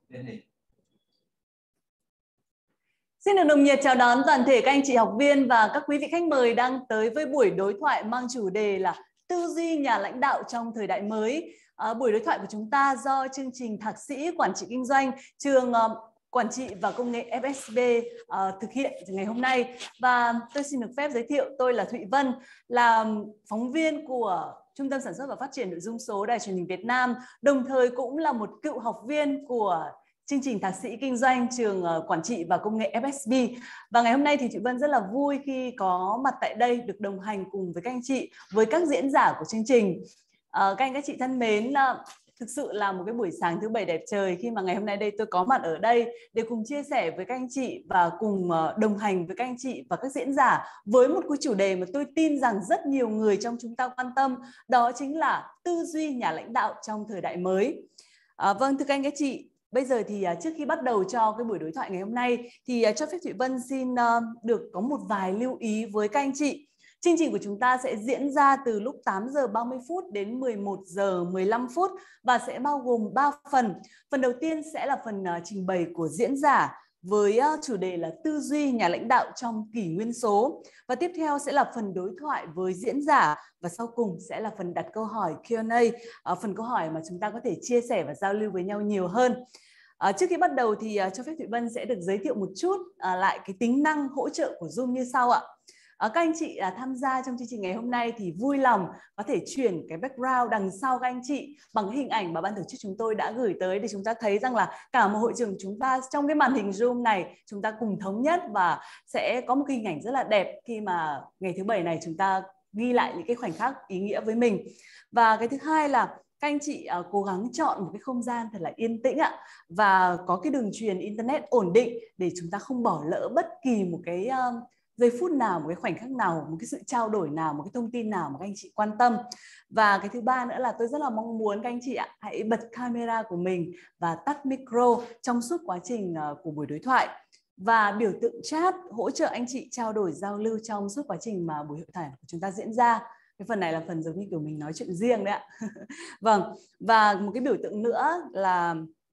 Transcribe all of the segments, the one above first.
Xin được nồng nhiệt chào đón toàn thể các anh chị học viên và các quý vị khách mời đang tới với buổi đối thoại mang chủ đề là tư duy nhà lãnh đạo trong thời đại mới. Buổi đối thoại của chúng ta do chương trình Thạc sĩ Quản trị Kinh doanh trường Quản trị và Công nghệ FSB thực hiện ngày hôm nay. Và tôi xin được phép giới thiệu, tôi là Thụy Vân, là phóng viên của Trung tâm Sản xuất và Phát triển Nội dung số Đài Truyền hình Việt Nam, đồng thời cũng là một cựu học viên của chương trình Thạc sĩ Kinh doanh trường Quản trị và Công nghệ FSB. Và ngày hôm nay thì chị Vân rất là vui khi có mặt tại đây, được đồng hành cùng với các anh chị, với các diễn giả của chương trình. Các anh các chị thân mến, thực sự là một cái buổi sáng thứ Bảy đẹp trời khi mà ngày hôm nay đây tôi có mặt ở đây để cùng chia sẻ với các anh chị và cùng đồng hành với các anh chị và các diễn giả với một cái chủ đề mà tôi tin rằng rất nhiều người trong chúng ta quan tâm, đó chính là tư duy nhà lãnh đạo trong thời đại mới. Vâng, thưa các anh các chị, bây giờ thì trước khi bắt đầu cho cái buổi đối thoại ngày hôm nay thì cho phép Thụy Vân xin được có một vài lưu ý với các anh chị. Chương trình của chúng ta sẽ diễn ra từ lúc 8 giờ 30 phút đến 11 giờ 15 phút và sẽ bao gồm 3 phần. Phần đầu tiên sẽ là phần trình bày của diễn giả với chủ đề là tư duy nhà lãnh đạo trong kỷ nguyên số. Và tiếp theo sẽ là phần đối thoại với diễn giả và sau cùng sẽ là phần đặt câu hỏi Q&A, phần câu hỏi mà chúng ta có thể chia sẻ và giao lưu với nhau nhiều hơn. Trước khi bắt đầu thì cho phép Thụy Vân sẽ được giới thiệu một chút lại cái tính năng hỗ trợ của Zoom như sau ạ. Các anh chị tham gia trong chương trình ngày hôm nay thì vui lòng có thể chuyển cái background đằng sau các anh chị bằng hình ảnh mà ban tổ chức chúng tôi đã gửi tới để chúng ta thấy rằng là cả một hội trường chúng ta trong cái màn hình Zoom này chúng ta cùng thống nhất và sẽ có một cái hình ảnh rất là đẹp khi mà ngày thứ Bảy này chúng ta ghi lại những cái khoảnh khắc ý nghĩa với mình. Và cái thứ hai là các anh chị cố gắng chọn một cái không gian thật là yên tĩnh ạ, và có cái đường truyền internet ổn định để chúng ta không bỏ lỡ bất kỳ một cái giây phút nào, một cái khoảnh khắc nào, một cái sự trao đổi nào, một cái thông tin nào mà các anh chị quan tâm. Và cái thứ ba nữa là tôi rất là mong muốn các anh chị ạ, hãy bật camera của mình và tắt micro trong suốt quá trình của buổi đối thoại. Và biểu tượng chat hỗ trợ anh chị trao đổi giao lưu trong suốt quá trình mà buổi hội thoại của chúng ta diễn ra. Cái phần này là phần giống như kiểu mình nói chuyện riêng đấy ạ. Vâng, và một cái biểu tượng nữa là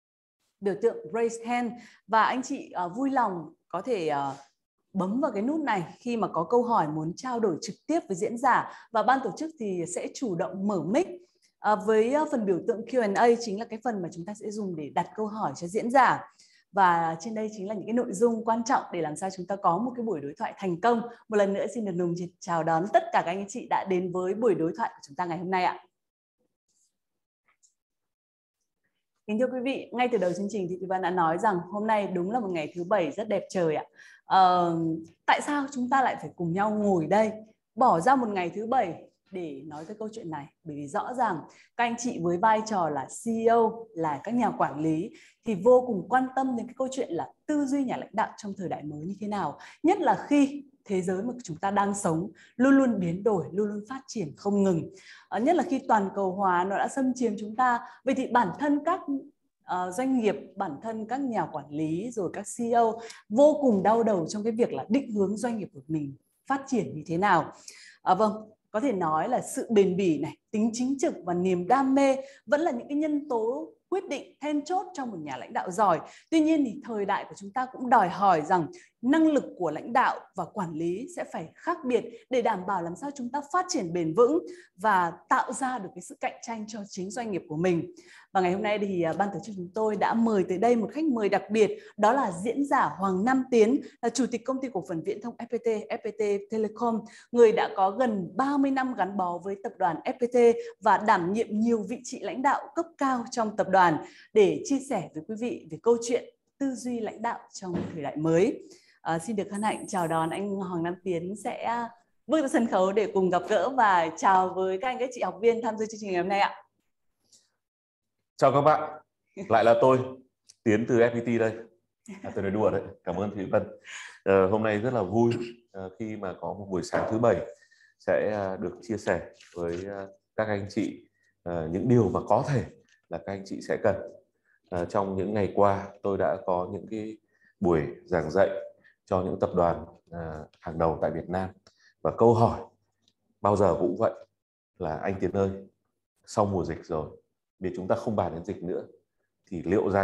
biểu tượng raise hand, và anh chị vui lòng có thể bấm vào cái nút này khi mà có câu hỏi muốn trao đổi trực tiếp với diễn giả, và ban tổ chức thì sẽ chủ động mở mic. Với phần biểu tượng Q&A chính là cái phần mà chúng ta sẽ dùng để đặt câu hỏi cho diễn giả. Và trên đây chính là những cái nội dung quan trọng để làm sao chúng ta có một cái buổi đối thoại thành công. Một lần nữa xin được nồng nhiệt chào đón tất cả các anh chị đã đến với buổi đối thoại của chúng ta ngày hôm nay ạ. Kính thưa quý vị, ngay từ đầu chương trình thì Thụy Vân đã nói rằng hôm nay đúng là một ngày thứ Bảy rất đẹp trời ạ. Tại sao chúng ta lại phải cùng nhau ngồi đây, bỏ ra một ngày thứ Bảy để nói tới câu chuyện này? Bởi vì rõ ràng các anh chị với vai trò là CEO, là các nhà quản lý thì vô cùng quan tâm đến cái câu chuyện là tư duy nhà lãnh đạo trong thời đại mới như thế nào. Nhất là khi thế giới mà chúng ta đang sống luôn luôn biến đổi, luôn luôn phát triển không ngừng. Nhất là khi toàn cầu hóa nó đã xâm chiếm chúng ta. Vậy thì bản thân các doanh nghiệp, bản thân các nhà quản lý rồi các CEO vô cùng đau đầu trong cái việc là định hướng doanh nghiệp của mình phát triển như thế nào. Vâng, có thể nói là sự bền bỉ này, tính chính trực và niềm đam mê vẫn là những cái nhân tố quyết định then chốt trong một nhà lãnh đạo giỏi. Tuy nhiên thì thời đại của chúng ta cũng đòi hỏi rằng năng lực của lãnh đạo và quản lý sẽ phải khác biệt để đảm bảo làm sao chúng ta phát triển bền vững và tạo ra được cái sự cạnh tranh cho chính doanh nghiệp của mình. Và ngày hôm nay thì ban tổ chức chúng tôi đã mời tới đây một khách mời đặc biệt, đó là diễn giả Hoàng Nam Tiến, là chủ tịch công ty cổ phần viễn thông FPT Telecom, người đã có gần 30 năm gắn bó với tập đoàn FPT và đảm nhiệm nhiều vị trí lãnh đạo cấp cao trong tập đoàn, để chia sẻ với quý vị về câu chuyện tư duy lãnh đạo trong thời đại mới. Xin được hân hạnh chào đón anh Hoàng Nam Tiến sẽ bước ra sân khấu để cùng gặp gỡ và chào với các anh các chị học viên tham dự chương trình ngày hôm nay ạ. Chào các bạn, lại là tôi, Tiến từ FPT đây. Tôi nói đùa đấy, cảm ơn Thụy Vân. Hôm nay rất là vui khi mà có một buổi sáng thứ Bảy sẽ được chia sẻ với các anh chị những điều mà có thể là các anh chị sẽ cần. Trong những ngày qua tôi đã có những cái buổi giảng dạy cho những tập đoàn hàng đầu tại Việt Nam, và câu hỏi bao giờ cũng vậy là: anh Tiến ơi, sau mùa dịch rồi, vì chúng ta không bàn đến dịch nữa thì liệu rằng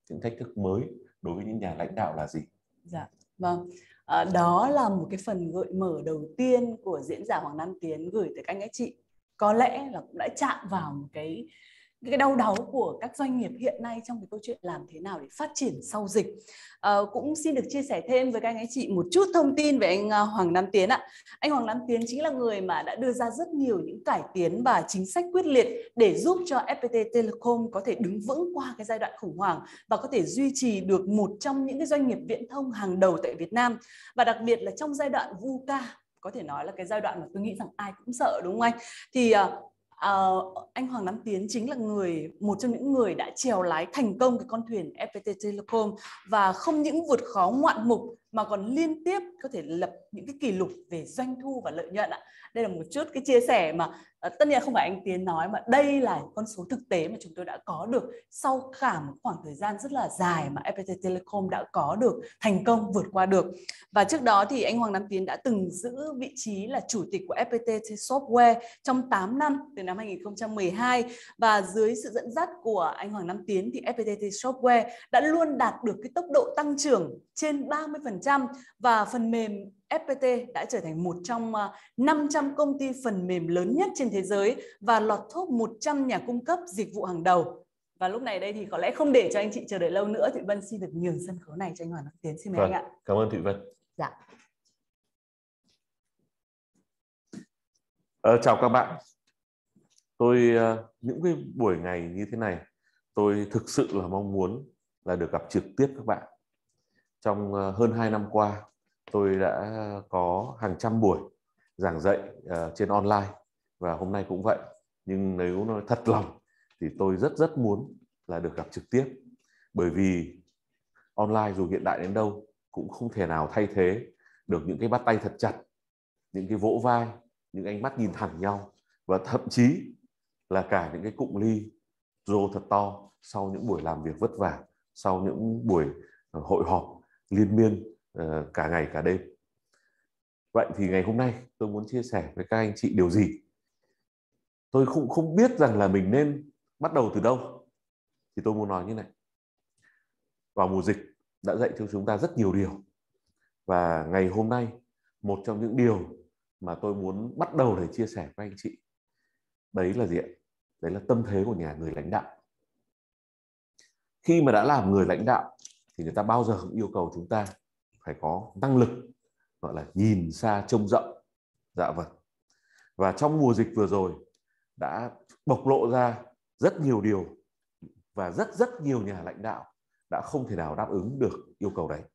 những thách thức mới đối với những nhà lãnh đạo là gì? Dạ, vâng. Đó là một cái phần gợi mở đầu tiên của diễn giả Hoàng Nam Tiến gửi tới các anh chị. Có lẽ là cũng đã chạm vào một cái đau đáu của các doanh nghiệp hiện nay trong cái câu chuyện làm thế nào để phát triển sau dịch. Cũng xin được chia sẻ thêm với các anh chị một chút thông tin về anh Hoàng Nam Tiến ạ. Anh Hoàng Nam Tiến chính là người mà đã đưa ra rất nhiều những cải tiến và chính sách quyết liệt để giúp cho FPT Telecom có thể đứng vững qua cái giai đoạn khủng hoảng và có thể duy trì được một trong những cái doanh nghiệp viễn thông hàng đầu tại Việt Nam. Và đặc biệt là trong giai đoạn VUCA, có thể nói là cái giai đoạn mà tôi nghĩ rằng ai cũng sợ, đúng không anh? Thì anh Hoàng Nam Tiến chính là một trong những người đã chèo lái thành công cái con thuyền FPT Telecom và không những vượt khó ngoạn mục mà còn liên tiếp có thể lập những cái kỷ lục về doanh thu và lợi nhuận ạ. Đây là một chút cái chia sẻ mà tất nhiên không phải anh Tiến nói, mà đây là con số thực tế mà chúng tôi đã có được sau cả một khoảng thời gian rất là dài mà FPT Telecom đã có được thành công vượt qua được. Và trước đó thì anh Hoàng Nam Tiến đã từng giữ vị trí là chủ tịch của FPT Software trong 8 năm từ năm 2012, và dưới sự dẫn dắt của anh Hoàng Nam Tiến thì FPT Software đã luôn đạt được cái tốc độ tăng trưởng trên 30% và phần mềm FPT đã trở thành một trong 500 công ty phần mềm lớn nhất trên thế giới và lọt top 100 nhà cung cấp dịch vụ hàng đầu. Và lúc này đây thì có lẽ không để cho anh chị chờ đợi lâu nữa, Thụy Vân xin được nhường sân khấu này cho anh Hoàng Nam Tiến. Xin mời anh ạ. Cảm ơn Thụy Vân. Dạ. Chào các bạn. Những cái buổi ngày như thế này, tôi thực sự là mong muốn là được gặp trực tiếp các bạn. Trong hơn 2 năm qua, tôi đã có hàng trăm buổi giảng dạy trên online và hôm nay cũng vậy. Nhưng nếu nói thật lòng thì tôi rất muốn là được gặp trực tiếp, bởi vì online dù hiện đại đến đâu cũng không thể nào thay thế được những cái bắt tay thật chặt, những cái vỗ vai, những ánh mắt nhìn thẳng nhau, và thậm chí là cả những cái cụng ly rô thật to sau những buổi làm việc vất vả, sau những buổi hội họp liên miên cả ngày cả đêm. Vậy thì ngày hôm nay tôi muốn chia sẻ với các anh chị điều gì? Tôi không biết rằng là mình nên bắt đầu từ đâu. Thì tôi muốn nói như này. Vào mùa dịch đã dạy cho chúng ta rất nhiều điều. Và ngày hôm nay, một trong những điều mà tôi muốn bắt đầu để chia sẻ với anh chị, đấy là gì ạ? Đấy là tâm thế của người lãnh đạo. Khi mà đã làm người lãnh đạo thì người ta bao giờ cũng yêu cầu chúng ta phải có năng lực, gọi là nhìn xa trông rộng. Dạ vâng. Và trong mùa dịch vừa rồi đã bộc lộ ra rất nhiều điều, và rất nhiều nhà lãnh đạo đã không thể nào đáp ứng được yêu cầu đấy.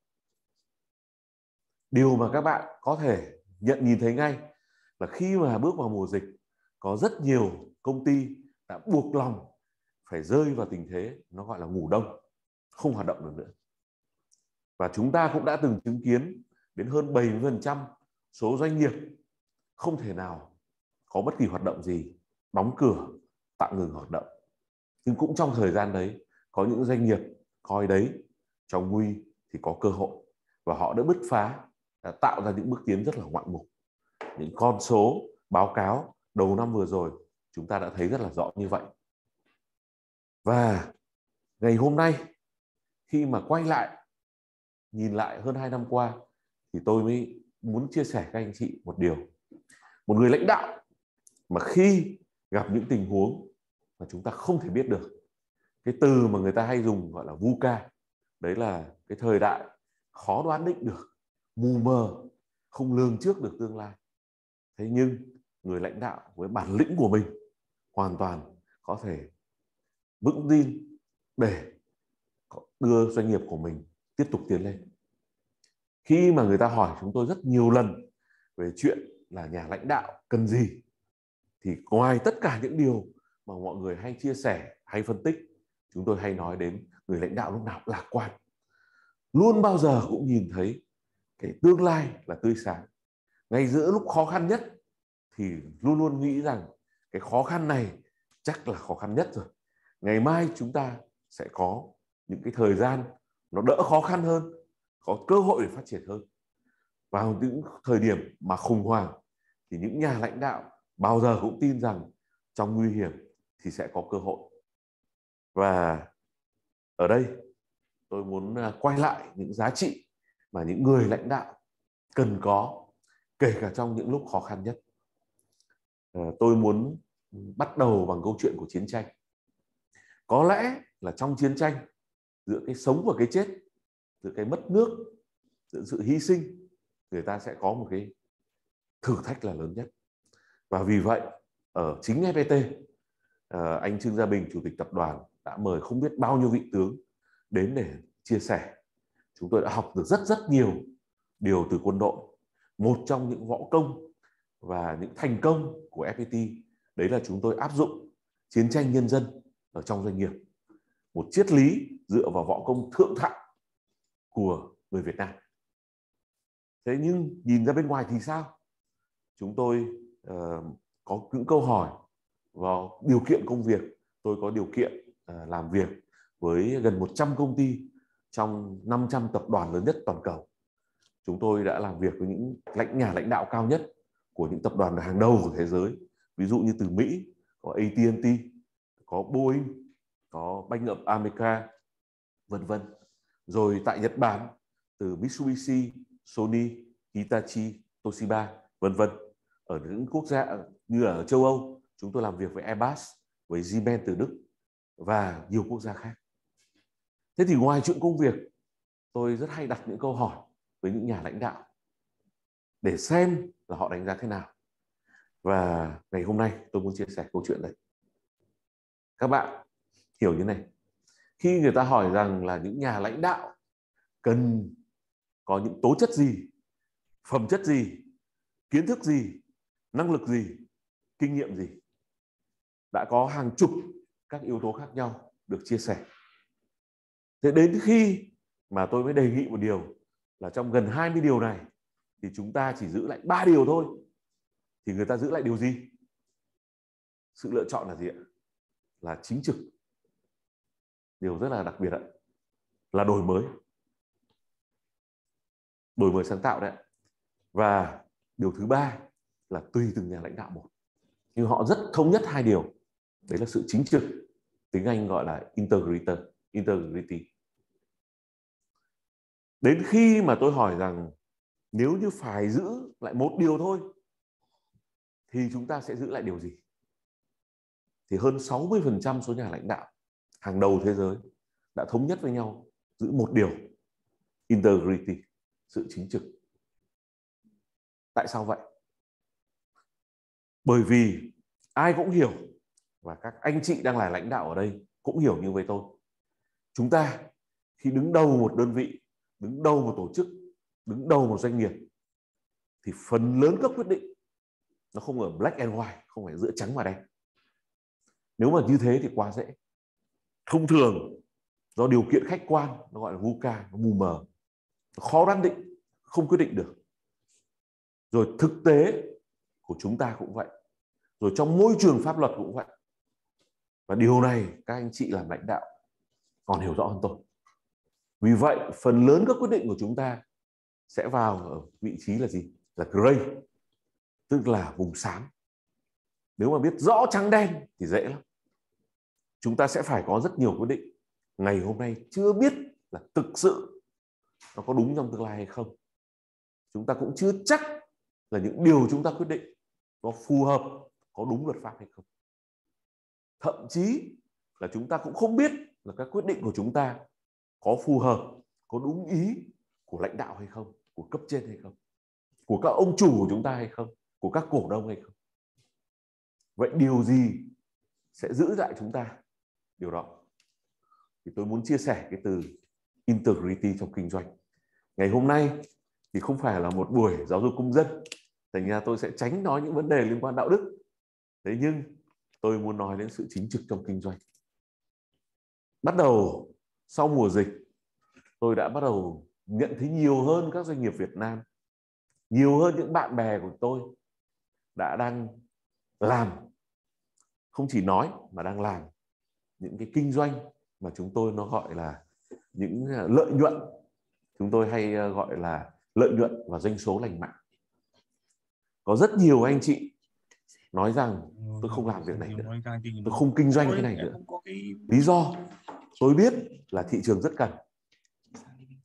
Điều mà các bạn có thể nhìn thấy ngay là khi mà bước vào mùa dịch, có rất nhiều công ty đã buộc lòng phải rơi vào tình thế nó gọi là ngủ đông, không hoạt động được nữa. Và chúng ta cũng đã từng chứng kiến đến hơn 70% số doanh nghiệp không thể nào có bất kỳ hoạt động gì, đóng cửa, tạm ngừng hoạt động. Nhưng cũng trong thời gian đấy, có những doanh nghiệp coi đấy trong nguy thì có cơ hội, và họ đã bứt phá, đã tạo ra những bước tiến rất là ngoạn mục. Những con số báo cáo đầu năm vừa rồi chúng ta đã thấy rất là rõ như vậy. Và ngày hôm nay, khi mà quay lại, nhìn lại hơn 2 năm qua, thì tôi mới muốn chia sẻ các anh chị một điều. Một người lãnh đạo mà khi gặp những tình huống mà chúng ta không thể biết được, cái từ mà người ta hay dùng gọi là VUCA, đấy là cái thời đại khó đoán định được, mù mờ, không lường trước được tương lai. Thế nhưng người lãnh đạo với bản lĩnh của mình hoàn toàn có thể vững tin để đưa doanh nghiệp của mình tiếp tục tiến lên. Khi mà người ta hỏi chúng tôi rất nhiều lần về chuyện là nhà lãnh đạo cần gì, thì ngoài tất cả những điều mà mọi người hay chia sẻ, hay phân tích, chúng tôi hay nói đến người lãnh đạo lúc nào lạc quan, luôn bao giờ cũng nhìn thấy cái tương lai là tươi sáng. Ngay giữa lúc khó khăn nhất thì luôn luôn nghĩ rằng cái khó khăn này chắc là khó khăn nhất rồi, ngày mai chúng ta sẽ có những cái thời gian nó đỡ khó khăn hơn, có cơ hội để phát triển hơn. Vào những thời điểm mà khủng hoảng thì những nhà lãnh đạo bao giờ cũng tin rằng trong nguy hiểm thì sẽ có cơ hội. Và ở đây tôi muốn quay lại những giá trị mà những người lãnh đạo cần có, kể cả trong những lúc khó khăn nhất. Tôi muốn bắt đầu bằng câu chuyện của chiến tranh. Có lẽ là trong chiến tranh, giữa cái sống và cái chết, giữa cái mất nước, giữa sự hy sinh, người ta sẽ có một cái thử thách là lớn nhất. Và vì vậy, ở chính FPT, anh Trương Gia Bình, Chủ tịch tập đoàn, đã mời không biết bao nhiêu vị tướng đến để chia sẻ. Chúng tôi đã học được rất nhiều điều từ quân đội. Một trong những võ công và những thành công của FPT, đấy là chúng tôi áp dụng chiến tranh nhân dân ở trong doanh nghiệp. Một triết lý dựa vào võ công thượng thặng của người Việt Nam. Thế nhưng nhìn ra bên ngoài thì sao? Chúng tôi có những câu hỏi vào điều kiện công việc. Tôi có điều kiện làm việc với gần 100 công ty trong 500 tập đoàn lớn nhất toàn cầu. Chúng tôi đã làm việc với những nhà lãnh đạo cao nhất của những tập đoàn hàng đầu của thế giới. Ví dụ như từ Mỹ có AT&T, có Boeing, có Bank of America, vân vân. Rồi tại Nhật Bản, từ Mitsubishi, Sony, Hitachi, Toshiba, vân vân. Ở những quốc gia như ở châu Âu, chúng tôi làm việc với Airbus, với Siemens từ Đức và nhiều quốc gia khác. Thế thì ngoài chuyện công việc, tôi rất hay đặt những câu hỏi với những nhà lãnh đạo để xem là họ đánh giá thế nào. Và ngày hôm nay tôi muốn chia sẻ câu chuyện đấy. Các bạn hiểu như này, khi người ta hỏi rằng là những nhà lãnh đạo cần có những tố chất gì, phẩm chất gì, kiến thức gì, năng lực gì, kinh nghiệm gì, đã có hàng chục các yếu tố khác nhau được chia sẻ. Thế đến khi mà tôi mới đề nghị một điều là trong gần 20 điều này thì chúng ta chỉ giữ lại 3 điều thôi, thì người ta giữ lại điều gì? Sự lựa chọn là gì ạ? Là chính trực. Điều rất là đặc biệt ạ, là đổi mới sáng tạo đấy. Và điều thứ ba là tùy từng nhà lãnh đạo một, nhưng họ rất thống nhất hai điều, đấy là sự chính trực, tiếng Anh gọi là integrity. Đến khi mà tôi hỏi rằng nếu như phải giữ lại một điều thôi thì chúng ta sẽ giữ lại điều gì, thì hơn 60% số nhà lãnh đạo hàng đầu thế giới đã thống nhất với nhau giữ một điều: integrity, sự chính trực. Tại sao vậy? Bởi vì ai cũng hiểu, và các anh chị đang là lãnh đạo ở đây cũng hiểu như với tôi. Chúng ta khi đứng đầu một đơn vị, đứng đầu một tổ chức, đứng đầu một doanh nghiệp thì phần lớn các quyết định nó không ở black and white, không phải giữa trắng và đen. Nếu mà như thế thì quá dễ. Thông thường do điều kiện khách quan, nó gọi là VUCA, nó mù mờ, nó khó đoán định, không quyết định được. Rồi thực tế của chúng ta cũng vậy, rồi trong môi trường pháp luật cũng vậy. Và điều này các anh chị làm lãnh đạo còn hiểu rõ hơn tôi. Vì vậy phần lớn các quyết định của chúng ta sẽ vào ở vị trí là gì? Là gray, tức là vùng xám. Nếu mà biết rõ trắng đen thì dễ lắm. Chúng ta sẽ phải có rất nhiều quyết định ngày hôm nay chưa biết là thực sự nó có đúng trong tương lai hay không. Chúng ta cũng chưa chắc là những điều chúng ta quyết định có phù hợp, có đúng luật pháp hay không. Thậm chí là chúng ta cũng không biết là các quyết định của chúng ta có phù hợp, có đúng ý của lãnh đạo hay không, của cấp trên hay không, của các ông chủ của chúng ta hay không, của các cổ đông hay không. Vậy điều gì sẽ giữ lại chúng ta điều đó? Thì tôi muốn chia sẻ cái từ integrity trong kinh doanh. Ngày hôm nay thì không phải là một buổi giáo dục công dân, thành ra tôi sẽ tránh nói những vấn đề liên quan đạo đức. Thế nhưng tôi muốn nói đến sự chính trực trong kinh doanh. Bắt đầu sau mùa dịch, tôi đã bắt đầu nhận thấy nhiều hơn các doanh nghiệp Việt Nam, nhiều hơn những bạn bè của tôi đang làm, không chỉ nói mà đang làm những cái kinh doanh mà chúng tôi nó gọi là những lợi nhuận. Chúng tôi hay gọi là lợi nhuận và doanh số lành mạnh. Có rất nhiều anh chị nói rằng tôi không làm việc này nữa, tôi không kinh doanh cái này nữa. Lý do tôi biết là thị trường rất cần,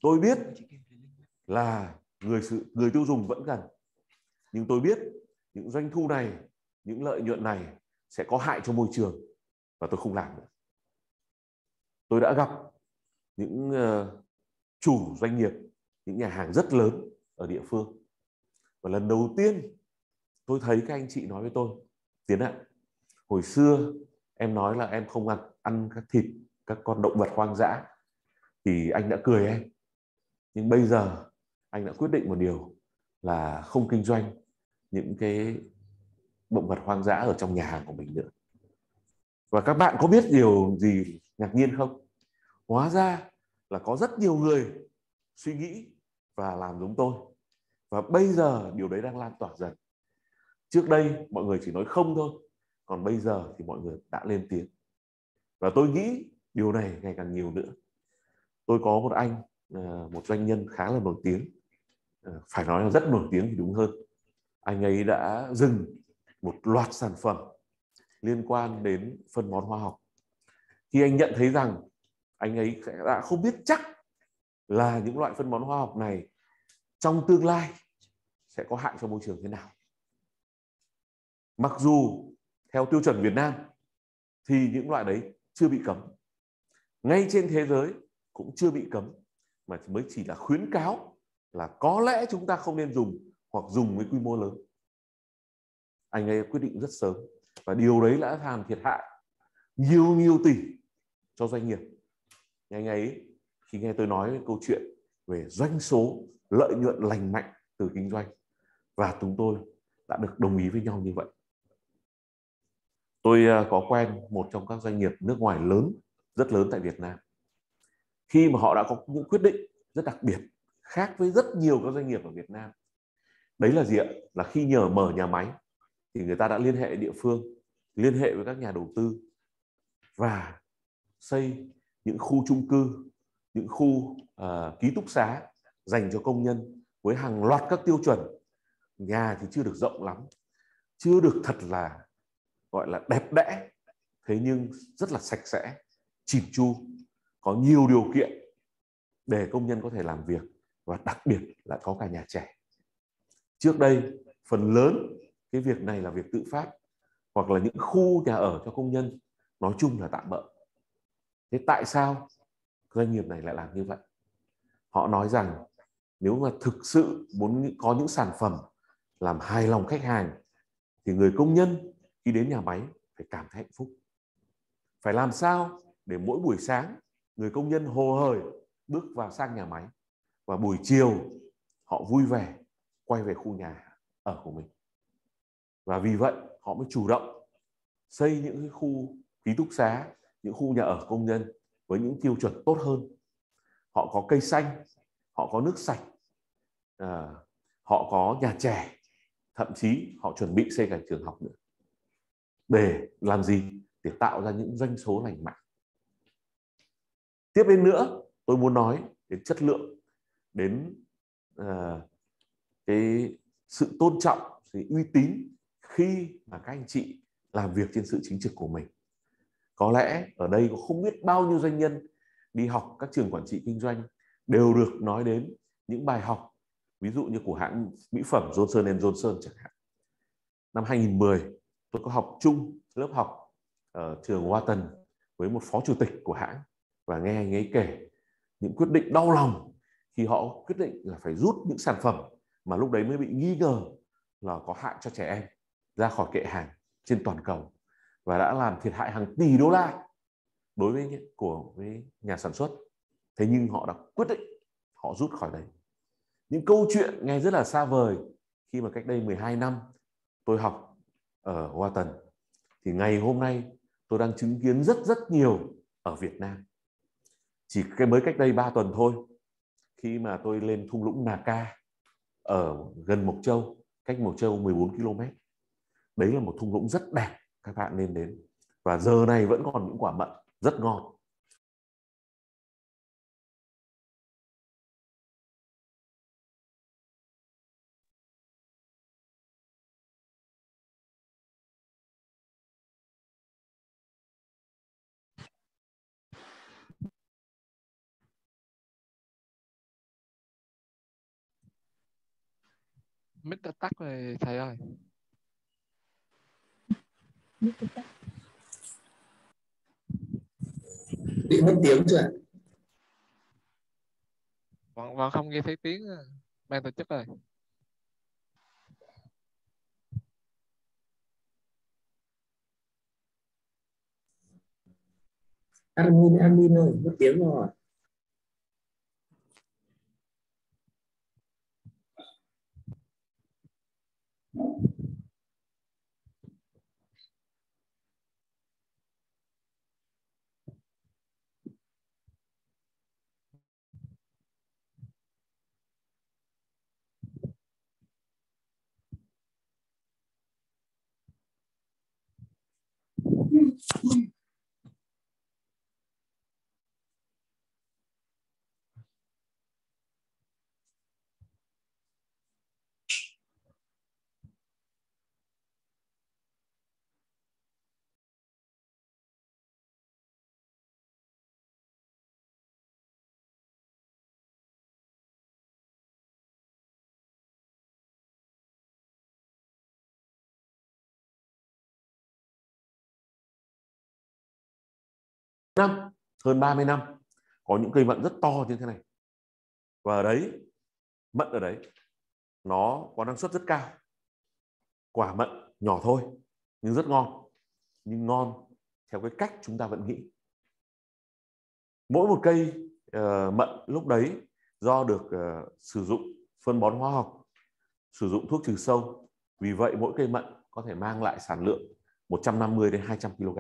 Tôi biết là người tiêu dùng vẫn cần, nhưng tôi biết những doanh thu này, những lợi nhuận này sẽ có hại cho môi trường và tôi không làm nữa. Tôi đã gặp những chủ doanh nghiệp, những nhà hàng rất lớn ở địa phương, và lần đầu tiên tôi thấy các anh chị nói với tôi: Tiến ạ, hồi xưa em nói là em không ăn các thịt các con động vật hoang dã thì anh đã cười em, nhưng bây giờ anh đã quyết định một điều là không kinh doanh những cái động vật hoang dã ở trong nhà hàng của mình nữa. Và các bạn có biết điều gì ngạc nhiên không? Hóa ra là có rất nhiều người suy nghĩ và làm giống tôi, và bây giờ điều đấy đang lan tỏa dần. Trước đây mọi người chỉ nói không thôi, còn bây giờ thì mọi người đã lên tiếng, và tôi nghĩ điều này ngày càng nhiều nữa. Tôi có một anh, một doanh nhân khá là nổi tiếng, phải nói là rất nổi tiếng thì đúng hơn. Anh ấy đã dừng một loạt sản phẩm liên quan đến phân bón hóa học khi anh nhận thấy rằng anh ấy đã không biết chắc là những loại phân bón hóa học này trong tương lai sẽ có hại cho môi trường thế nào. Mặc dù theo tiêu chuẩn Việt Nam thì những loại đấy chưa bị cấm, ngay trên thế giới cũng chưa bị cấm, mà mới chỉ là khuyến cáo là có lẽ chúng ta không nên dùng, hoặc dùng với quy mô lớn. Anh ấy quyết định rất sớm, và điều đấy đã làm thiệt hại nhiều tỷ cho doanh nghiệp. Anh ấy khi nghe tôi nói câu chuyện về doanh số, lợi nhuận lành mạnh từ kinh doanh, và chúng tôi đã được đồng ý với nhau như vậy. Tôi có quen một trong các doanh nghiệp nước ngoài lớn, rất lớn tại Việt Nam. Khi mà họ đã có những quyết định rất đặc biệt, khác với rất nhiều các doanh nghiệp ở Việt Nam. Đấy là gì ạ? Là khi mở nhà máy thì người ta đã liên hệ địa phương, liên hệ với các nhà đầu tư và xây những khu chung cư, những khu ký túc xá dành cho công nhân với hàng loạt các tiêu chuẩn. Nhà thì chưa được rộng lắm, chưa được thật là gọi là đẹp đẽ, thế nhưng rất là sạch sẽ, chỉn chu, có nhiều điều kiện để công nhân có thể làm việc, và đặc biệt là có cả nhà trẻ. Trước đây phần lớn cái việc này là việc tự phát, hoặc là những khu nhà ở cho công nhân nói chung là tạm bợ. Thế tại sao doanh nghiệp này lại làm như vậy? Họ nói rằng nếu mà thực sự muốn có những sản phẩm làm hài lòng khách hàng thì người công nhân khi đến nhà máy phải cảm thấy hạnh phúc. Phải làm sao để mỗi buổi sáng người công nhân hồ hởi bước vào sang nhà máy, và buổi chiều họ vui vẻ quay về khu nhà ở của mình. Và vì vậy họ mới chủ động xây những cái khu ký túc xá, những khu nhà ở công nhân với những tiêu chuẩn tốt hơn. Họ có cây xanh, họ có nước sạch, họ có nhà trẻ, thậm chí họ chuẩn bị xây cả trường học nữa. Để làm gì? Để tạo ra những doanh số lành mạnh. Tiếp đến nữa, tôi muốn nói đến chất lượng, đến cái sự tôn trọng, sự uy tín khi mà các anh chị làm việc trên sự chính trực của mình. Có lẽ ở đây có không biết bao nhiêu doanh nhân đi học các trường quản trị kinh doanh đều được nói đến những bài học, ví dụ như của hãng mỹ phẩm Johnson Johnson chẳng hạn. Năm 2010, tôi có học chung lớp học ở trường Wharton với một phó chủ tịch của hãng, và nghe anh ấy kể những quyết định đau lòng khi họ quyết định là phải rút những sản phẩm mà lúc đấy mới bị nghi ngờ là có hại cho trẻ em ra khỏi kệ hàng trên toàn cầu, và đã làm thiệt hại hàng tỷ đô la đối với nhà sản xuất. Thế nhưng họ đã quyết định họ rút khỏi đấy. Những câu chuyện nghe rất là xa vời khi mà cách đây 12 năm tôi học ở Wharton, thì ngày hôm nay tôi đang chứng kiến rất nhiều ở Việt Nam. Chỉ mới cách đây 3 tuần thôi, khi mà tôi lên thung lũng Nà Ca ở gần Mộc Châu, cách Mộc Châu 14 km. Đấy là một thung lũng rất đẹp, các bạn nên đến. Và giờ này vẫn còn những quả mận rất ngon. Mic đã tắt rồi thầy ơi. Bị mất tiếng chưa? Vẫn không nghe thấy tiếng ban tổ chức rồi. Admin ơi, mất tiếng rồi. Năm, hơn 30 năm có những cây mận rất to như thế này, và ở đấy, mận ở đấy nó có năng suất rất cao. Quả mận nhỏ thôi nhưng rất ngon, nhưng ngon theo cái cách chúng ta vẫn nghĩ. Mỗi một cây mận lúc đấy do được sử dụng phân bón hóa học, sử dụng thuốc trừ sâu, vì vậy mỗi cây mận có thể mang lại sản lượng 150 đến 200 kg.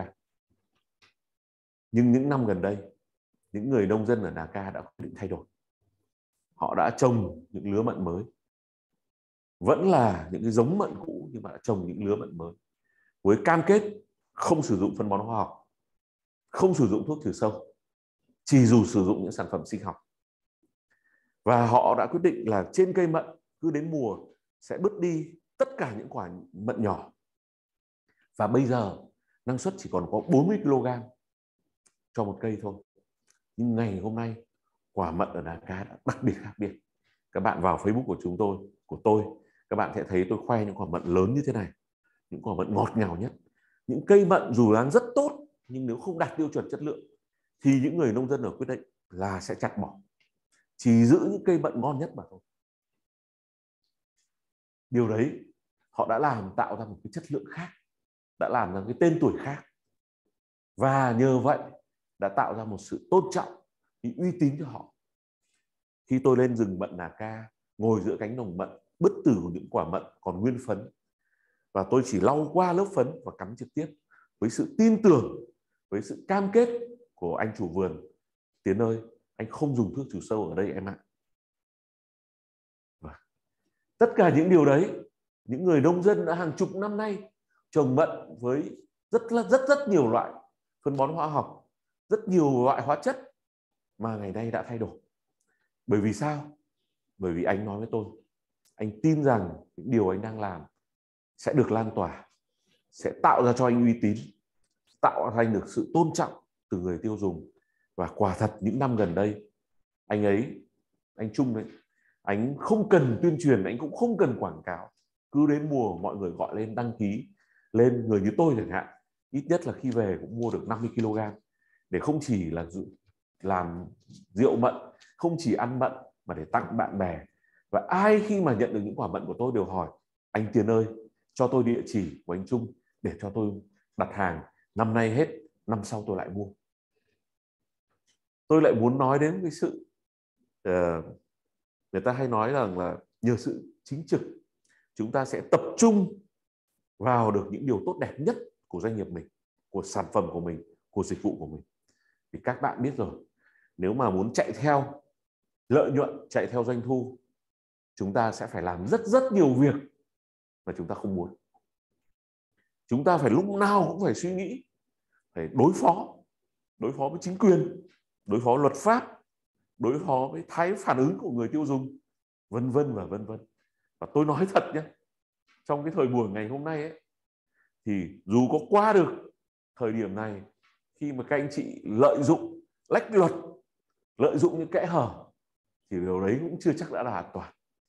Nhưng những năm gần đây, những người nông dân ở Nà Ca đã quyết định thay đổi. Họ đã trồng những lứa mận mới, vẫn là những cái giống mận cũ nhưng mà đã trồng những lứa mận mới với cam kết không sử dụng phân bón hóa học, không sử dụng thuốc trừ sâu, chỉ dù sử dụng những sản phẩm sinh học. Và họ đã quyết định là trên cây mận cứ đến mùa sẽ bứt đi tất cả những quả mận nhỏ. Và bây giờ năng suất chỉ còn có 40 kg cho một cây thôi. Nhưng ngày hôm nay quả mận ở Nà Ca đã đặc biệt khác biệt. Các bạn vào Facebook của tôi, các bạn sẽ thấy tôi khoe những quả mận lớn như thế này, những quả mận ngọt ngào nhất. Những cây mận dù đang rất tốt nhưng nếu không đạt tiêu chuẩn chất lượng thì những người nông dân ở quyết định là sẽ chặt bỏ, chỉ giữ những cây mận ngon nhất mà thôi. Điều đấy họ đã tạo ra một cái chất lượng khác, đã làm ra cái tên tuổi khác, và nhờ vậy đã tạo ra một sự tôn trọng, uy tín cho họ. Khi tôi lên rừng mận Nà Ca, ngồi giữa cánh đồng mận, bứt từ những quả mận còn nguyên phấn, và tôi chỉ lau qua lớp phấn và cắm trực tiếp với sự tin tưởng, với sự cam kết của anh chủ vườn: Tiến ơi, anh không dùng thuốc trừ sâu ở đây em ạ. Tất cả những điều đấy, những người nông dân đã hàng chục năm nay trồng mận với rất nhiều loại phân bón hóa học, rất nhiều loại hóa chất mà ngày nay đã thay đổi. Bởi vì sao? Bởi vì anh nói với tôi, anh tin rằng những điều anh đang làm sẽ được lan tỏa, sẽ tạo ra cho anh uy tín, tạo ra được sự tôn trọng từ người tiêu dùng. Và quả thật những năm gần đây, anh Trung đấy, anh không cần tuyên truyền, anh cũng không cần quảng cáo. Cứ đến mùa mọi người gọi lên đăng ký, lên người như tôi chẳng hạn, ít nhất là khi về cũng mua được 50 kg để không chỉ là làm rượu mận, không chỉ ăn mận mà để tặng bạn bè. Và ai khi mà nhận được những quả mận của tôi đều hỏi: anh Tiến ơi, cho tôi địa chỉ của anh Trung để cho tôi đặt hàng, năm nay hết, năm sau tôi lại mua. Tôi lại muốn nói đến cái sự người ta hay nói rằng là nhờ sự chính trực, chúng ta sẽ tập trung vào được những điều tốt đẹp nhất của doanh nghiệp mình, của sản phẩm của mình, của dịch vụ của mình. Thì các bạn biết rồi, nếu mà muốn chạy theo lợi nhuận, chạy theo doanh thu, chúng ta sẽ phải làm rất nhiều việc mà chúng ta không muốn. Chúng ta phải lúc nào cũng phải suy nghĩ, phải đối phó với chính quyền, đối phó luật pháp, đối phó với phản ứng của người tiêu dùng, vân vân và vân vân. Và tôi nói thật nhé, trong cái thời buổi ngày hôm nay ấy, thì dù có qua được thời điểm này, khi mà các anh chị lợi dụng lách luật, lợi dụng những kẽ hở, thì điều đấy cũng chưa chắc đã là an toàn.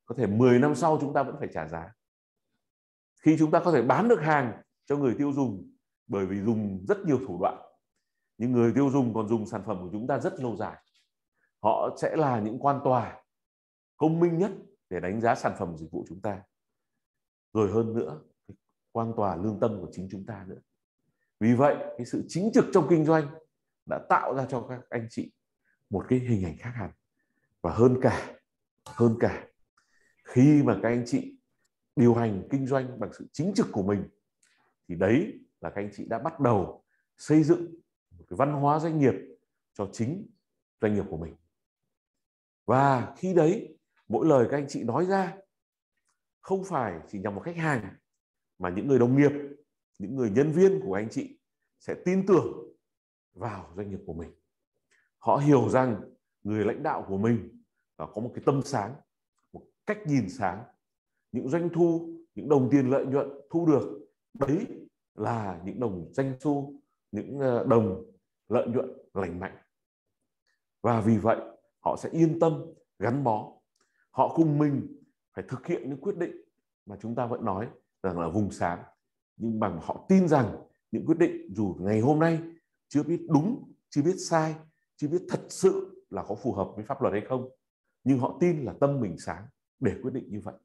có thể 10 năm sau chúng ta vẫn phải trả giá. Khi chúng ta có thể bán được hàng cho người tiêu dùng bởi vì dùng rất nhiều thủ đoạn, nhưng người tiêu dùng còn dùng sản phẩm của chúng ta rất lâu dài. Họ sẽ là những quan tòa công minh nhất để đánh giá sản phẩm dịch vụ chúng ta. Rồi hơn nữa, quan tòa lương tâm của chính chúng ta nữa. Vì vậy, cái sự chính trực trong kinh doanh đã tạo ra cho các anh chị một cái hình ảnh khác hẳn. Và hơn cả, khi mà các anh chị điều hành kinh doanh bằng sự chính trực của mình, thì đấy là các anh chị đã bắt đầu xây dựng một cái văn hóa doanh nghiệp cho chính doanh nghiệp của mình. Và khi đấy, mỗi lời các anh chị nói ra không phải chỉ nhằm vào khách hàng, mà những người đồng nghiệp, những người nhân viên của anh chị sẽ tin tưởng vào doanh nghiệp của mình. Họ hiểu rằng người lãnh đạo của mình có một cái tâm sáng, một cách nhìn sáng. Những doanh thu, những đồng tiền lợi nhuận thu được, đấy là những đồng doanh thu, những đồng lợi nhuận lành mạnh. Và vì vậy, họ sẽ yên tâm gắn bó. Họ cùng mình phải thực hiện những quyết định mà chúng ta vẫn nói rằng là vùng sáng. Nhưng bằng họ tin rằng những quyết định dù ngày hôm nay chưa biết đúng, chưa biết sai, chưa biết thật sự là có phù hợp với pháp luật hay không, nhưng họ tin là tâm mình sáng để quyết định như vậy.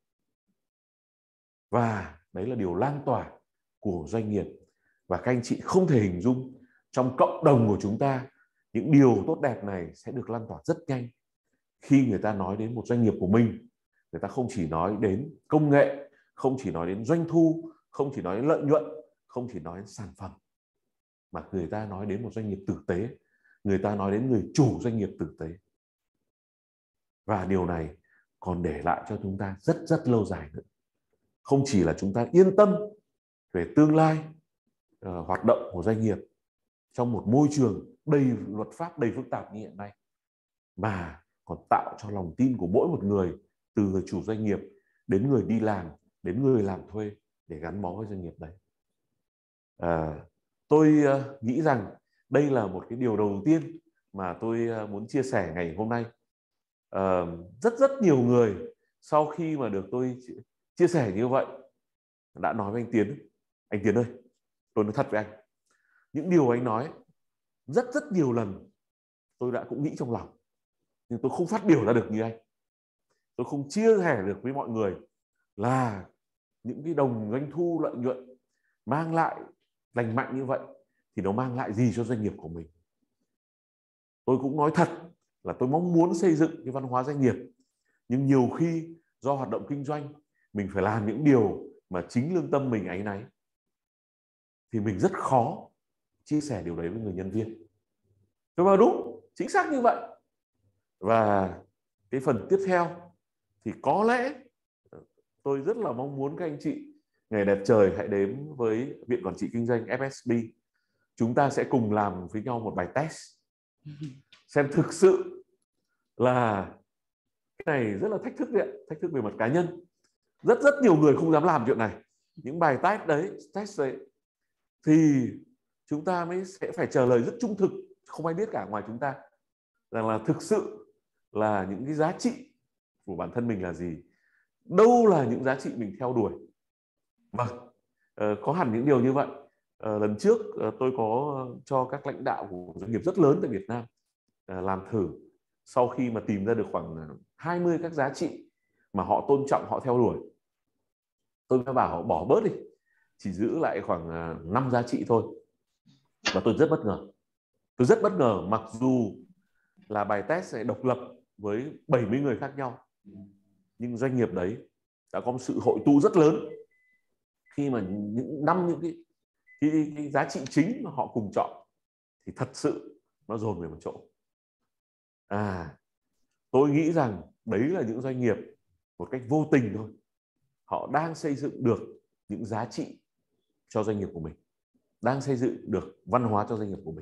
Và đấy là điều lan tỏa của doanh nghiệp. Và các anh chị không thể hình dung trong cộng đồng của chúng ta, những điều tốt đẹp này sẽ được lan tỏa rất nhanh. Khi người ta nói đến một doanh nghiệp của mình, người ta không chỉ nói đến công nghệ, không chỉ nói đến doanh thu, không chỉ nói đến lợi nhuận, không chỉ nói đến sản phẩm, mà người ta nói đến một doanh nghiệp tử tế, người ta nói đến người chủ doanh nghiệp tử tế. Và điều này còn để lại cho chúng ta rất rất lâu dài nữa. Không chỉ là chúng ta yên tâm về tương lai hoạt động của doanh nghiệp trong một môi trường đầy luật pháp, đầy phức tạp như hiện nay, mà còn tạo cho lòng tin của mỗi một người, từ người chủ doanh nghiệp đến người đi làm, đến người làm thuê, để gắn bó với doanh nghiệp đấy. Tôi nghĩ rằng đây là một cái điều đầu tiên mà tôi muốn chia sẻ ngày hôm nay. Rất nhiều người sau khi mà được tôi chia sẻ như vậy đã nói với anh Tiến ơi, tôi nói thật với anh, những điều anh nói rất nhiều lần tôi đã cũng nghĩ trong lòng, nhưng tôi không phát biểu ra được như anh. Tôi không chia sẻ được với mọi người là những cái đồng doanh thu lợi nhuận mang lại lành mạnh như vậy thì nó mang lại gì cho doanh nghiệp của mình. Tôi cũng nói thật là tôi mong muốn xây dựng cái văn hóa doanh nghiệp, nhưng nhiều khi do hoạt động kinh doanh mình phải làm những điều mà chính lương tâm mình áy náy, thì mình rất khó chia sẻ điều đấy với người nhân viên. Tôi bảo đúng, chính xác như vậy. Và cái phần tiếp theo thì có lẽ tôi rất là mong muốn các anh chị ngày đẹp trời hãy đến với Viện Quản trị Kinh doanh FSB. Chúng ta sẽ cùng làm với nhau một bài test xem thực sự là cái này rất là thách thức đấy, thách thức về mặt cá nhân. Rất nhiều người không dám làm chuyện này. Những bài test đấy thì chúng ta mới sẽ phải trả lời rất trung thực, không ai biết cả ngoài chúng ta, rằng là thực sự là những cái giá trị của bản thân mình là gì, đâu là những giá trị mình theo đuổi. Vâng, có hẳn những điều như vậy. Lần trước tôi có cho các lãnh đạo của doanh nghiệp rất lớn tại Việt Nam làm thử. Sau khi mà tìm ra được khoảng 20 các giá trị mà họ tôn trọng, họ theo đuổi, tôi mới bảo họ bỏ bớt đi, chỉ giữ lại khoảng 5 giá trị thôi. Và tôi rất bất ngờ. Tôi rất bất ngờ, mặc dù là bài test sẽ độc lập với 70 người khác nhau, nhưng doanh nghiệp đấy đã có một sự hội tụ rất lớn khi mà những cái giá trị chính mà họ cùng chọn thì thật sự nó dồn về một chỗ. Tôi nghĩ rằng đấy là những doanh nghiệp một cách vô tình thôi, họ đang xây dựng được những giá trị cho doanh nghiệp của mình, đang xây dựng được văn hóa cho doanh nghiệp của mình.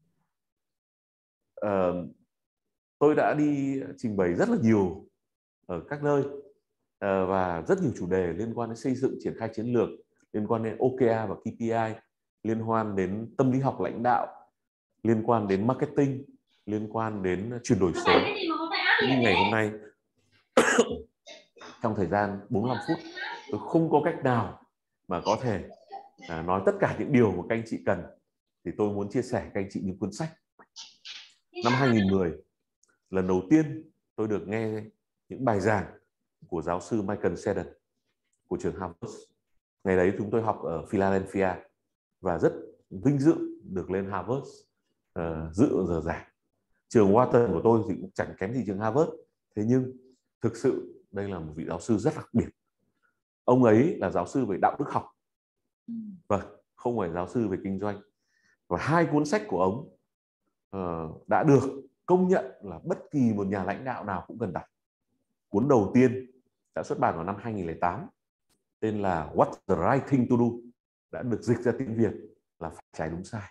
Tôi đã đi trình bày rất là nhiều ở các nơi và rất nhiều chủ đề liên quan đến xây dựng, triển khai chiến lược, liên quan đến OKR và KPI, liên quan đến tâm lý học lãnh đạo, liên quan đến marketing, liên quan đến chuyển đổi số. Nhưng ngày hôm nay trong thời gian 45 phút tôi không có cách nào mà có thể nói tất cả những điều mà các anh chị cần, thì tôi muốn chia sẻ các anh chị những cuốn sách. Năm 2010, lần đầu tiên tôi được nghe những bài giảng của giáo sư Michael Seddon của trường Harvard. Ngày đấy chúng tôi học ở Philadelphia và rất vinh dự được lên Harvard dự giờ giảng. Trường Wharton của tôi thì cũng chẳng kém gì trường Harvard, thế nhưng thực sự đây là một vị giáo sư rất đặc biệt. Ông ấy là giáo sư về đạo đức học, vâng, không phải giáo sư về kinh doanh. Và hai cuốn sách của ông đã được công nhận là bất kỳ một nhà lãnh đạo nào cũng cần đọc. Cuốn đầu tiên đã xuất bản vào năm 2008, tên là What's the Right Thing to Do, đã được dịch ra tiếng Việt là Phải trái đúng sai.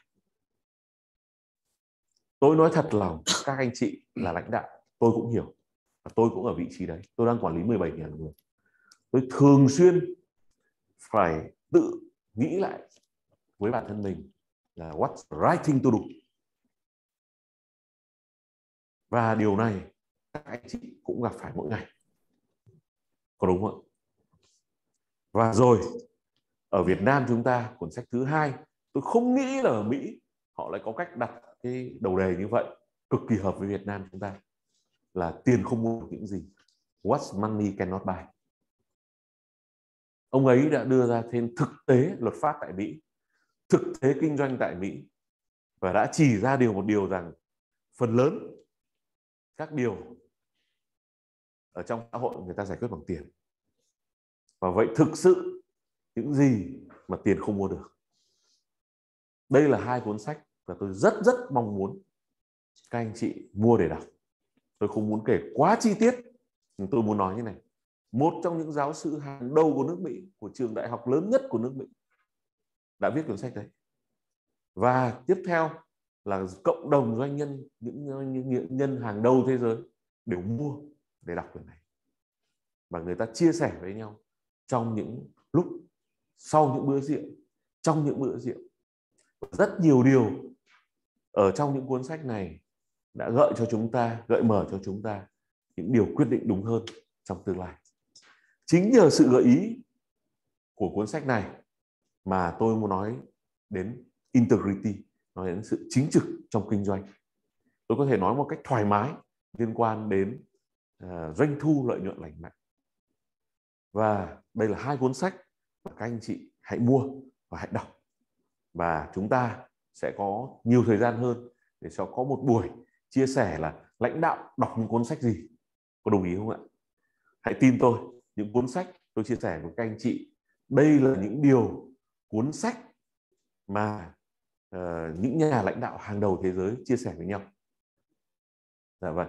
Tôi nói thật lòng, các anh chị là lãnh đạo, tôi cũng hiểu, và tôi cũng ở vị trí đấy. Tôi đang quản lý 17.000 người. Tôi thường xuyên phải tự nghĩ lại với bản thân mình là what's the right thing to do. Và điều này các anh chị cũng gặp phải mỗi ngày. Có đúng không ạ? Và rồi, ở Việt Nam chúng ta, cuốn sách thứ hai, tôi không nghĩ là ở Mỹ họ lại có cách đặt cái đầu đề như vậy, cực kỳ hợp với Việt Nam chúng ta, là tiền không mua được những gì. What money cannot buy. Ông ấy đã đưa ra thêm thực tế luật pháp tại Mỹ, thực tế kinh doanh tại Mỹ, và đã chỉ ra một điều rằng phần lớn các điều ở trong xã hội người ta giải quyết bằng tiền. Và vậy thực sự những gì mà tiền không mua được. Đây là hai cuốn sách và tôi rất mong muốn các anh chị mua để đọc. Tôi không muốn kể quá chi tiết, nhưng tôi muốn nói như này. Một trong những giáo sư hàng đầu của nước Mỹ, của trường đại học lớn nhất của nước Mỹ, đã viết cuốn sách đấy. Và tiếp theo là cộng đồng doanh nhân, những nhân hàng đầu thế giới đều mua để đọc quyển này. Và người ta chia sẻ với nhau trong những lúc, sau những bữa rượu, trong những bữa rượu. Rất nhiều điều ở trong những cuốn sách này đã gợi mở cho chúng ta những điều quyết định đúng hơn trong tương lai. Chính nhờ sự gợi ý của cuốn sách này mà tôi muốn nói đến integrity, nói đến sự chính trực trong kinh doanh. Tôi có thể nói một cách thoải mái liên quan đến doanh thu, lợi nhuận lành mạnh. Và đây là hai cuốn sách mà các anh chị hãy mua và hãy đọc. Và chúng ta sẽ có nhiều thời gian hơn để cho có một buổi chia sẻ là lãnh đạo đọc những cuốn sách gì. Có đồng ý không ạ? Hãy tin tôi, những cuốn sách tôi chia sẻ với các anh chị, đây là những cuốn sách mà những nhà lãnh đạo hàng đầu thế giới chia sẻ với nhau. Dạ vâng.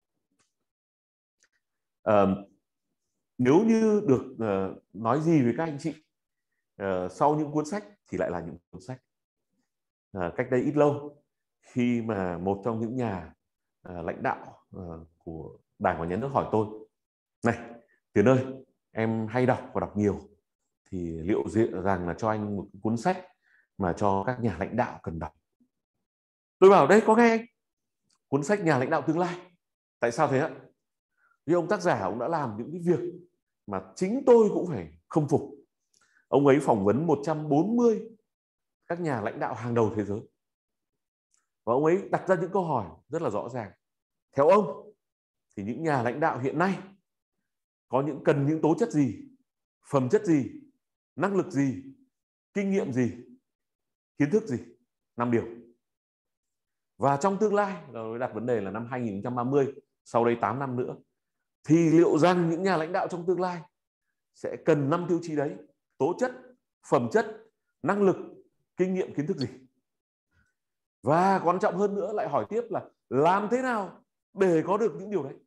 Nếu như được nói gì với các anh chị sau những cuốn sách thì lại là những cuốn sách. Cách đây ít lâu, khi mà một trong những nhà lãnh đạo của Đảng và Nhà nước hỏi tôi: này Tiến ơi, em hay đọc và đọc nhiều, thì liệu rằng là cho anh một cuốn sách mà cho các nhà lãnh đạo cần đọc. Tôi bảo đây, có nghe anh, cuốn sách Nhà lãnh đạo tương lai. Tại sao thế ạ? Vì ông tác giả ông đã làm những cái việc mà chính tôi cũng phải khâm phục. Ông ấy phỏng vấn 140 các nhà lãnh đạo hàng đầu thế giới. Và ông ấy đặt ra những câu hỏi rất là rõ ràng. Theo ông thì những nhà lãnh đạo hiện nay cần những tố chất gì, phẩm chất gì, năng lực gì, kinh nghiệm gì, kiến thức gì? 5 điều. Và trong tương lai, tôi đặt vấn đề là năm 2030, sau đây 8 năm nữa, thì liệu rằng những nhà lãnh đạo trong tương lai sẽ cần 5 tiêu chí đấy: tố chất, phẩm chất, năng lực, kinh nghiệm, kiến thức gì? Và quan trọng hơn nữa lại hỏi tiếp là làm thế nào để có được những điều đấy?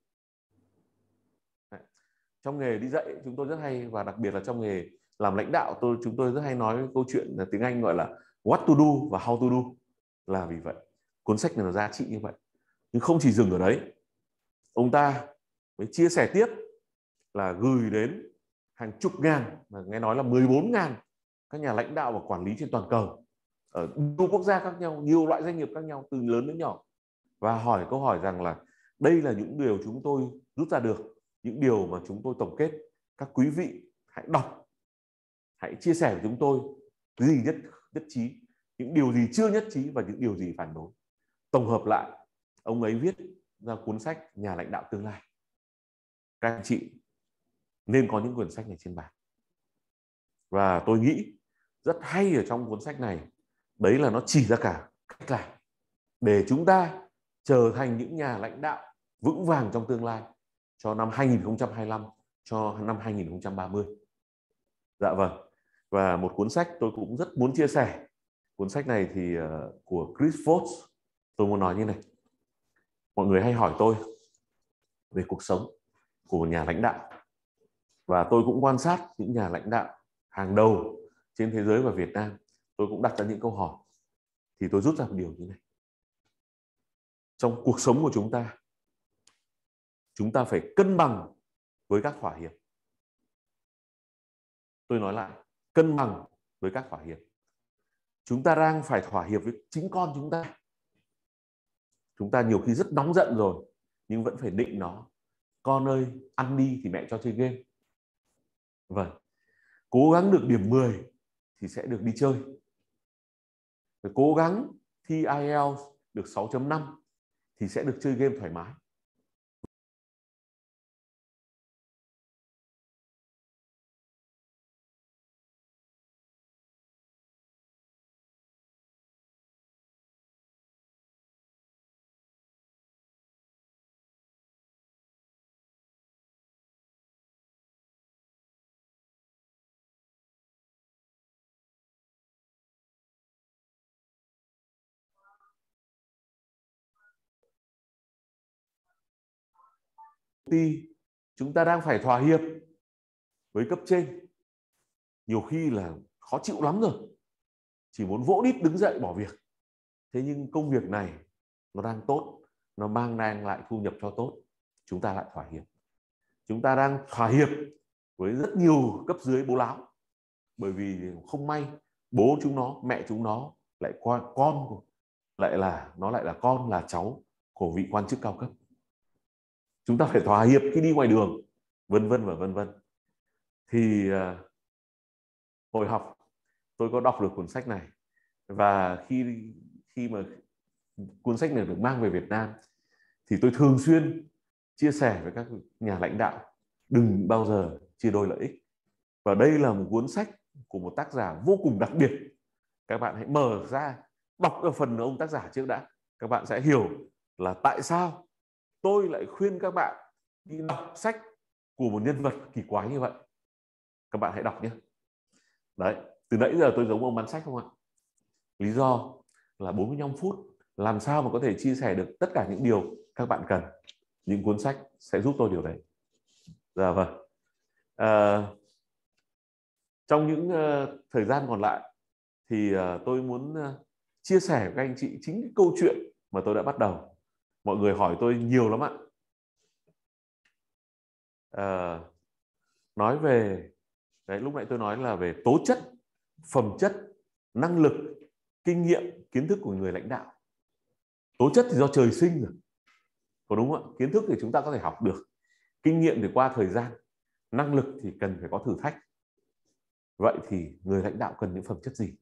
Trong nghề đi dạy chúng tôi rất hay, và đặc biệt là trong nghề làm lãnh đạo chúng tôi rất hay nói câu chuyện là tiếng Anh gọi là what to do và how to do. Là vì vậy cuốn sách này là giá trị như vậy. Nhưng không chỉ dừng ở đấy, ông ta mới chia sẻ tiếp là gửi đến hàng chục ngàn, mà nghe nói là 14.000 các nhà lãnh đạo và quản lý trên toàn cầu ở nhiều quốc gia khác nhau, nhiều loại doanh nghiệp khác nhau, từ lớn đến nhỏ, và hỏi câu hỏi rằng là đây là những điều chúng tôi rút ra được, những điều mà chúng tôi tổng kết các quý vị hãy đọc, hãy chia sẻ với chúng tôi cái gì nhất trí, những điều gì chưa nhất trí và những điều gì phản đối. Tổng hợp lại, ông ấy viết ra cuốn sách Nhà lãnh đạo tương lai. Các anh chị nên có những quyển sách này trên bàn. Và tôi nghĩ rất hay ở trong cuốn sách này, đấy là nó chỉ ra cả cách làm để chúng ta trở thành những nhà lãnh đạo vững vàng trong tương lai cho năm 2025, cho năm 2030. Dạ vâng. Và một cuốn sách tôi cũng rất muốn chia sẻ. Cuốn sách này thì của Chris Voss. Tôi muốn nói như này. Mọi người hay hỏi tôi về cuộc sống của một nhà lãnh đạo. Và tôi cũng quan sát những nhà lãnh đạo hàng đầu trên thế giới và Việt Nam. Tôi cũng đặt ra những câu hỏi. Thì tôi rút ra một điều như này. Trong cuộc sống của chúng ta phải cân bằng với các thỏa hiệp. Tôi nói lại, cân bằng với các thỏa hiệp. Chúng ta đang phải thỏa hiệp với chính con chúng ta. Chúng ta nhiều khi rất nóng giận rồi, nhưng vẫn phải định nó. Con ơi, ăn đi thì mẹ cho chơi game. Vâng. Cố gắng được điểm 10 thì sẽ được đi chơi. Phải cố gắng thi IELTS được 6.5 thì sẽ được chơi game thoải mái. Thì chúng ta đang phải thỏa hiệp với cấp trên. Nhiều khi là khó chịu lắm rồi, chỉ muốn vỗ đít đứng dậy bỏ việc. Thế nhưng công việc này nó đang tốt, nó mang lại thu nhập cho tốt, chúng ta lại thỏa hiệp. Chúng ta đang thỏa hiệp với rất nhiều cấp dưới bố láo, bởi vì không may bố chúng nó, mẹ chúng nó lại con lại là con là cháu của vị quan chức cao cấp. Chúng ta phải thỏa hiệp khi đi ngoài đường, vân vân và vân vân. Thì hồi học tôi có đọc được cuốn sách này, và khi mà cuốn sách này được mang về Việt Nam thì tôi thường xuyên chia sẻ với các nhà lãnh đạo đừng bao giờ chia đôi lợi ích. Và đây là một cuốn sách của một tác giả vô cùng đặc biệt. Các bạn hãy mở ra đọc ở phần ông tác giả trước đã. Các bạn sẽ hiểu là tại sao tôi lại khuyên các bạn đi đọc sách của một nhân vật kỳ quái như vậy. Các bạn hãy đọc nhé. Đấy, từ nãy giờ tôi giống ông bán sách không ạ? Lý do là 45 phút làm sao mà có thể chia sẻ được tất cả những điều các bạn cần. Những cuốn sách sẽ giúp tôi điều đấy. Dạ vâng. Trong những thời gian còn lại thì tôi muốn chia sẻ với các anh chị chính cái câu chuyện mà tôi đã bắt đầu. Mọi người hỏi tôi nhiều lắm ạ. Nói về đấy, lúc nãy tôi nói là về tố chất, phẩm chất, năng lực, kinh nghiệm, kiến thức của người lãnh đạo. Tố chất thì do trời sinh rồi, có đúng không ạ? Kiến thức thì chúng ta có thể học được, kinh nghiệm thì qua thời gian, năng lực thì cần phải có thử thách. Vậy thì người lãnh đạo cần những phẩm chất gì?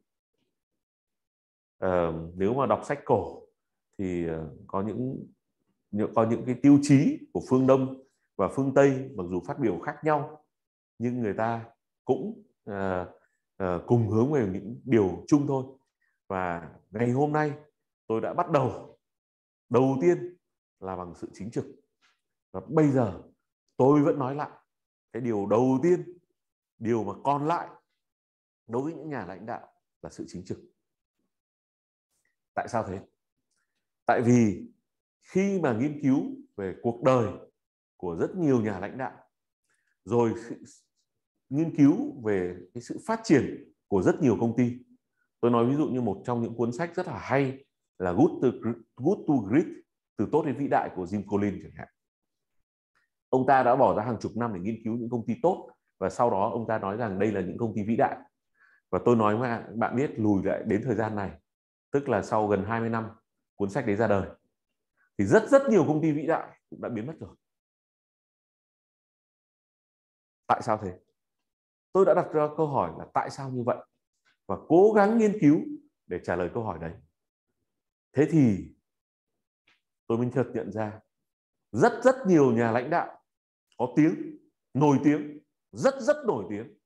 Nếu mà đọc sách cổ thì có những cái tiêu chí của phương Đông và phương Tây, mặc dù phát biểu khác nhau nhưng người ta cũng cùng hướng về những điều chung thôi. Và ngày hôm nay tôi đã bắt đầu tiên là bằng sự chính trực. Và bây giờ tôi vẫn nói lại cái điều đầu tiên, điều mà còn lại đối với những nhà lãnh đạo là sự chính trực. Tại sao thế? Tại vì khi mà nghiên cứu về cuộc đời của rất nhiều nhà lãnh đạo, rồi nghiên cứu về cái sự phát triển của rất nhiều công ty. Tôi nói ví dụ như một trong những cuốn sách rất là hay là Good to Great, từ tốt đến vĩ đại của Jim Collins chẳng hạn. Ông ta đã bỏ ra hàng chục năm để nghiên cứu những công ty tốt, và sau đó ông ta nói rằng đây là những công ty vĩ đại. Và tôi nói với bạn biết, lùi lại đến thời gian này, tức là sau gần 20 năm cuốn sách đấy ra đời, thì rất nhiều công ty vĩ đại cũng đã biến mất rồi. Tại sao thế? Tôi đã đặt ra câu hỏi là tại sao như vậy và cố gắng nghiên cứu để trả lời câu hỏi đấy. Thế thì tôi mới chợt nhận ra rất nhiều nhà lãnh đạo có tiếng, nổi tiếng, rất nổi tiếng,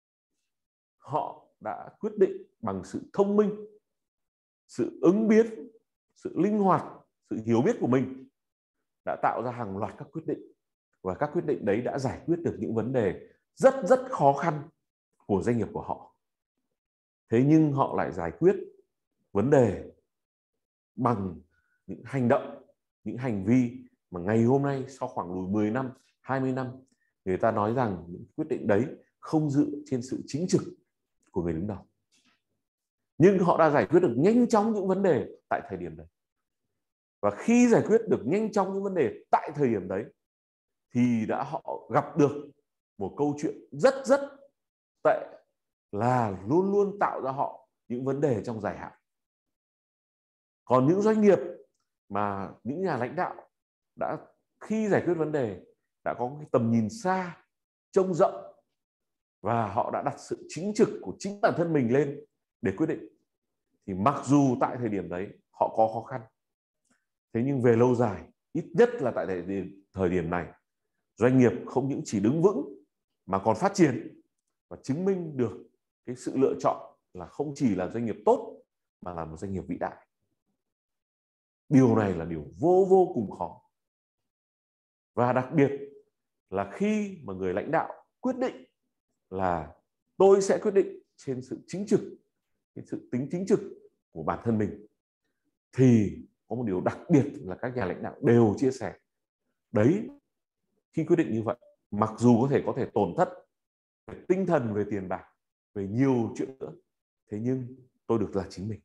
họ đã quyết định bằng sự thông minh, sự ứng biến, sự linh hoạt, sự hiểu biết của mình đã tạo ra hàng loạt các quyết định, và các quyết định đấy đã giải quyết được những vấn đề rất khó khăn của doanh nghiệp của họ. Thế nhưng họ lại giải quyết vấn đề bằng những hành động, những hành vi mà ngày hôm nay sau khoảng lùi 10 năm, 20 năm, người ta nói rằng những quyết định đấy không dựa trên sự chính trực của người đứng đầu. Nhưng họ đã giải quyết được nhanh chóng những vấn đề tại thời điểm đấy. Và khi giải quyết được nhanh chóng những vấn đề tại thời điểm đấy thì họ gặp được một câu chuyện rất tệ, là luôn luôn tạo ra họ những vấn đề trong dài hạn. Còn những doanh nghiệp mà những nhà lãnh đạo đã khi giải quyết vấn đề đã có cái tầm nhìn xa, trông rộng, và họ đã đặt sự chính trực của chính bản thân mình lên để quyết định, thì mặc dù tại thời điểm đấy họ có khó khăn, thế nhưng về lâu dài, ít nhất là tại thời điểm này, doanh nghiệp không những chỉ đứng vững mà còn phát triển và chứng minh được cái sự lựa chọn là không chỉ là doanh nghiệp tốt mà là một doanh nghiệp vĩ đại. Điều này là điều vô cùng khó. Và đặc biệt là khi mà người lãnh đạo quyết định là tôi sẽ quyết định trên sự chính trực, cái sự tính chính trực của bản thân mình, thì có một điều đặc biệt là các nhà lãnh đạo đều chia sẻ. Đấy, khi quyết định như vậy, mặc dù có thể tổn thất về tinh thần, về tiền bạc, về nhiều chuyện nữa, thế nhưng tôi được là chính mình.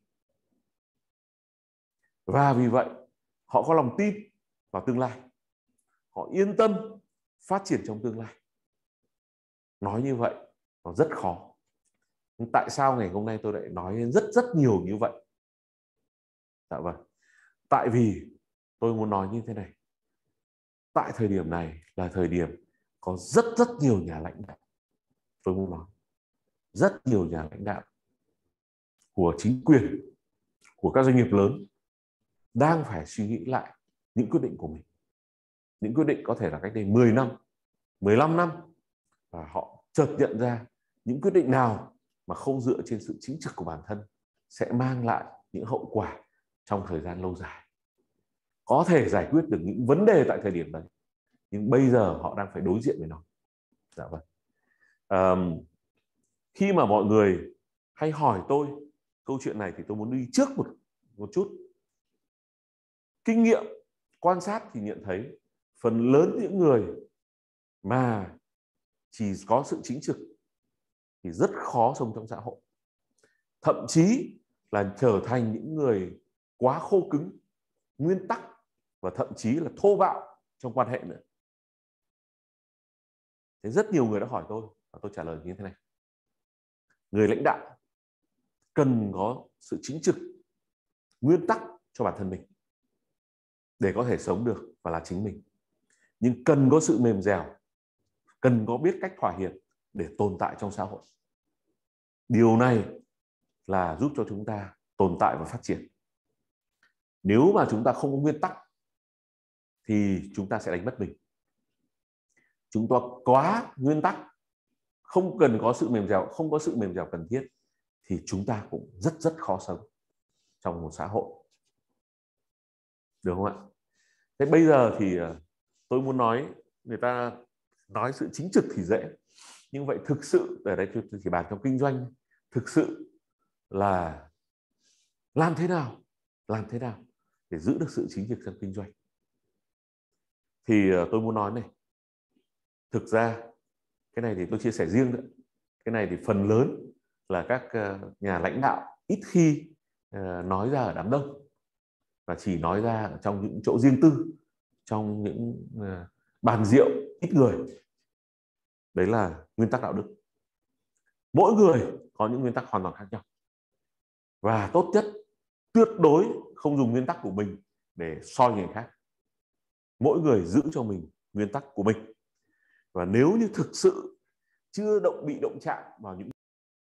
Và vì vậy, họ có lòng tin vào tương lai. Họ yên tâm phát triển trong tương lai. Nói như vậy, nó rất khó. Nhưng tại sao ngày hôm nay tôi lại nói rất nhiều như vậy? Dạ vâng. Tại vì tôi muốn nói như thế này. Tại thời điểm này là thời điểm có rất nhiều nhà lãnh đạo. Tôi muốn nói rất nhiều nhà lãnh đạo của chính quyền, của các doanh nghiệp lớn đang phải suy nghĩ lại những quyết định của mình. Những quyết định có thể là cách đây 10 năm, 15 năm, và họ chợt nhận ra những quyết định nào mà không dựa trên sự chính trực của bản thân sẽ mang lại những hậu quả trong thời gian lâu dài. Có thể giải quyết được những vấn đề tại thời điểm đấy, nhưng bây giờ họ đang phải đối diện với nó. Dạ vâng. Khi mà mọi người hay hỏi tôi câu chuyện này thì tôi muốn đi trước một chút. Kinh nghiệm quan sát thì nhận thấy phần lớn những người mà chỉ có sự chính trực thì rất khó sống trong xã hội. Thậm chí là trở thành những người quá khô cứng, nguyên tắc và thậm chí là thô bạo trong quan hệ nữa. Thế rất nhiều người đã hỏi tôi và tôi trả lời như thế này. Người lãnh đạo cần có sự chính trực, nguyên tắc cho bản thân mình để có thể sống được và là chính mình. Nhưng cần có sự mềm dẻo, cần có biết cách thỏa hiệp để tồn tại trong xã hội. Điều này là giúp cho chúng ta tồn tại và phát triển. Nếu mà chúng ta không có nguyên tắc thì chúng ta sẽ đánh mất mình. Chúng ta quá nguyên tắc, không cần có sự mềm dẻo, không có sự mềm dẻo cần thiết, thì chúng ta cũng rất khó sống trong một xã hội. Được không ạ? Thế bây giờ thì tôi muốn nói, người ta nói sự chính trực thì dễ, nhưng vậy thực sự, ở đây tôi chỉ bàn trong kinh doanh, thực sự là làm thế nào để giữ được sự chính trực trong kinh doanh? Thì tôi muốn nói này, thực ra cái này thì tôi chia sẻ riêng nữa. Cái này thì phần lớn là các nhà lãnh đạo ít khi nói ra ở đám đông, và chỉ nói ra ở trong những chỗ riêng tư, trong những bàn rượu ít người. Đấy là nguyên tắc đạo đức. Mỗi người có những nguyên tắc hoàn toàn khác nhau, và tốt nhất tuyệt đối không dùng nguyên tắc của mình để soi người khác. Mỗi người giữ cho mình nguyên tắc của mình. Và nếu như thực sự chưa bị động chạm vào những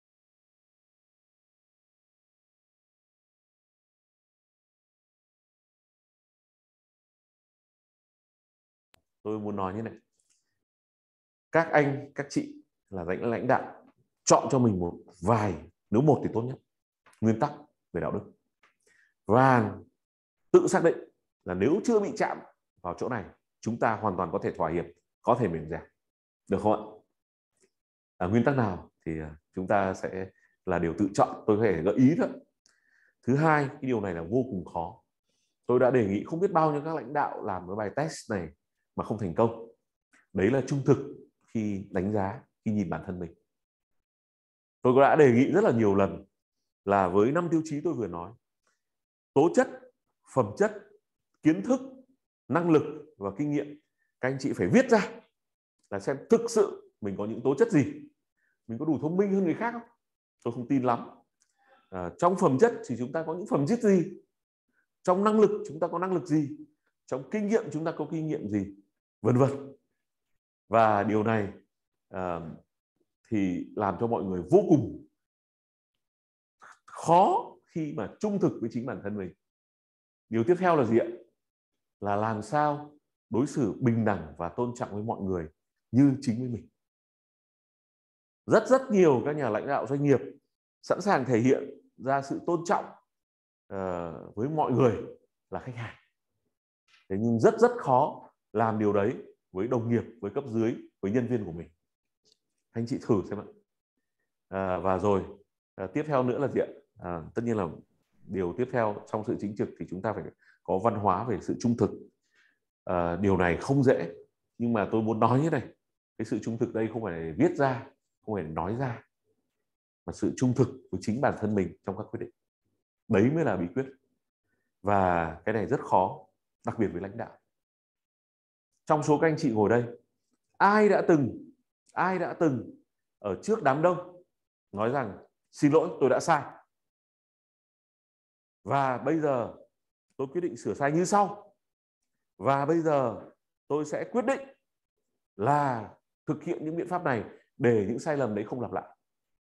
tôi muốn nói như này. Các anh, các chị là lãnh đạo chọn cho mình một vài, nếu một thì tốt nhất, nguyên tắc về đạo đức và tự xác định là nếu chưa bị chạm vào chỗ này, chúng ta hoàn toàn có thể thỏa hiệp, có thể mềm dẻo, được không ạ? Nguyên tắc nào thì chúng ta sẽ là điều tự chọn, tôi có thể gợi ý thôi. Thứ hai, cái điều này là vô cùng khó. Tôi đã đề nghị không biết bao nhiêu các lãnh đạo làm cái bài test này mà không thành công. Đấy là trung thực khi đánh giá, khi nhìn bản thân mình. Tôi đã đề nghị rất là nhiều lần là với 5 tiêu chí tôi vừa nói, tố chất, phẩm chất, kiến thức, năng lực và kinh nghiệm, các anh chị phải viết ra là xem thực sự mình có những tố chất gì, mình có đủ thông minh hơn người khác không? Tôi không tin lắm. Trong phẩm chất thì chúng ta có những phẩm chất gì, trong năng lực chúng ta có năng lực gì, trong kinh nghiệm chúng ta có kinh nghiệm gì, vân vân. Và điều này thì làm cho mọi người vô cùng khó khi mà trung thực với chính bản thân mình. Điều tiếp theo là gì ạ? Là làm sao đối xử bình đẳng và tôn trọng với mọi người như chính với mình. Rất nhiều các nhà lãnh đạo doanh nghiệp sẵn sàng thể hiện ra sự tôn trọng với mọi người là khách hàng. Thế nhưng rất khó làm điều đấy với đồng nghiệp, với cấp dưới, với nhân viên của mình. Anh chị thử xem ạ. Và rồi tiếp theo nữa là gì ạ? Tất nhiên là điều tiếp theo trong sự chính trực thì chúng ta phải có văn hóa về sự trung thực. Điều này không dễ, nhưng mà tôi muốn nói như này, cái sự trung thực đây không phải để viết ra, không phải để nói ra, mà sự trung thực với chính bản thân mình trong các quyết định. Đấy mới là bí quyết. Và cái này rất khó, đặc biệt với lãnh đạo. Trong số các anh chị ngồi đây, ai đã từng ở trước đám đông nói rằng xin lỗi, tôi đã sai, và bây giờ tôi quyết định sửa sai như sau, và bây giờ tôi sẽ quyết định là thực hiện những biện pháp này để những sai lầm đấy không lặp lại?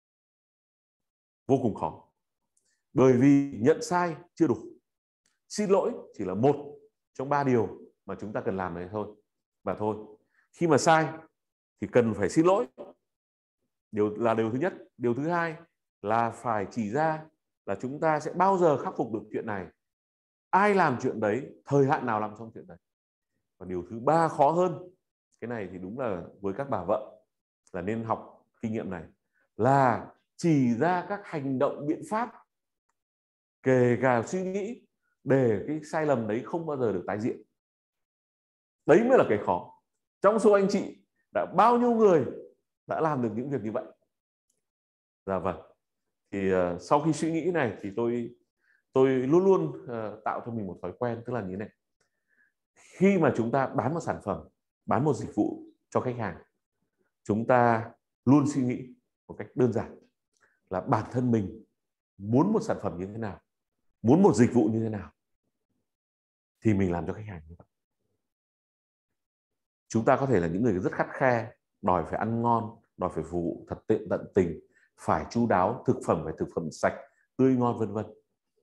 Vô cùng khó. Bởi vì nhận sai chưa đủ. Xin lỗi chỉ là một trong 3 điều mà chúng ta cần làm đấy thôi. Và thôi, khi mà sai thì cần phải xin lỗi. Điều thứ nhất. Điều thứ hai là phải chỉ ra là chúng ta sẽ bao giờ khắc phục được chuyện này, ai làm chuyện đấy, thời hạn nào làm xong chuyện đấy. Và điều thứ ba khó hơn, cái này thì đúng là với các bà vợ là nên học kinh nghiệm này, là chỉ ra các hành động, biện pháp, kể cả suy nghĩ để cái sai lầm đấy không bao giờ được tái diễn. Đấy mới là cái khó. Trong số anh chị đã bao nhiêu người đã làm được những việc như vậy? Dạ vâng. Thì sau khi suy nghĩ này thì tôi luôn luôn tạo cho mình một thói quen, tức là như thế này. Khi mà chúng ta bán một sản phẩm, bán một dịch vụ cho khách hàng, chúng ta luôn suy nghĩ một cách đơn giản là bản thân mình muốn một sản phẩm như thế nào, muốn một dịch vụ như thế nào thì mình làm cho khách hàng như vậy. Chúng ta có thể là những người rất khắt khe, đòi phải ăn ngon, đòi phải phục vụ thật tận tình, phải chu đáo, thực phẩm phải thực phẩm sạch, tươi ngon, vân vân.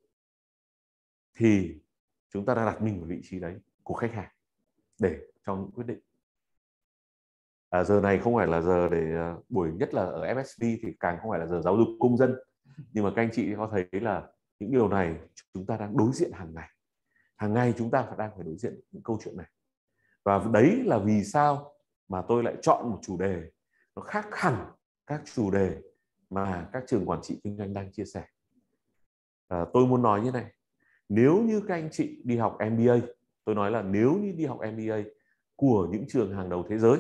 Thì chúng ta đã đặt mình vào vị trí đấy của khách hàng để cho những quyết định. Giờ này không phải là giờ để buổi, nhất là ở FSB thì càng không phải là giờ giáo dục công dân. Nhưng mà các anh chị có thấy là những điều này chúng ta đang đối diện hàng ngày. Hàng ngày chúng ta đang phải đối diện những câu chuyện này. Và đấy là vì sao mà tôi lại chọn một chủ đề nó khác hẳn các chủ đề mà các trường quản trị kinh doanh đang chia sẻ. Tôi muốn nói như này, nếu như các anh chị đi học MBA, tôi nói là nếu như đi học MBA của những trường hàng đầu thế giới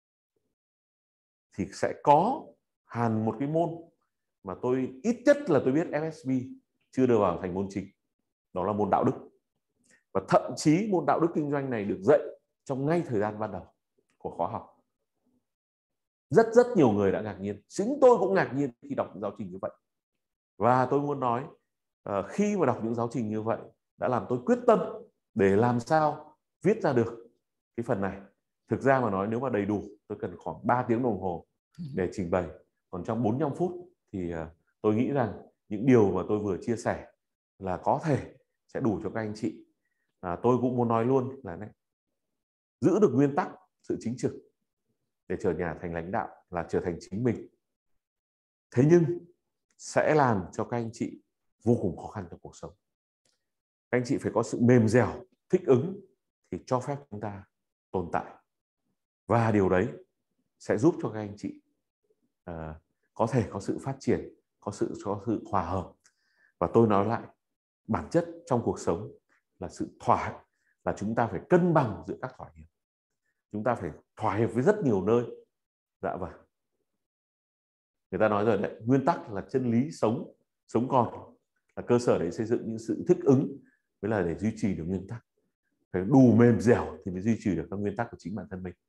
thì sẽ có hẳn một cái môn mà tôi ít nhất là tôi biết FSB chưa đưa vào thành môn chính, đó là môn đạo đức. Và thậm chí môn đạo đức kinh doanh này được dạy trong ngay thời gian ban đầu của khóa học. Rất nhiều người đã ngạc nhiên, chính tôi cũng ngạc nhiên khi đọc những giáo trình như vậy. Và tôi muốn nói, khi mà đọc những giáo trình như vậy đã làm tôi quyết tâm để làm sao viết ra được cái phần này. Thực ra mà nói nếu mà đầy đủ tôi cần khoảng 3 tiếng đồng hồ để trình bày. Còn trong 45 phút thì tôi nghĩ rằng những điều mà tôi vừa chia sẻ là có thể sẽ đủ cho các anh chị. Tôi cũng muốn nói luôn là này, giữ được nguyên tắc sự chính trực để trở thành lãnh đạo là trở thành chính mình. Thế nhưng sẽ làm cho các anh chị vô cùng khó khăn trong cuộc sống. Các anh chị phải có sự mềm dẻo, thích ứng thì cho phép chúng ta tồn tại. Và điều đấy sẽ giúp cho các anh chị có thể có sự phát triển, có sự hòa hợp. Và tôi nói lại, bản chất trong cuộc sống là là chúng ta phải cân bằng giữa các thỏa hiệp. Chúng ta phải thỏa hiệp với rất nhiều nơi. Dạ vâng. Người ta nói rồi đấy, nguyên tắc là chân lý sống còn, là cơ sở để xây dựng những sự thích ứng với là để duy trì được nguyên tắc. Phải đủ mềm dẻo thì mới duy trì được các nguyên tắc của chính bản thân mình.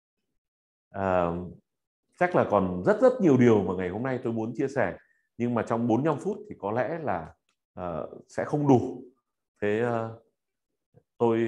Chắc là còn rất nhiều điều mà ngày hôm nay tôi muốn chia sẻ, nhưng mà trong 45 phút thì có lẽ là sẽ không đủ. Thế tôi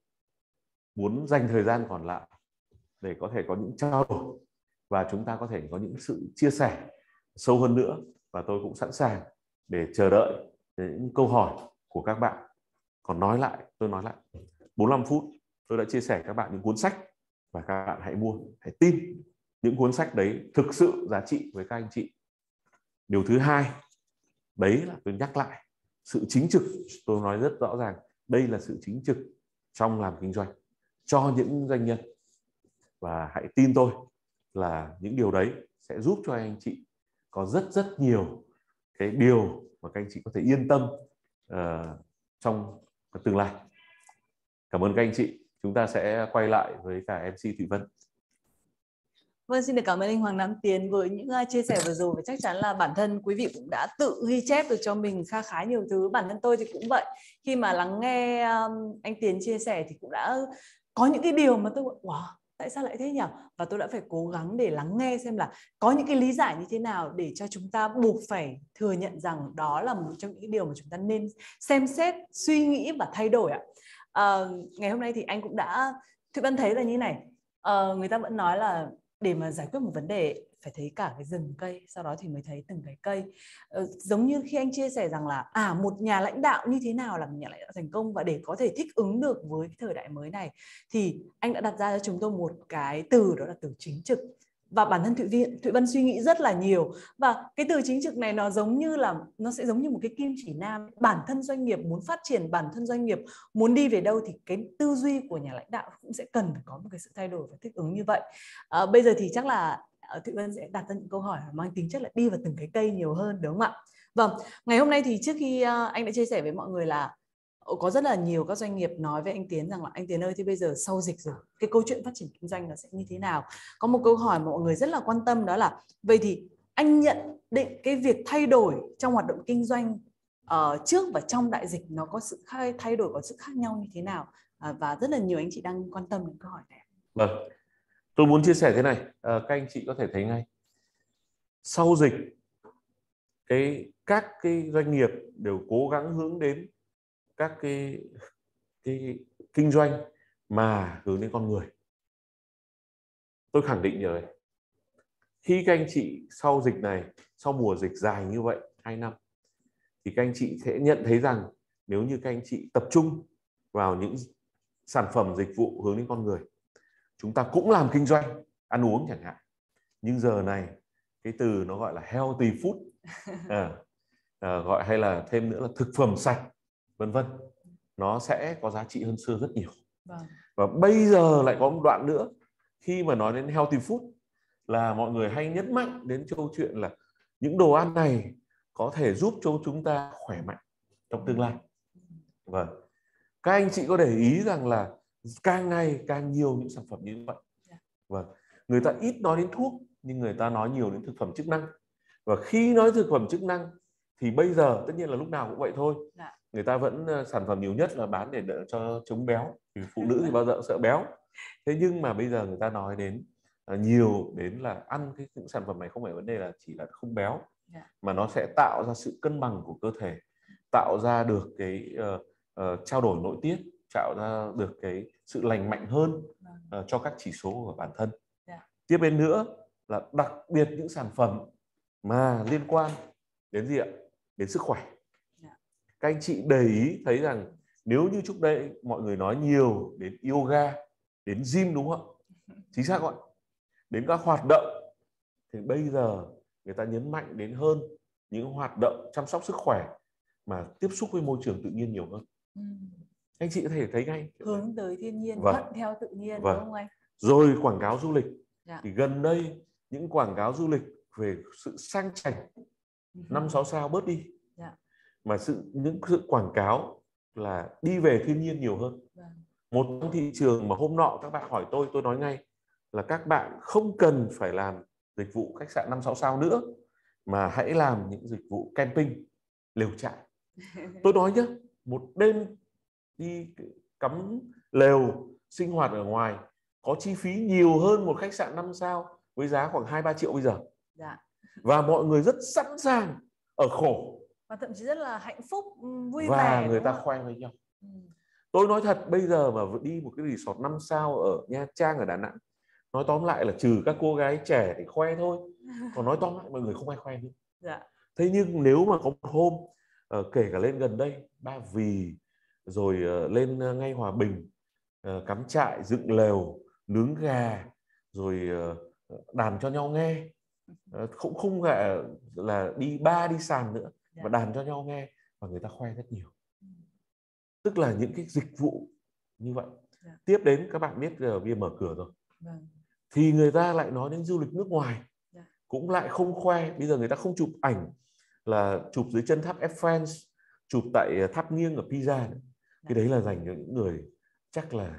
muốn dành thời gian còn lại để có thể có những trao đổi và chúng ta có thể có những sự chia sẻ sâu hơn nữa. Và tôi cũng sẵn sàng để chờ đợi những câu hỏi của các bạn. Còn tôi nói lại 45 phút tôi đã chia sẻ các bạn những cuốn sách và các bạn hãy mua, hãy tin những cuốn sách đấy thực sự giá trị với các anh chị. Điều thứ hai, đấy là tôi nhắc lại sự chính trực. Tôi nói rất rõ ràng, đây là sự chính trực trong làm kinh doanh cho những doanh nhân. Và hãy tin tôi là những điều đấy sẽ giúp cho anh chị có rất nhiều cái điều mà các anh chị có thể yên tâm trong tương lai. Cảm ơn các anh chị. Chúng ta sẽ quay lại với cả MC Thủy Vân. Vâng, xin được cảm ơn anh Hoàng Nam Tiến với những chia sẻ vừa rồi. Và chắc chắn là bản thân quý vị cũng đã tự ghi chép được cho mình khá nhiều thứ. Bản thân tôi thì cũng vậy. Khi mà lắng nghe anh Tiến chia sẻ thì cũng đã có những cái điều mà tôi wow, tại sao lại thế nhỉ? Và tôi đã phải cố gắng để lắng nghe xem là có những cái lý giải như thế nào để cho chúng ta buộc phải thừa nhận rằng đó là một trong những cái điều mà chúng ta nên xem xét, suy nghĩ và thay đổi ạ. Ngày hôm nay thì anh cũng đã Thủy Vân thấy là như này, người ta vẫn nói là để mà giải quyết một vấn đề phải thấy cả cái rừng cây, sau đó thì mới thấy từng cái cây. Giống như khi anh chia sẻ rằng là một nhà lãnh đạo như thế nào là một nhà lãnh đạo thành công, và để có thể thích ứng được với cái thời đại mới này thì anh đã đặt ra cho chúng tôi một cái từ, đó là từ chính trực. Và bản thân Thụy Vân suy nghĩ rất là nhiều, và cái từ chính trực này nó sẽ giống như một cái kim chỉ nam. Bản thân doanh nghiệp muốn phát triển, bản thân doanh nghiệp muốn đi về đâu thì cái tư duy của nhà lãnh đạo cũng sẽ cần phải có một cái sự thay đổi và thích ứng như vậy. Bây giờ thì chắc là Thụy Vân sẽ đặt ra những câu hỏi mang tính chất là đi vào từng cái cây nhiều hơn, đúng không ạ? Vâng, ngày hôm nay thì trước khi anh đã chia sẻ với mọi người là có rất là nhiều các doanh nghiệp nói với anh Tiến rằng là anh Tiến ơi, thì bây giờ sau dịch rồi, cái câu chuyện phát triển kinh doanh nó sẽ như thế nào? Có một câu hỏi mà mọi người rất là quan tâm, đó là vậy thì anh nhận định cái việc thay đổi trong hoạt động kinh doanh trước và trong đại dịch nó có sự thay đổi, có sự khác nhau như thế nào? Và rất là nhiều anh chị đang quan tâm đến câu hỏi này. Vâng, tôi muốn chia sẻ thế này, các anh chị có thể thấy ngay sau dịch các cái doanh nghiệp đều cố gắng hướng đến các cái kinh doanh mà hướng đến con người. Tôi khẳng định như vậy, khi các anh chị sau dịch này, sau mùa dịch dài như vậy 2 năm, thì các anh chị sẽ nhận thấy rằng nếu như các anh chị tập trung vào những sản phẩm dịch vụ hướng đến con người, chúng ta cũng làm kinh doanh ăn uống chẳng hạn, nhưng giờ này cái từ nó gọi là healthy food, gọi hay là thêm nữa là thực phẩm sạch, vân vân, nó sẽ có giá trị hơn xưa rất nhiều. Và bây giờ lại có một đoạn nữa, khi mà nói đến healthy food là mọi người hay nhấn mạnh đến câu chuyện là những đồ ăn này có thể giúp cho chúng ta khỏe mạnh trong tương lai. Vâng, các anh chị có để ý rằng là càng ngày càng nhiều những sản phẩm như vậy. Vâng, người ta ít nói đến thuốc nhưng người ta nói nhiều đến thực phẩm chức năng. Và khi nói thực phẩm chức năng thì bây giờ tất nhiên là lúc nào cũng vậy thôi. Người ta vẫn sản phẩm nhiều nhất là bán để đỡ cho chống béo. Thì phụ nữ thì bao giờ cũng sợ béo. Thế nhưng mà bây giờ người ta nói đến nhiều đến là ăn những sản phẩm này không phải vấn đề là chỉ là không béo, mà nó sẽ tạo ra sự cân bằng của cơ thể, tạo ra được cái trao đổi nội tiết, tạo ra được cái sự lành mạnh hơn cho các chỉ số của bản thân. Tiếp đến nữa là đặc biệt những sản phẩm mà liên quan đến gì ạ? Đến sức khỏe. Các anh chị để ý thấy rằng nếu như trước đây mọi người nói nhiều đến yoga, đến gym, đúng không ạ? Chính xác không ạ? Đến các hoạt động, thì bây giờ người ta nhấn mạnh đến hơn những hoạt động chăm sóc sức khỏe mà tiếp xúc với môi trường tự nhiên nhiều hơn. Anh chị có thể thấy ngay hướng tới thiên nhiên, vâng. thuận theo tự nhiên, vâng. đúng không anh? Rồi quảng cáo du lịch. Thì gần đây những quảng cáo du lịch về sự sang chảnh 5-6 sao bớt đi. Mà những sự quảng cáo là đi về thiên nhiên nhiều hơn. Một trong thị trường mà hôm nọ các bạn hỏi tôi nói ngay là các bạn không cần phải làm dịch vụ khách sạn 5-6 sao nữa, mà hãy làm những dịch vụ camping, lều trại. Tôi nói nhé, một đêm đi cắm lều sinh hoạt ở ngoài có chi phí nhiều hơn một khách sạn 5 sao với giá khoảng 2-3 triệu bây giờ. Và mọi người rất sẵn sàng ở khổ. Và thậm chí rất là hạnh phúc, vui và vẻ. Và người ta khoe với nhau. Tôi nói thật, bây giờ mà đi một cái resort 5 sao ở Nha Trang, ở Đà Nẵng, nói tóm lại là trừ các cô gái trẻ thì khoe thôi. Còn nói tóm lại mọi người không ai khoe nữa. Thế nhưng nếu mà có một hôm, kể cả lên gần đây Ba Vì, rồi lên ngay Hòa Bình, cắm trại, dựng lều, nướng gà, rồi đàn cho nhau nghe, không phải là đi bar đi sàn nữa, mà đàn cho nhau nghe, và người ta khoe rất nhiều. Tức là những cái dịch vụ như vậy. Tiếp đến các bạn biết bia mở cửa rồi. Thì người ta lại nói đến du lịch nước ngoài, cũng lại không khoe. Bây giờ người ta không chụp ảnh là chụp dưới chân tháp Eiffel, chụp tại tháp nghiêng ở Pisa nữa. Cái đấy là dành cho những người chắc là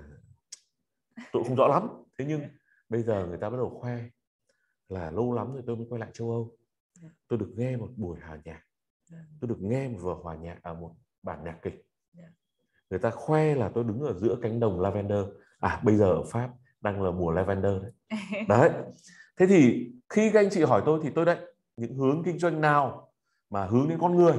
tôi không rõ lắm. Thế nhưng bây giờ người ta bắt đầu khoe là lâu lắm rồi tôi mới quay lại châu Âu. Tôi được nghe một buổi hòa nhạc, tôi được nghe một vở hòa nhạc ở một bản nhạc kịch. Người ta khoe là tôi đứng ở giữa cánh đồng lavender. Bây giờ ở Pháp đang là mùa lavender đấy. Đấy. Thế thì khi các anh chị hỏi tôi thì tôi đây, những hướng kinh doanh nào mà hướng đến con người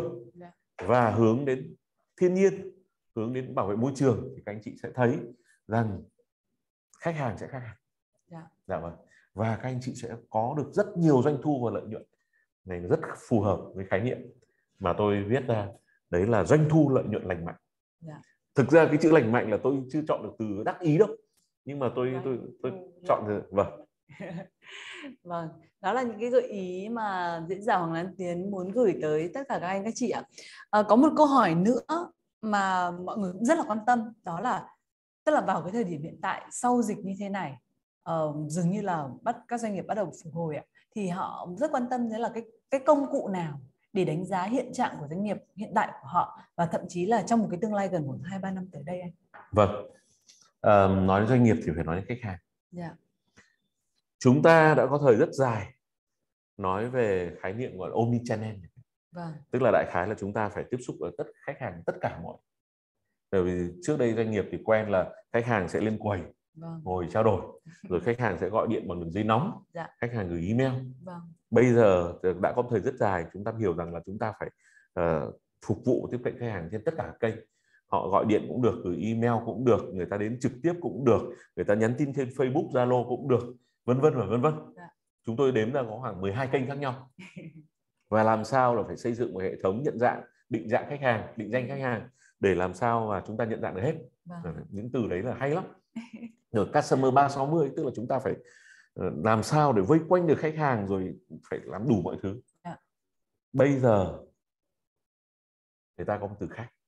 và hướng đến thiên nhiên, hướng đến bảo vệ môi trường, thì các anh chị sẽ thấy rằng khách hàng sẽ khác hẳn. Dạ vâng. Và các anh chị sẽ có được rất nhiều doanh thu và lợi nhuận. Này rất phù hợp với khái niệm mà tôi viết ra, đấy là doanh thu lợi nhuận lành mạnh. Thực ra cái chữ lành mạnh là tôi chưa chọn được từ đắc ý đâu, nhưng mà tôi chọn từ vâng. Vâng, đó là những cái gợi ý mà diễn giả Hoàng Lan Tiến muốn gửi tới tất cả các anh các chị ạ. Có một câu hỏi nữa mà mọi người cũng rất là quan tâm, đó là tức là vào cái thời điểm hiện tại sau dịch như thế này, dường như là các doanh nghiệp bắt đầu phục hồi ạ, thì họ rất quan tâm đến là cái công cụ nào để đánh giá hiện trạng của doanh nghiệp hiện tại của họ, và thậm chí là trong một cái tương lai gần 1-2-3 năm tới đây anh. Vâng, nói đến doanh nghiệp thì phải nói đến khách hàng. Chúng ta đã có thời rất dài nói về khái niệm gọi là omnichannel. Tức là đại khái là chúng ta phải tiếp xúc với khách hàng tất cả mọi. Bởi vì trước đây doanh nghiệp thì quen là khách hàng sẽ lên quầy, ngồi trao đổi, rồi khách hàng sẽ gọi điện bằng đường dây nóng, khách hàng gửi email. Bây giờ đã có thời rất dài chúng ta hiểu rằng là chúng ta phải phục vụ tiếp cận khách hàng trên tất cả các kênh. Họ gọi điện cũng được, gửi email cũng được, người ta đến trực tiếp cũng được, người ta nhắn tin trên Facebook, Zalo cũng được, vân vân và vân vân. Chúng tôi đếm ra có khoảng 12 kênh khác nhau. Và làm sao là phải xây dựng một hệ thống nhận dạng, định dạng khách hàng, định danh khách hàng để làm sao mà chúng ta nhận dạng được hết. Những từ đấy là hay lắm. Rồi Customer 360, tức là chúng ta phải làm sao để vây quanh được khách hàng, rồi phải làm đủ mọi thứ. Bây giờ người ta có một từ khác.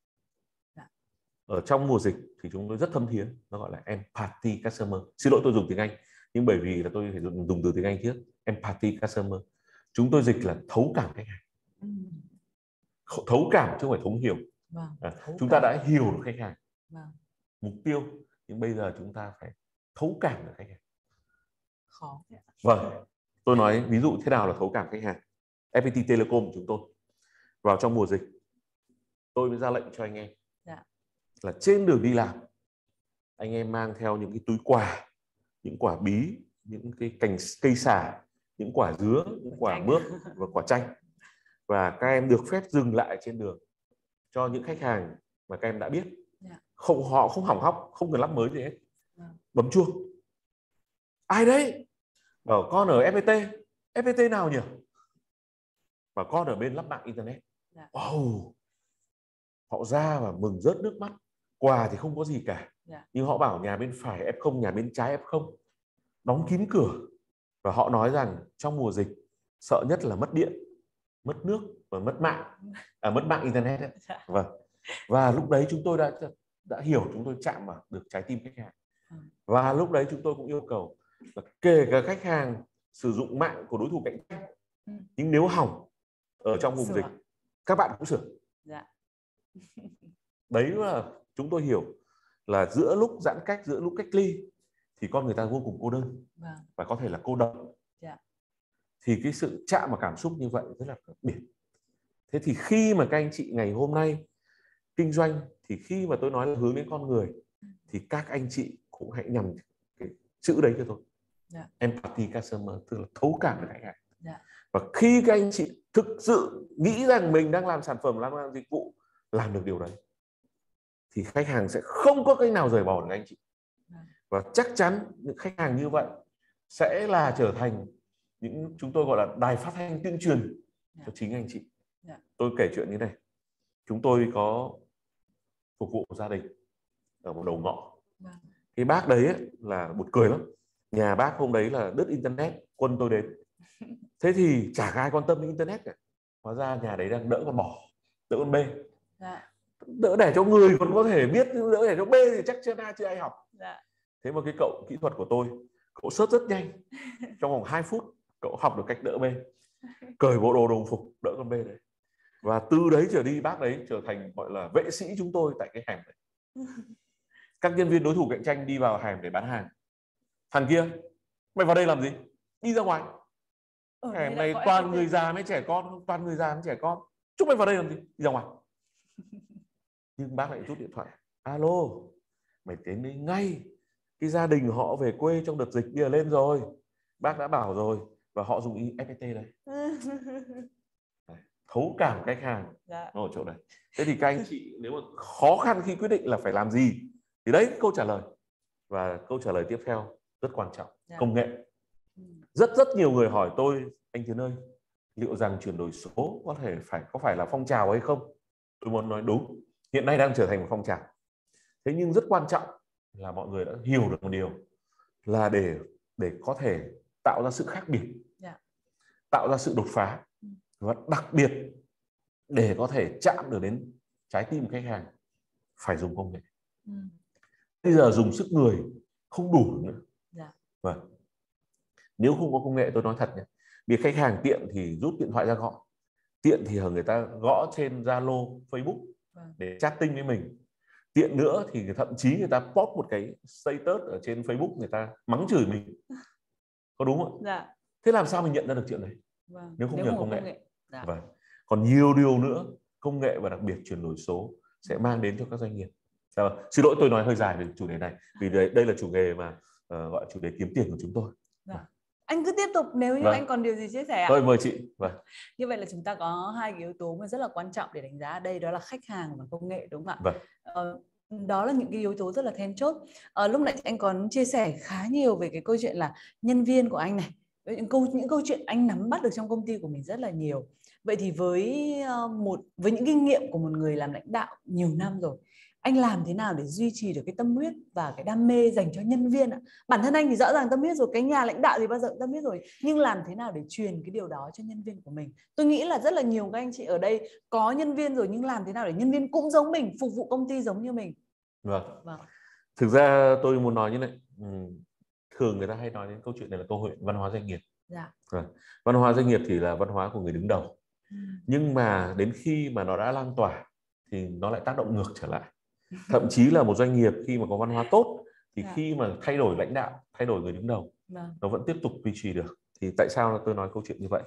Ở trong mùa dịch thì chúng tôi rất thâm thiến, nó gọi là empathy customer. Xin lỗi tôi dùng tiếng Anh, nhưng bởi vì là tôi phải dùng từ tiếng Anh trước. Empathy customer. Chúng tôi dịch là thấu cảm khách hàng. Thấu cảm chứ không phải thấu hiểu. Chúng ta đã hiểu được khách hàng, mục tiêu, nhưng bây giờ chúng ta phải thấu cảm được khách hàng. Khó. Vâng, tôi nói ví dụ thế nào là thấu cảm khách hàng. FPT Telecom của chúng tôi vào trong mùa dịch, tôi mới ra lệnh cho anh em là trên đường đi làm, anh em mang theo những cái túi quà, những quả bí, những cái cành cây sả, những quả dứa, những quả mướp và quả chanh. Và các em được phép dừng lại trên đường cho những khách hàng mà các em đã biết. Họ không hỏng hóc, không cần lắp mới gì hết. Bấm chuông. Ai đấy? bảo con ở FPT. FPT nào nhỉ? Và con ở bên lắp mạng internet. Wow. Họ ra và mừng rớt nước mắt. Quà thì không có gì cả. Nhưng họ bảo nhà bên phải F0, nhà bên trái F0. Đóng kín cửa. Và họ nói rằng trong mùa dịch sợ nhất là mất điện, mất nước và mất mạng internet ấy. Vâng. Và lúc đấy chúng tôi đã hiểu, chúng tôi chạm vào được trái tim khách hàng. Và lúc đấy chúng tôi cũng yêu cầu là kể cả khách hàng sử dụng mạng của đối thủ cạnh tranh, nhưng nếu hỏng ở trong vùng dịch các bạn cũng sửa. Đấy là chúng tôi hiểu là giữa lúc giãn cách, giữa lúc cách ly thì con người ta vô cùng cô đơn và có thể là cô độc. Thì cái sự chạm vào cảm xúc như vậy rất là đặc biệt. Thế thì khi mà các anh chị ngày hôm nay kinh doanh, thì khi mà tôi nói là hướng đến con người, thì các anh chị cũng hãy nhầm cái chữ đấy cho tôi. Empathy customer, tức là thấu cảm với khách hàng. Và khi các anh chị thực sự nghĩ rằng mình đang làm sản phẩm, làm dịch vụ, làm được điều đấy, thì khách hàng sẽ không có cách nào rời bỏ được anh chị. Và chắc chắn những khách hàng như vậy sẽ là trở thành những chúng tôi gọi là đài phát thanh tuyên truyền cho chính anh chị. Tôi kể chuyện như này. Chúng tôi có phục vụ một gia đình ở một đầu ngõ. Cái bác đấy ấy, là buồn cười lắm. Nhà bác hôm đấy là đứt internet, quân tôi đến. Thế thì chả ai quan tâm đến internet cả. Hóa ra nhà đấy đang đỡ con bò, đỡ con bê. Đỡ để cho người còn có thể biết, đỡ để cho bê thì chắc chưa ai học. Thế mà cái cậu kỹ thuật của tôi, cậu search rất nhanh. Trong vòng 2 phút cậu học được cách đỡ bê, cởi bộ đồ đồng phục đỡ con bê đấy. Và từ đấy trở đi bác đấy trở thành gọi là vệ sĩ chúng tôi tại cái hẻm đấy. Các nhân viên đối thủ cạnh tranh đi vào hẻm để bán hàng. Thằng kia, mày vào đây làm gì? Đi ra ngoài. Hẻm này toàn người già mới trẻ con, toàn người già mới trẻ con. Chúng mày vào đây làm gì? Đi ra ngoài. Nhưng bác lại rút điện thoại. Alo, mày đến đây ngay. Cái gia đình họ về quê trong đợt dịch bây giờ lên rồi. Bác đã bảo rồi. Và họ dùng FPT đấy. Thấu cảm khách hàng nó ở chỗ này. Thế thì các anh chị nếu mà khó khăn khi quyết định là phải làm gì, thì đấy câu trả lời. Và câu trả lời tiếp theo rất quan trọng, công nghệ. Rất nhiều người hỏi tôi, anh Tiến ơi, liệu rằng chuyển đổi số có phải là phong trào hay không? Tôi muốn nói đúng, hiện nay đang trở thành một phong trào. Thế nhưng rất quan trọng là mọi người đã hiểu được một điều là để có thể tạo ra sự khác biệt, tạo ra sự đột phá, và đặc biệt để có thể chạm được đến trái tim khách hàng phải dùng công nghệ. Bây giờ dùng sức người không đủ nữa. Vâng. Nếu không có công nghệ, tôi nói thật nhé, vì khách hàng tiện thì rút điện thoại ra gọi, tiện thì người ta gõ trên Zalo, Facebook để chatting với mình, tiện nữa thì thậm chí người ta post một cái status ở trên Facebook, người ta mắng chửi mình, có đúng không? Thế làm sao mình nhận ra được chuyện đấy? Nếu không nhờ công nghệ. Vâng. Còn nhiều điều nữa, công nghệ và đặc biệt chuyển đổi số sẽ mang đến cho các doanh nghiệp. Xin lỗi tôi nói hơi dài về chủ đề này, vì đây là chủ đề mà gọi chủ đề kiếm tiền của chúng tôi. Anh cứ tiếp tục nếu như anh còn điều gì chia sẻ ạ? Tôi mời chị. Như vậy là chúng ta có hai cái yếu tố mà rất là quan trọng để đánh giá ở đây, đó là khách hàng và công nghệ, đúng không ạ? Đó là những cái yếu tố rất là then chốt. Lúc nãy anh còn chia sẻ khá nhiều về cái câu chuyện là nhân viên của anh này, những câu chuyện anh nắm bắt được trong công ty của mình rất là nhiều. Vậy thì với những kinh nghiệm của một người làm lãnh đạo nhiều năm rồi, anh làm thế nào để duy trì được cái tâm huyết và cái đam mê dành cho nhân viên ạ? Bản thân anh thì rõ ràng tâm huyết rồi, cái nhà lãnh đạo thì bao giờ cũng tâm huyết rồi, nhưng làm thế nào để truyền cái điều đó cho nhân viên của mình? Tôi nghĩ là rất là nhiều các anh chị ở đây có nhân viên rồi, nhưng làm thế nào để nhân viên cũng giống mình, phục vụ công ty giống như mình? Vâng. Thực ra tôi muốn nói như này, thường người ta hay nói đến câu chuyện này là câu chuyện văn hóa doanh nghiệp. Văn hóa doanh nghiệp thì là văn hóa của người đứng đầu, nhưng mà đến khi mà nó đã lan tỏa thì nó lại tác động ngược trở lại. Thậm chí là một doanh nghiệp khi mà có văn hóa tốt thì khi mà thay đổi lãnh đạo, thay đổi người đứng đầu, nó vẫn tiếp tục duy trì được. Thì tại sao tôi nói câu chuyện như vậy?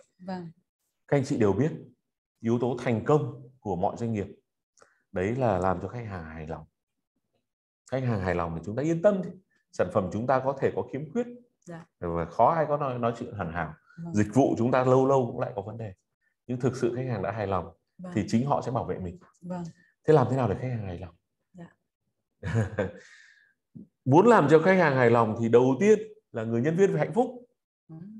Các anh chị đều biết yếu tố thành công của mọi doanh nghiệp đấy là làm cho khách hàng hài lòng. Khách hàng hài lòng thì chúng ta yên tâm, sản phẩm chúng ta có thể có khiếm khuyết, và khó ai có nói chuyện hoàn hảo. Dịch vụ chúng ta lâu lâu cũng lại có vấn đề, nhưng thực sự khách hàng đã hài lòng thì chính họ sẽ bảo vệ mình. Thế làm thế nào để khách hàng hài lòng? Muốn làm cho khách hàng hài lòng thì đầu tiên là người nhân viên phải hạnh phúc.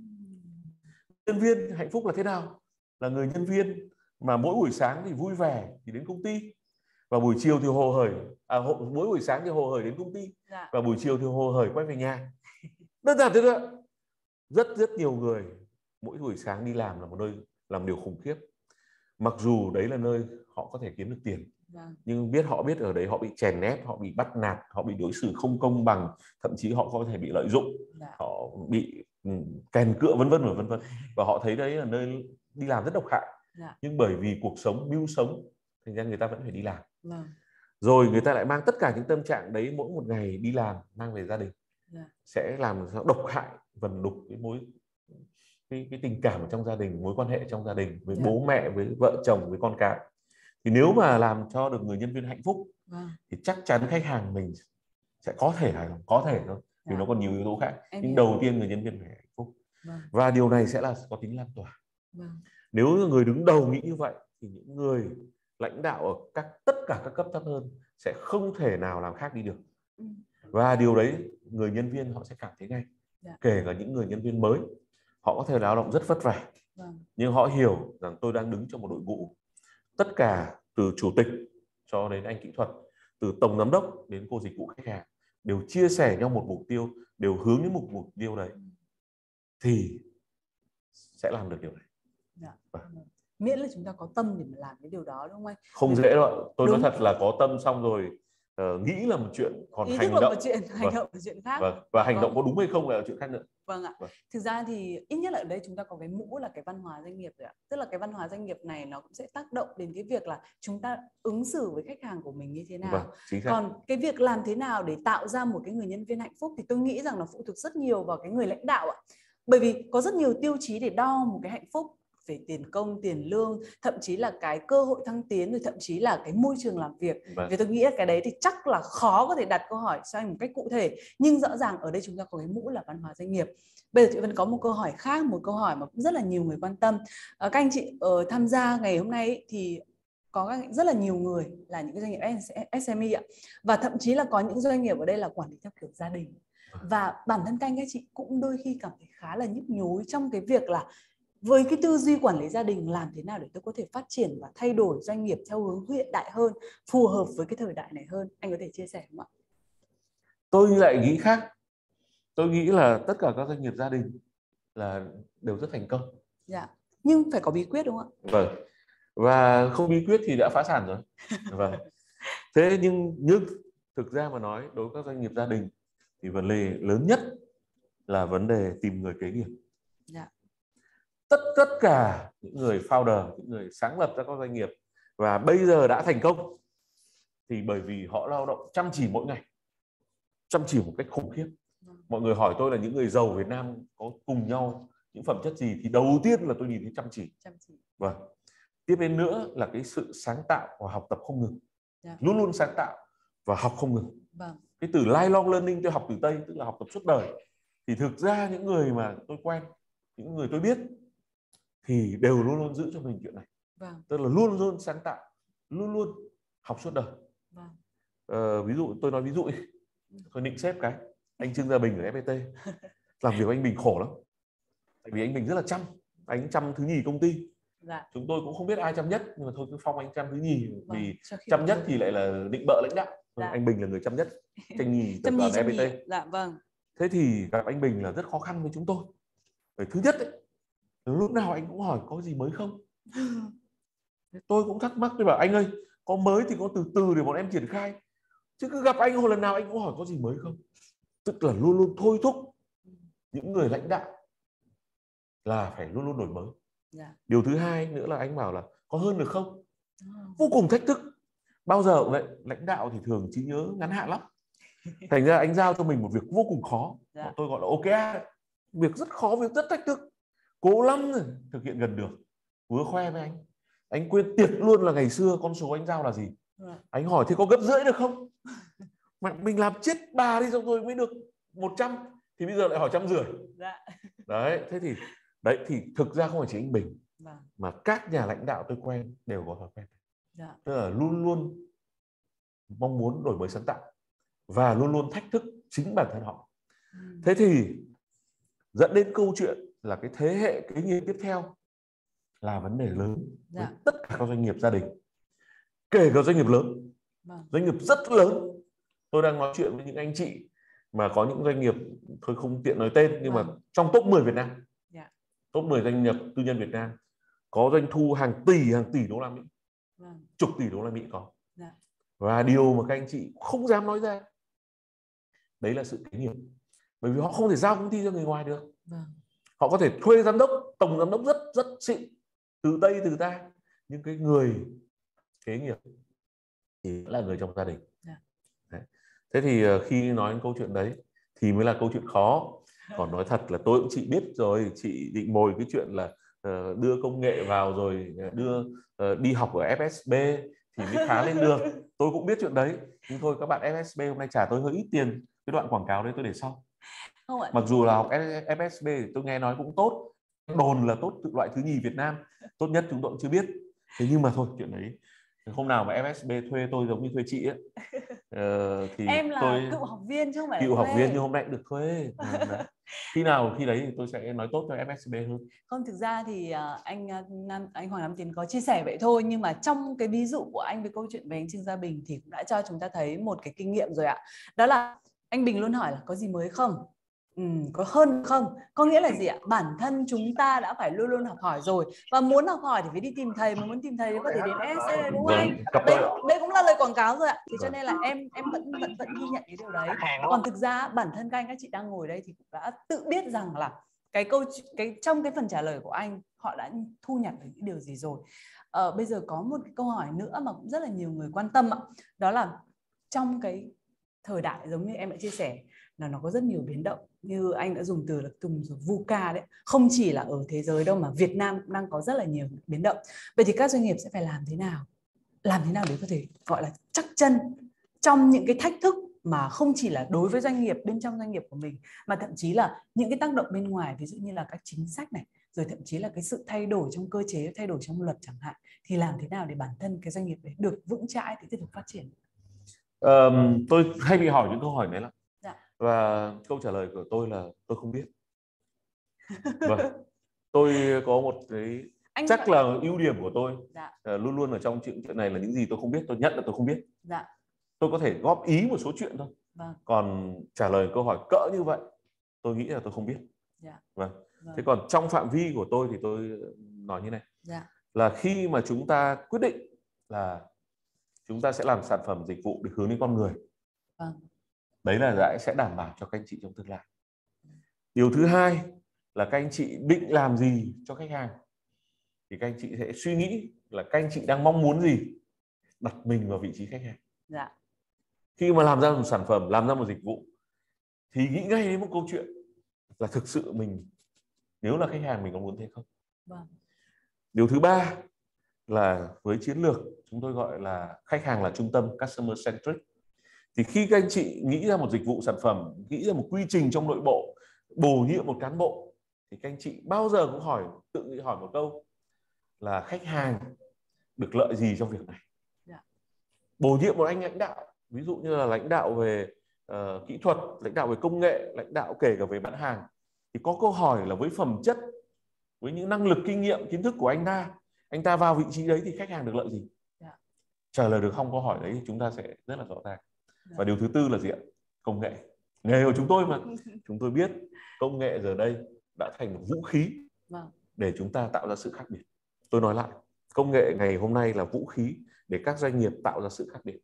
nhân viên hạnh phúc là thế nào? Là người nhân viên mà mỗi buổi sáng thì vui vẻ thì đến công ty, và buổi chiều thì hồ hởi, mỗi buổi sáng thì hồ hởi đến công ty, và buổi chiều thì hồ hởi quay về nhà. Đơn giản thế thôi. Rất nhiều người mỗi buổi sáng đi làm là một nơi làm điều khủng khiếp. Mặc dù đấy là nơi họ có thể kiếm được tiền, nhưng họ biết ở đấy họ bị chèn ép, họ bị bắt nạt, họ bị đối xử không công bằng, thậm chí họ có thể bị lợi dụng, họ bị kèn cựa vân vân. Và họ thấy đấy là nơi đi làm rất độc hại. Nhưng bởi vì cuộc sống, mưu sống, thành ra người ta vẫn phải đi làm. Rồi người ta lại mang tất cả những tâm trạng đấy mỗi một ngày đi làm mang về gia đình, sẽ làm độc hại, vần đục cái tình cảm ở trong gia đình, mối quan hệ trong gia đình với bố mẹ, với vợ chồng, với con cái. Thì nếu mà làm cho được người nhân viên hạnh phúc thì chắc chắn khách hàng mình sẽ có thể hài lòng, có thể thôi, vì nó còn nhiều yếu tố khác. Nhưng đầu tiên người nhân viên phải hạnh phúc, và điều này sẽ là có tính lan tỏa. Nếu người đứng đầu nghĩ như vậy thì những người lãnh đạo ở tất cả các cấp thấp hơn sẽ không thể nào làm khác đi được. Và điều đấy người nhân viên họ sẽ cảm thấy ngay. Kể cả những người nhân viên mới, họ có thể lao động rất vất vả, nhưng họ hiểu rằng tôi đang đứng trong một đội ngũ, tất cả từ chủ tịch cho đến anh kỹ thuật, từ tổng giám đốc đến cô dịch vụ khách hàng đều chia sẻ nhau một mục tiêu, đều hướng đến một mục tiêu đấy, thì sẽ làm được điều này. Miễn là chúng ta có tâm để mà làm cái điều đó, đúng không anh? Không dễ đâu. Tôi nói thật là có tâm xong rồi nghĩ là một chuyện, còn ý hành thức là động một chuyện, hành động là chuyện khác. Và hành động có đúng hay không là chuyện khác nữa. Vâng ạ. Thực ra thì ít nhất là ở đây chúng ta có cái mũ là cái văn hóa doanh nghiệp rồi ạ. Tức là cái văn hóa doanh nghiệp này nó cũng sẽ tác động đến cái việc là chúng ta ứng xử với khách hàng của mình như thế nào. Còn cái việc làm thế nào để tạo ra một cái người nhân viên hạnh phúc thì tôi nghĩ rằng nó phụ thuộc rất nhiều vào cái người lãnh đạo ạ. Bởi vì có rất nhiều tiêu chí để đo một cái hạnh phúc, về tiền công, tiền lương, thậm chí là cái cơ hội thăng tiến, rồi thậm chí là cái môi trường làm việc. Vì tôi nghĩ là cái đấy thì chắc là khó có thể đặt câu hỏi cho anh một cách cụ thể. Nhưng rõ ràng ở đây chúng ta có cái mũ là văn hóa doanh nghiệp. Bây giờ chị Vân có một câu hỏi khác, một câu hỏi mà cũng rất là nhiều người quan tâm. Các anh chị tham gia ngày hôm nay thì có rất là nhiều người là những cái doanh nghiệp SME ạ. Và thậm chí là có những doanh nghiệp ở đây là quản lý theo kiểu gia đình. Và bản thân các anh các chị cũng đôi khi cảm thấy khá là nhức nhối trong cái việc là với cái tư duy quản lý gia đình, làm thế nào để tôi có thể phát triển và thay đổi doanh nghiệp theo hướng hiện đại hơn, phù hợp với cái thời đại này hơn. Anh có thể chia sẻ không ạ? Tôi lại nghĩ khác. Tôi nghĩ là tất cả các doanh nghiệp gia đình là đều rất thành công. Nhưng phải có bí quyết đúng không ạ? Vâng. Và không bí quyết thì đã phá sản rồi. Vâng. Thế nhưng thực ra mà nói, đối với các doanh nghiệp gia đình thì vấn đề lớn nhất là vấn đề tìm người kế nghiệp. Tất cả những người founder, những người sáng lập ra các doanh nghiệp và bây giờ đã thành công thì bởi vì họ lao động chăm chỉ mỗi ngày, chăm chỉ một cách khủng khiếp. Mọi người hỏi tôi là những người giàu Việt Nam có cùng nhau những phẩm chất gì thì đầu tiên là tôi nhìn thấy chăm chỉ. Vâng. Tiếp đến nữa là cái sự sáng tạo và học tập không ngừng. Luôn luôn sáng tạo và học không ngừng. Cái từ lifelong learning tôi học từ Tây, tức là học tập suốt đời. Thì thực ra những người mà tôi quen, những người tôi biết thì đều luôn luôn giữ cho mình chuyện này. Tức là luôn luôn sáng tạo, luôn luôn học suốt đời. Ví dụ tôi nói ví dụ, tôi định xếp cái anh Trương Gia Bình ở FPT làm việc với anh Bình khổ lắm, tại vì anh Bình rất là chăm, anh chăm thứ nhì công ty. Chúng tôi cũng không biết ai chăm nhất, nhưng mà thôi cứ phong anh chăm thứ nhì, vì chăm nhất thì lại là định bợ lãnh đạo. Anh Bình là người chăm nhất, tranh nhì tập đoàn FPT. Thế thì gặp anh Bình là rất khó khăn với chúng tôi. Bởi thứ nhất ấy, lúc nào anh cũng hỏi có gì mới không. Tôi cũng thắc mắc, tôi bảo anh ơi, có mới thì có từ từ để bọn em triển khai, chứ cứ gặp anh hồi lần nào anh cũng hỏi có gì mới không. Tức là luôn luôn thôi thúc những người lãnh đạo là phải luôn luôn đổi mới. Điều thứ hai nữa là anh bảo là có hơn được không, vô cùng thách thức. Bao giờ cũng vậy, lãnh đạo thì thường trí nhớ ngắn hạn lắm. Thành ra anh giao cho mình một việc vô cùng khó, tôi gọi là OKR, việc rất khó, việc rất thách thức, cố lắm rồi thực hiện gần được. Vừa khoe với anh quên tiệt luôn là ngày xưa con số anh giao là gì. Anh hỏi thế có gấp rưỡi được không, mà mình làm chết bà đi xong rồi mới được 100 thì bây giờ lại hỏi 150. Đấy, thế thì đấy thì thực ra không phải chỉ anh Bình mà các nhà lãnh đạo tôi quen đều có thói quen. Tức là luôn luôn mong muốn đổi mới sáng tạo và luôn luôn thách thức chính bản thân họ. Thế thì dẫn đến câu chuyện là cái thế hệ kế nghiệp tiếp theo là vấn đề lớn với Dạ. tất cả các doanh nghiệp gia đình, kể cả doanh nghiệp lớn, Vâng. doanh nghiệp rất lớn. Tôi đang nói chuyện với những anh chị mà có những doanh nghiệp, thôi không tiện nói tên, nhưng mà Vâng. trong top 10 Việt Nam, Dạ. top 10 doanh nghiệp tư nhân Việt Nam có doanh thu hàng tỷ đô la Mỹ, Vâng. chục tỷ đô la Mỹ có. Dạ. Và điều mà các anh chị không dám nói ra đấy là sự kế nghiệp, bởi vì họ không thể giao công ty cho người ngoài được. Vâng. Họ có thể thuê giám đốc, tổng giám đốc rất xịn từ Tây từ ta, nhưng cái người kế nghiệp thì là người trong gia đình. Dạ. Đấy. Thế thì khi nói đến câu chuyện đấy thì mới là câu chuyện khó. Còn nói thật là tôi cũng chị biết rồi, chị định mồi cái chuyện là đưa công nghệ vào rồi đưa đi học ở FSB thì mới khá lên được. Tôi cũng biết chuyện đấy, nhưng thôi các bạn FSB hôm nay trả tôi hơi ít tiền, cái đoạn quảng cáo đấy tôi để sau. Không ạ. Mặc dù là học FSB thì tôi nghe nói cũng tốt, đồn là tốt, tự loại thứ nhì Việt Nam, tốt nhất chúng tôi cũng chưa biết. Thế nhưng mà thôi, chuyện đấy hôm nào mà FSB thuê tôi giống như thuê chị ấy, thì Em là tôi cựu học viên chứ không phải là cựu học thuê. viên nhưng hôm nay cũng được thuê. Khi đấy thì tôi sẽ nói tốt cho FSB hơn. Không, thực ra thì anh Hoàng Nam Tiến có chia sẻ vậy thôi, nhưng mà trong cái ví dụ của anh với câu chuyện về anh Trương Gia Bình thì cũng đã cho chúng ta thấy một cái kinh nghiệm rồi ạ. Đó là anh Bình luôn hỏi là có gì mới không? Có hơn không? Có nghĩa là gì ạ? Bản thân chúng ta đã phải luôn luôn học hỏi rồi, và muốn học hỏi thì phải đi tìm thầy, mà muốn tìm thầy thì có thể đến ESC, đúng không anh? Đây cũng là lời quảng cáo rồi ạ. Thì cho nên là em vẫn ghi nhận cái điều đấy. Còn thực ra bản thân các anh các chị đang ngồi đây thì cũng đã tự biết rằng là trong cái phần trả lời của anh, họ đã thu nhặt được những điều gì rồi. Bây giờ có một cái câu hỏi nữa mà cũng rất là nhiều người quan tâm ạ. Đó là trong cái thời đại giống như em đã chia sẻ là nó có rất nhiều biến động, như anh đã dùng từ là VUCA đấy, không chỉ là ở thế giới đâu mà Việt Nam cũng đang có rất là nhiều biến động. Vậy thì các doanh nghiệp sẽ phải làm thế nào để có thể gọi là chắc chân trong những cái thách thức mà không chỉ là đối với doanh nghiệp, bên trong doanh nghiệp của mình, mà thậm chí là những cái tác động bên ngoài, ví dụ như là các chính sách này, rồi thậm chí là cái sự thay đổi trong cơ chế, thay đổi trong luật chẳng hạn, thì làm thế nào để bản thân cái doanh nghiệp đấy được vững chãi để tiếp tục phát triển? Tôi hay bị hỏi những câu hỏi này lắm. Dạ. Và câu trả lời của tôi là tôi không biết. Vâng. Tôi có một cái chắc là ưu điểm của tôi. Dạ. Luôn luôn ở trong chuyện này là những gì tôi không biết, tôi nhận là tôi không biết. Dạ. Tôi có thể góp ý một số chuyện thôi. Vâng. Còn trả lời câu hỏi cỡ như vậy, tôi nghĩ là tôi không biết. Dạ. Vâng. Vâng. Thế còn trong phạm vi của tôi thì tôi nói như này. Dạ. Là khi mà chúng ta quyết định là chúng ta sẽ làm sản phẩm dịch vụ để hướng đến con người. Vâng. Đấy là sẽ đảm bảo cho các anh chị trong tương lai. Điều thứ hai là các anh chị định làm gì cho khách hàng thì các anh chị sẽ suy nghĩ là các anh chị đang mong muốn gì, đặt mình vào vị trí khách hàng. Dạ. Khi mà làm ra một sản phẩm, làm ra một dịch vụ thì nghĩ ngay đến một câu chuyện là thực sự mình, nếu là khách hàng mình có muốn thế không. Vâng. Điều thứ ba là với chiến lược chúng tôi gọi là khách hàng là trung tâm, customer centric. Thì khi các anh chị nghĩ ra một dịch vụ sản phẩm, nghĩ ra một quy trình trong nội bộ, bổ nhiệm một cán bộ, thì các anh chị bao giờ cũng tự hỏi một câu là khách hàng được lợi gì trong việc này. Yeah. Bổ nhiệm một anh lãnh đạo, ví dụ như là lãnh đạo về kỹ thuật, lãnh đạo về công nghệ, lãnh đạo kể cả về bán hàng, thì có câu hỏi là với phẩm chất, với những năng lực, kinh nghiệm, kiến thức của anh ta vào vị trí đấy thì khách hàng được lợi gì. Yeah. Trả lời được không câu hỏi đấy thì chúng ta sẽ rất là rõ ràng. Yeah. Và điều thứ tư là gì ạ? Công nghệ. Nghề của chúng tôi mà chúng tôi biết công nghệ giờ đây đã thành một vũ khí để chúng ta tạo ra sự khác biệt. Tôi nói lại, công nghệ ngày hôm nay là vũ khí để các doanh nghiệp tạo ra sự khác biệt.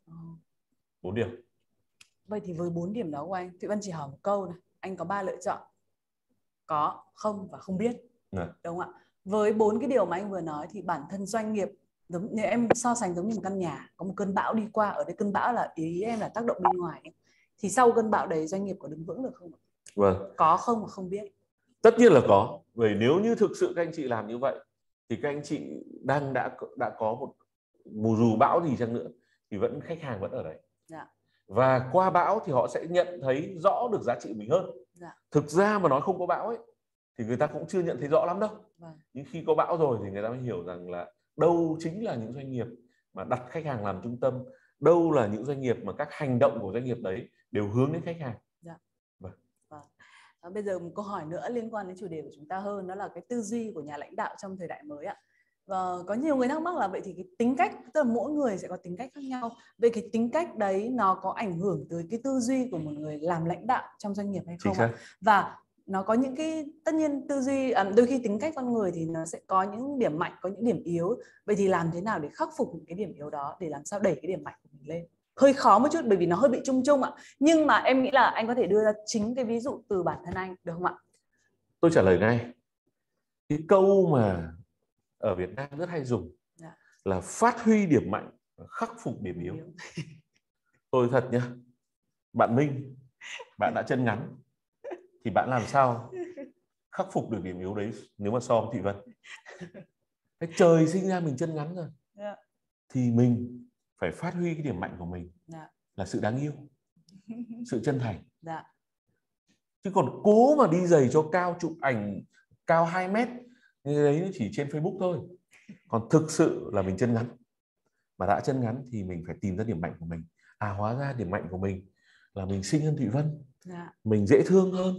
4 điểm. Vậy thì với 4 điểm đó của anh, Thụy Vân chỉ hỏi một câu này, anh có 3 lựa chọn: có, không và không biết. Đúng không ạ? Với 4 cái điều mà anh vừa nói thì bản thân doanh nghiệp, giống như em so sánh giống như một căn nhà, có một cơn bão đi qua, ở đây cơn bão là ý em là tác động bên ngoài ấy. Thì sau cơn bão đấy doanh nghiệp có đứng vững được không? Vâng. Có không và không biết? Tất nhiên là có. Bởi nếu như thực sự các anh chị làm như vậy thì các anh chị đã có một, dù bão gì chăng nữa thì khách hàng vẫn ở đấy. Dạ. Và qua bão thì họ sẽ nhận thấy rõ được giá trị của mình hơn. Dạ. Thực ra mà nói không có bão ấy thì người ta cũng chưa nhận thấy rõ lắm đâu. Vâng. Nhưng khi có bão rồi thì người ta mới hiểu rằng là đâu chính là những doanh nghiệp mà đặt khách hàng làm trung tâm, đâu là những doanh nghiệp mà các hành động của doanh nghiệp đấy đều hướng đến khách hàng. Dạ. Vâng. Vâng. Bây giờ một câu hỏi nữa liên quan đến chủ đề của chúng ta hơn, đó là cái tư duy của nhà lãnh đạo trong thời đại mới ạ. Và có nhiều người thắc mắc là vậy thì cái tính cách, tức là mỗi người sẽ có tính cách khác nhau. Vậy cái tính cách đấy nó có ảnh hưởng tới cái tư duy của một người làm lãnh đạo trong doanh nghiệp hay không ạ? Và nó có những cái, tất nhiên tư duy, đôi khi tính cách con người thì nó sẽ có những điểm mạnh, có những điểm yếu. Vậy thì làm thế nào để khắc phục những cái điểm yếu đó, để làm sao đẩy cái điểm mạnh của mình lên? Hơi khó một chút bởi vì nó hơi bị chung chung ạ. Nhưng mà em nghĩ là anh có thể đưa ra chính cái ví dụ từ bản thân anh, được không ạ? Tôi trả lời ngay. Cái câu mà ở Việt Nam rất hay dùng là phát huy điểm mạnh, khắc phục điểm yếu. Tôi thật nhá, bạn Minh, bạn đã chân ngắn thì bạn làm sao khắc phục được điểm yếu đấy nếu mà so với Thụy Vân? Cái trời sinh ra mình chân ngắn rồi, thì mình phải phát huy cái điểm mạnh của mình là sự đáng yêu, sự chân thành. Chứ còn cố mà đi giày cho cao, chụp ảnh cao 2 mét như đấy chỉ trên Facebook thôi. Còn thực sự là mình chân ngắn. Mà đã chân ngắn thì mình phải tìm ra điểm mạnh của mình. Hóa ra điểm mạnh của mình là mình xinh hơn Thụy Vân, mình dễ thương hơn.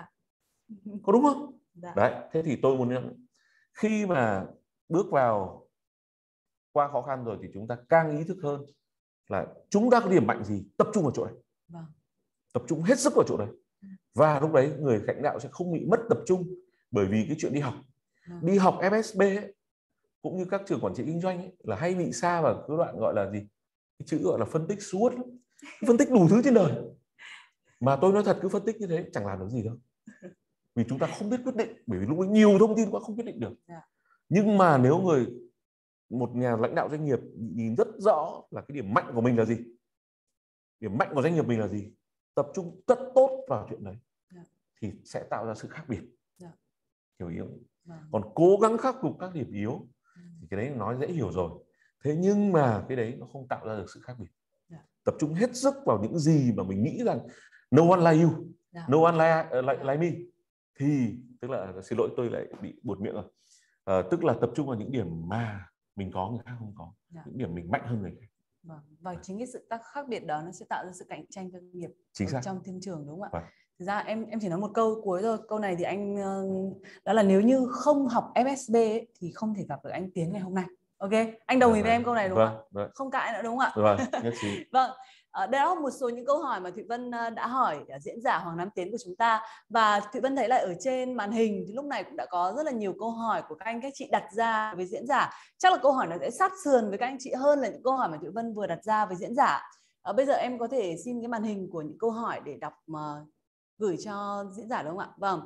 Có đúng không? Đấy, thế thì tôi muốn nhận, khi mà bước vào qua khó khăn rồi thì chúng ta càng ý thức hơn là chúng ta có điểm mạnh gì, tập trung vào chỗ đấy. Tập trung hết sức vào chỗ đấy. Và lúc đấy người lãnh đạo sẽ không bị mất tập trung. Bởi vì cái chuyện đi học FSB ấy, cũng như các trường quản trị kinh doanh ấy, là hay bị sa vào cái đoạn gọi là gì, cái chữ gọi là phân tích SWOT, phân tích đủ thứ trên đời. Mà tôi nói thật, cứ phân tích như thế chẳng làm được gì đâu. Vì chúng ta không biết quyết định, bởi vì lúc ấy nhiều thông tin quá không quyết định được. Nhưng mà nếu một nhà lãnh đạo doanh nghiệp nhìn rất rõ là cái điểm mạnh của mình là gì, điểm mạnh của doanh nghiệp mình là gì, tập trung rất tốt vào chuyện đấy, thì sẽ tạo ra sự khác biệt. Hiểu ý không? Còn cố gắng khắc phục các điểm yếu thì cái đấy nói dễ hiểu rồi. Thế nhưng mà cái đấy nó không tạo ra được sự khác biệt. Tập trung hết sức vào những gì mà mình nghĩ rằng no one like you, no one like me, thì tức là, xin lỗi tôi lại bị buột miệng rồi. Tức là tập trung vào những điểm mà mình có người khác không có, những điểm mình mạnh hơn người khác. Và chính cái sự khác biệt đó nó sẽ tạo ra sự cạnh tranh cho doanh nghiệp trong thương trường, đúng không ạ? Thực ra em chỉ nói một câu cuối thôi. Câu này thì anh, đó là nếu như không học FSB ấy, thì không thể gặp được anh Tiến ngày hôm nay. Ok, anh đồng ý với em câu này đúng không ạ? Không cãi nữa đúng không ạ? Nhất trí. Vâng. Đây là một số những câu hỏi mà Thụy Vân đã hỏi diễn giả Hoàng Nam Tiến của chúng ta. Và Thụy Vân thấy là ở trên màn hình thì lúc này cũng đã có rất là nhiều câu hỏi của các anh các chị đặt ra với diễn giả. Chắc là câu hỏi nó sẽ sát sườn với các anh chị hơn là những câu hỏi mà Thụy Vân vừa đặt ra với diễn giả. Bây giờ em có thể xin cái màn hình của những câu hỏi để đọc gửi cho diễn giả đúng không ạ? Vâng.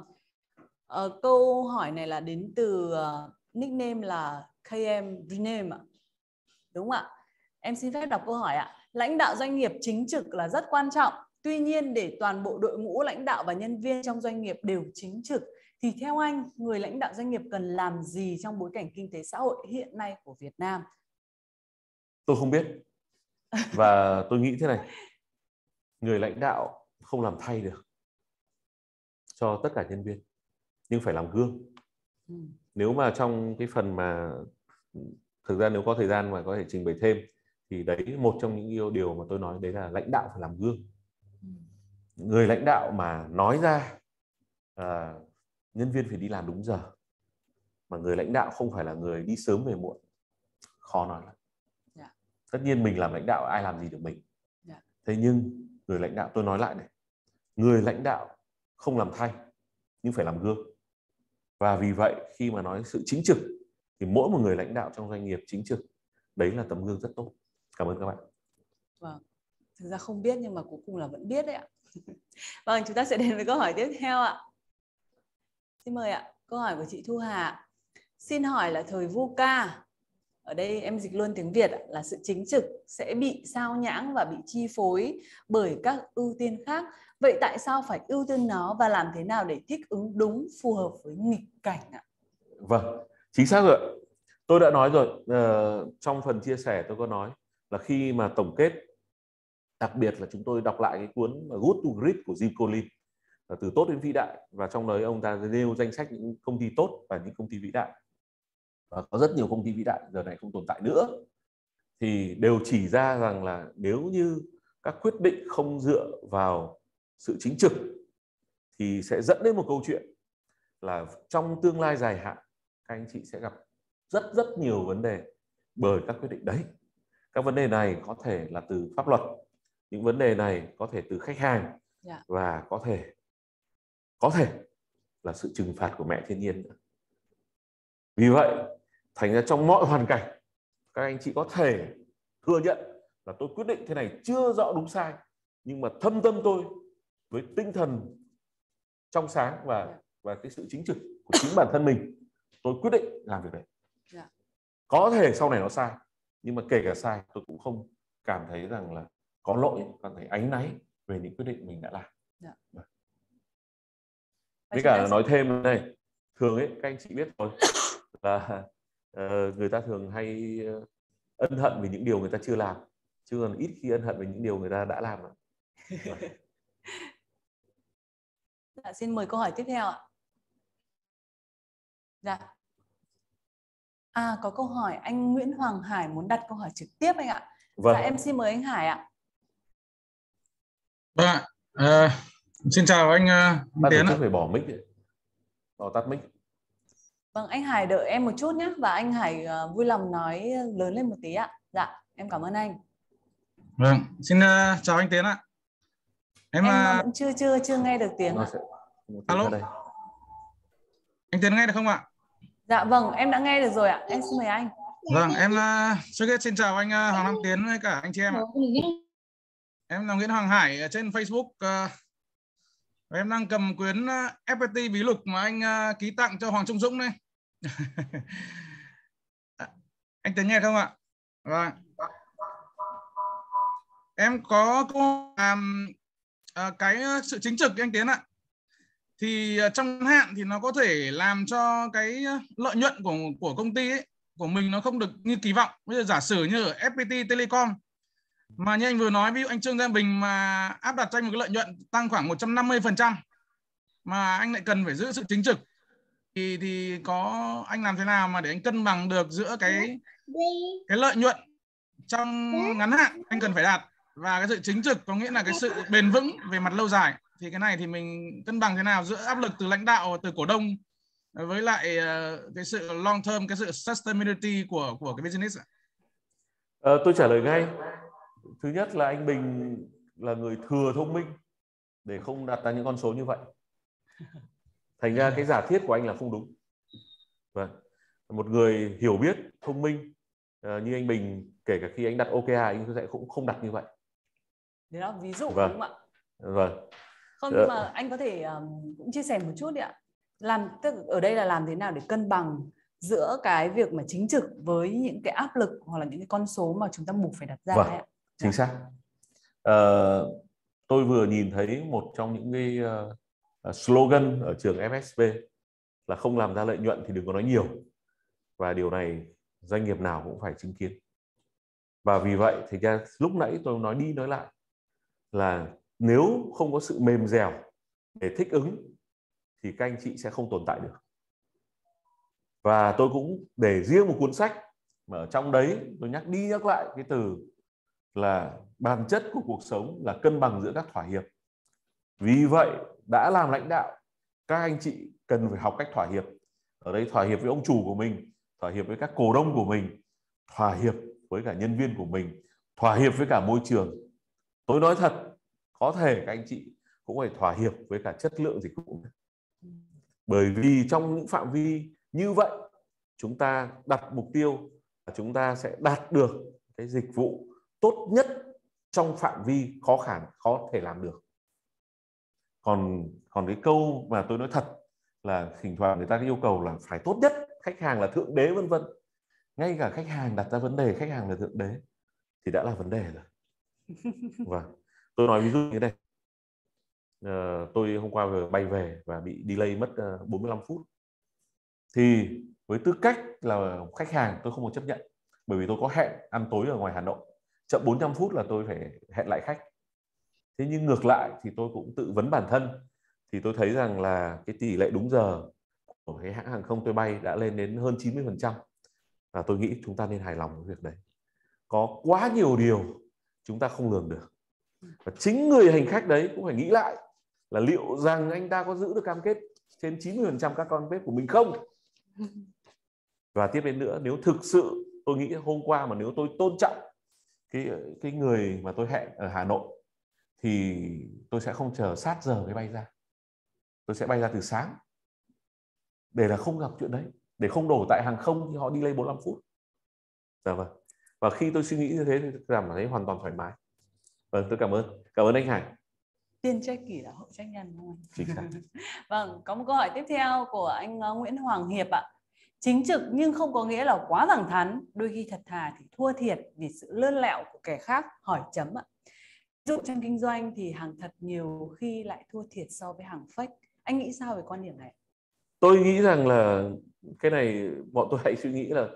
Câu hỏi này là đến từ nickname là KM Rename ạ. Đúng không ạ? Em xin phép đọc câu hỏi ạ. Lãnh đạo doanh nghiệp chính trực là rất quan trọng. Tuy nhiên để toàn bộ đội ngũ lãnh đạo và nhân viên trong doanh nghiệp đều chính trực thì theo anh, người lãnh đạo doanh nghiệp cần làm gì trong bối cảnh kinh tế xã hội hiện nay của Việt Nam? Tôi không biết. Và tôi nghĩ thế này. Người lãnh đạo không làm thay được cho tất cả nhân viên, nhưng phải làm gương. Nếu mà trong cái phần mà thực ra nếu có thời gian mà có thể trình bày thêm thì đấy, một trong những điều mà tôi nói đấy là lãnh đạo phải làm gương. Người lãnh đạo mà nói ra nhân viên phải đi làm đúng giờ, mà người lãnh đạo không phải là người đi sớm về muộn, khó nói lắm. Tất nhiên mình làm lãnh đạo ai làm gì được mình. Thế nhưng người lãnh đạo, tôi nói lại này, người lãnh đạo không làm thay nhưng phải làm gương. Và vì vậy khi mà nói sự chính trực thì mỗi một người lãnh đạo trong doanh nghiệp chính trực, đấy là tấm gương rất tốt. Cảm ơn các bạn. Vâng, thực ra không biết nhưng mà cuối cùng là vẫn biết đấy ạ. Vâng, chúng ta sẽ đến với câu hỏi tiếp theo ạ. Xin mời ạ. Câu hỏi của chị Thu Hà. Xin hỏi là thời VUCA, ở đây em dịch luôn tiếng Việt là sự chính trực sẽ bị sao nhãng và bị chi phối bởi các ưu tiên khác. Vậy tại sao phải ưu tiên nó và làm thế nào để thích ứng đúng, phù hợp với nghịch cảnh ạ? Vâng, chính xác rồi. Tôi đã nói rồi, trong phần chia sẻ tôi có nói là khi mà tổng kết, đặc biệt là chúng tôi đọc lại cái cuốn Good to Great của Jim Collins, từ tốt đến vĩ đại, và trong đấy ông ta nêu danh sách những công ty tốt và những công ty vĩ đại. Và có rất nhiều công ty vĩ đại giờ này không tồn tại nữa, thì đều chỉ ra rằng là nếu như các quyết định không dựa vào sự chính trực thì sẽ dẫn đến một câu chuyện là trong tương lai dài hạn các anh chị sẽ gặp rất nhiều vấn đề bởi các quyết định đấy. Các vấn đề này có thể là từ pháp luật, những vấn đề này có thể từ khách hàng, và có thể là sự trừng phạt của mẹ thiên nhiên. Vì vậy thành ra trong mọi hoàn cảnh các anh chị có thể thừa nhận là tôi quyết định thế này chưa rõ đúng sai, nhưng mà thâm tâm tôi với tinh thần trong sáng và cái sự chính trực của chính bản thân mình, tôi quyết định làm việc đấy. Có thể sau này nó sai, nhưng mà kể cả sai tôi cũng không cảm thấy rằng là có lỗi, cảm thấy áy náy về những quyết định mình đã làm. Với cả nói thêm này, thường ấy các anh chị biết rồi là người ta thường hay ân hận vì những điều người ta chưa làm, chứ còn ít khi ân hận về những điều người ta đã làm. Xin mời câu hỏi tiếp theo ạ. Có câu hỏi anh Nguyễn Hoàng Hải muốn đặt câu hỏi trực tiếp anh ạ. Em xin mời anh Hải ạ. Vâng ạ. Xin chào anh Tiến ạ. Phải bỏ mic, bỏ tắt mic. Vâng, anh Hải đợi em một chút nhé, và anh Hải vui lòng nói lớn lên một tí ạ. Em cảm ơn anh. Vâng, xin chào anh Tiến ạ. Em vẫn chưa nghe được tiếng ạ. Alo. Anh Tiến nghe được không ạ? Dạ vâng, em đã nghe được rồi ạ. Em xin mời anh. Vâng, em trước hết xin chào anh Hoàng Nam Tiến với cả anh chị em ạ. Em là Nguyễn Hoàng Hải ở trên Facebook. Và em đang cầm quyển FPT bí lục mà anh ký tặng cho Hoàng Trung Dũng đây. Anh Tiến nghe không ạ? Vâng. Em có câu cái sự chính trực anh Tiến ạ. Thì trong hạn thì nó có thể làm cho cái lợi nhuận của công ty ấy, của mình nó không được như kỳ vọng. Bây giờ giả sử như ở FPT Telecom mà như anh vừa nói, ví dụ anh Trương Gia Bình mà áp đặt cho anh một cái lợi nhuận tăng khoảng 150% mà anh lại cần phải giữ sự chính trực, thì có anh làm thế nào mà để anh cân bằng được giữa cái lợi nhuận trong ngắn hạn anh cần phải đạt và cái sự chính trực, có nghĩa là cái sự bền vững về mặt lâu dài. Thì cái này thì mình cân bằng thế nào giữa áp lực từ lãnh đạo, từ cổ đông với lại cái sự long term, cái sự sustainability của cái business ạ? Tôi trả lời ngay. Thứ nhất là anh Bình là người thừa thông minh để không đặt ra những con số như vậy. Thành ra cái giả thiết của anh là không đúng. Một người hiểu biết, thông minh như anh Bình, kể cả khi anh đặt OKR anh sẽ cũng không đặt như vậy. Đấy là ví dụ đúng không ạ? Không, nhưng mà anh có thể cũng chia sẻ một chút đi ạ. Tức ở đây là làm thế nào để cân bằng giữa cái việc mà chính trực với những cái áp lực hoặc là những cái con số mà chúng ta buộc phải đặt ra đấy ạ. Chính xác. Tôi vừa nhìn thấy một trong những cái slogan ở trường FSB là không làm ra lợi nhuận thì đừng có nói nhiều. Và điều này doanh nghiệp nào cũng phải chứng kiến. Và vì vậy thì ra lúc nãy tôi nói đi nói lại là nếu không có sự mềm dẻo để thích ứng thì các anh chị sẽ không tồn tại được. Và tôi cũng để riêng một cuốn sách mà ở trong đấy tôi nhắc đi nhắc lại cái từ là bản chất của cuộc sống là cân bằng giữa các thỏa hiệp. Vì vậy đã làm lãnh đạo, các anh chị cần phải học cách thỏa hiệp. Ở đây thỏa hiệp với ông chủ của mình, thỏa hiệp với các cổ đông của mình, thỏa hiệp với cả nhân viên của mình, thỏa hiệp với cả môi trường. Tôi nói thật, có thể các anh chị cũng phải thỏa hiệp với cả chất lượng dịch vụ. Bởi vì trong những phạm vi như vậy, chúng ta đặt mục tiêu là chúng ta sẽ đạt được cái dịch vụ tốt nhất trong phạm vi khó thể làm được. Còn cái câu mà tôi nói thật là thỉnh thoảng người ta yêu cầu là phải tốt nhất, khách hàng là thượng đế vân vân. Ngay cả khách hàng đặt ra vấn đề khách hàng là thượng đế thì đã là vấn đề rồi. Vâng. Tôi nói ví dụ như đây. Tôi hôm qua vừa bay về và bị delay mất 45 phút. Thì với tư cách là khách hàng tôi không muốn chấp nhận. Bởi vì tôi có hẹn ăn tối ở ngoài Hà Nội. Chậm 45 phút là tôi phải hẹn lại khách. Thế nhưng ngược lại thì tôi cũng tự vấn bản thân. Thì tôi thấy rằng là cái tỷ lệ đúng giờ của cái hãng hàng không tôi bay đã lên đến hơn 90%. Và tôi nghĩ chúng ta nên hài lòng với việc đấy. Có quá nhiều điều chúng ta không lường được. Và chính người hành khách đấy cũng phải nghĩ lại là liệu rằng anh ta có giữ được cam kết trên 90% các cam kết của mình không. Và tiếp đến nữa, nếu thực sự tôi nghĩ hôm qua mà nếu tôi tôn trọng cái người mà tôi hẹn ở Hà Nội thì tôi sẽ không chờ sát giờ mới bay ra. Tôi sẽ bay ra từ sáng để là không gặp chuyện đấy, để không đổ tại hàng không thì họ delay 45 phút. Dạ vâng. Và khi tôi suy nghĩ như thế thì tôi cảm thấy hoàn toàn thoải mái. Vâng, tôi cảm ơn anh Hải. Tiên trách kỷ là hậu trách nhân, đúng không? Chính xác. Vâng, có một câu hỏi tiếp theo của anh Nguyễn Hoàng Hiệp ạ. Chính trực nhưng không có nghĩa là quá thẳng thắn, đôi khi thật thà thì thua thiệt vì sự lươn lẹo của kẻ khác, hỏi chấm ạ. Ví dụ trong kinh doanh thì hàng thật nhiều khi lại thua thiệt so với hàng fake. Anh nghĩ sao về quan điểm này? Tôi nghĩ rằng là cái này bọn tôi hãy suy nghĩ là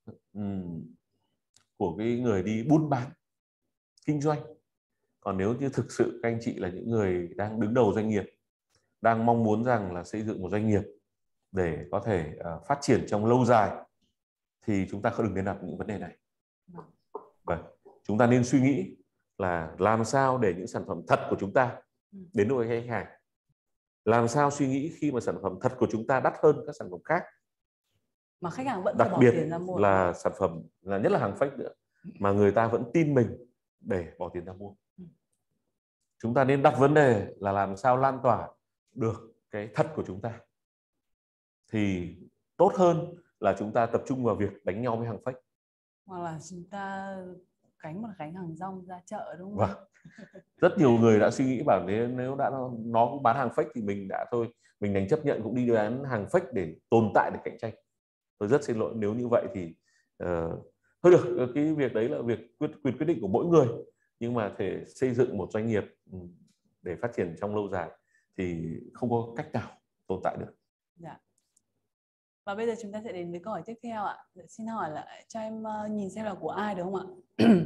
của cái người đi buôn bán, kinh doanh. Còn nếu như thực sự các anh chị là những người đang đứng đầu doanh nghiệp, đang mong muốn rằng là xây dựng một doanh nghiệp để có thể phát triển trong lâu dài thì chúng ta không đừng nên đặt những vấn đề này. Vâng, chúng ta nên suy nghĩ là làm sao để những sản phẩm thật của chúng ta đến với khách hàng. Làm sao suy nghĩ khi mà sản phẩm thật của chúng ta đắt hơn các sản phẩm khác mà khách hàng vẫn đặc phải bỏ biệt tiền ra mua, là sản phẩm là nhất là hàng fake nữa mà người ta vẫn tin mình để bỏ tiền ra mua. Chúng ta nên đặt vấn đề là làm sao lan tỏa được cái thật của chúng ta thì tốt hơn là chúng ta tập trung vào việc đánh nhau với hàng fake. hoặc là chúng ta cánh một cánh hàng rong ra chợ, đúng không? Vâng. Rất nhiều người đã suy nghĩ bảo nếu đã nó cũng bán hàng fake thì mình đã thôi, mình đành chấp nhận cũng đi bán hàng fake để tồn tại để cạnh tranh. Tôi rất xin lỗi nếu như vậy thì thôi được, cái việc đấy là việc quyền quyết định của mỗi người, nhưng mà thể xây dựng một doanh nghiệp để phát triển trong lâu dài thì không có cách nào tồn tại được. Dạ. Và bây giờ chúng ta sẽ đến với câu hỏi tiếp theo ạ. Xin hỏi lại cho em nhìn xem là của ai được không ạ?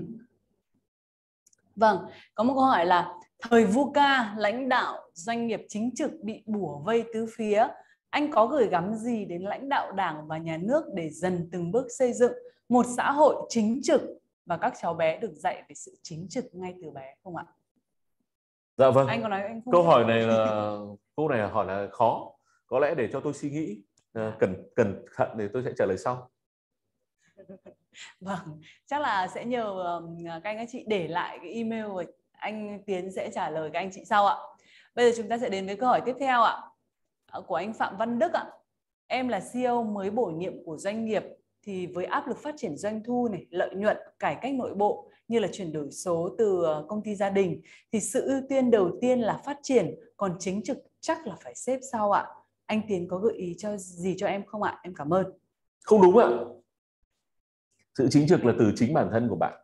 Vâng, có một câu hỏi là thời VUCA, lãnh đạo doanh nghiệp chính trực bị bủa vây tứ phía. Anh có gửi gắm gì đến lãnh đạo Đảng và Nhà nước để dần từng bước xây dựng một xã hội chính trực và các cháu bé được dạy về sự chính trực ngay từ bé không ạ? Dạ vâng. Anh có nói anh không câu biết. hỏi này là câu này hỏi là khó, có lẽ để cho tôi suy nghĩ cẩn thận để tôi sẽ trả lời sau. Vâng, chắc là sẽ nhờ các anh các chị để lại cái email rồi anh Tiến sẽ trả lời các anh chị sau ạ. Bây giờ chúng ta sẽ đến với câu hỏi tiếp theo ạ, của anh Phạm Văn Đức ạ. Em là CEO mới bổ nhiệm của doanh nghiệp thì với áp lực phát triển doanh thu này, lợi nhuận, cải cách nội bộ như là chuyển đổi số từ công ty gia đình thì sự ưu tiên đầu tiên là phát triển, còn chính trực chắc là phải xếp sau ạ. Anh Tiến có gợi ý gì cho em không ạ? Em cảm ơn. Không đúng ạ. Sự chính trực là từ chính bản thân của bạn.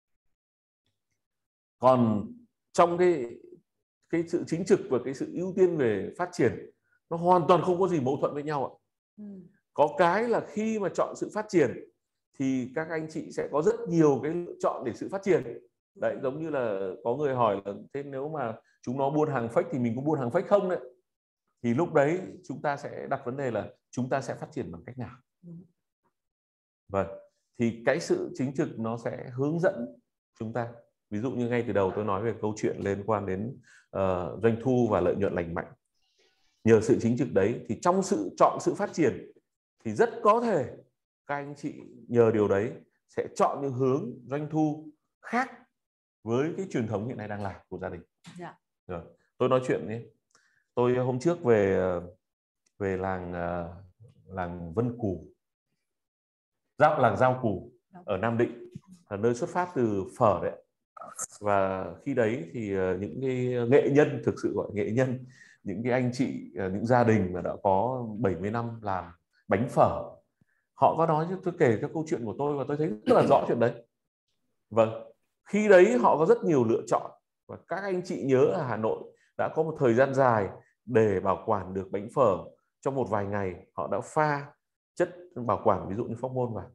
Còn trong cái sự chính trực và cái sự ưu tiên về phát triển nó hoàn toàn không có gì mâu thuẫn với nhau ạ. Có cái là khi mà chọn sự phát triển thì các anh chị sẽ có rất nhiều cái lựa chọn để sự phát triển. Đấy, giống như là có người hỏi là thế nếu mà chúng nó buôn hàng fake thì mình có buôn hàng fake không đấy? Thì lúc đấy chúng ta sẽ đặt vấn đề là chúng ta sẽ phát triển bằng cách nào? Vâng, thì cái sự chính trực nó sẽ hướng dẫn chúng ta. Ví dụ như ngay từ đầu tôi nói về câu chuyện liên quan đến doanh thu và lợi nhuận lành mạnh. Nhờ sự chính trực đấy thì trong sự chọn sự phát triển thì rất có thể các anh chị nhờ điều đấy sẽ chọn những hướng doanh thu khác với cái truyền thống hiện nay đang làm của gia đình. Dạ. Rồi, tôi nói chuyện nhé. Tôi hôm trước về làng Vân Cù, làng Giao Cù ở Nam Định, là nơi xuất phát từ phở đấy. Và khi đấy thì những cái nghệ nhân, thực sự gọi nghệ nhân, những cái anh chị, những gia đình mà đã có 70 năm làm bánh phở, họ có nói, tôi kể các câu chuyện của tôi và tôi thấy rất là rõ chuyện đấy. Vâng, khi đấy họ có rất nhiều lựa chọn và các anh chị nhớ ở Hà Nội đã có một thời gian dài để bảo quản được bánh phở trong một vài ngày, họ đã pha chất bảo quản ví dụ như phóc môn vào.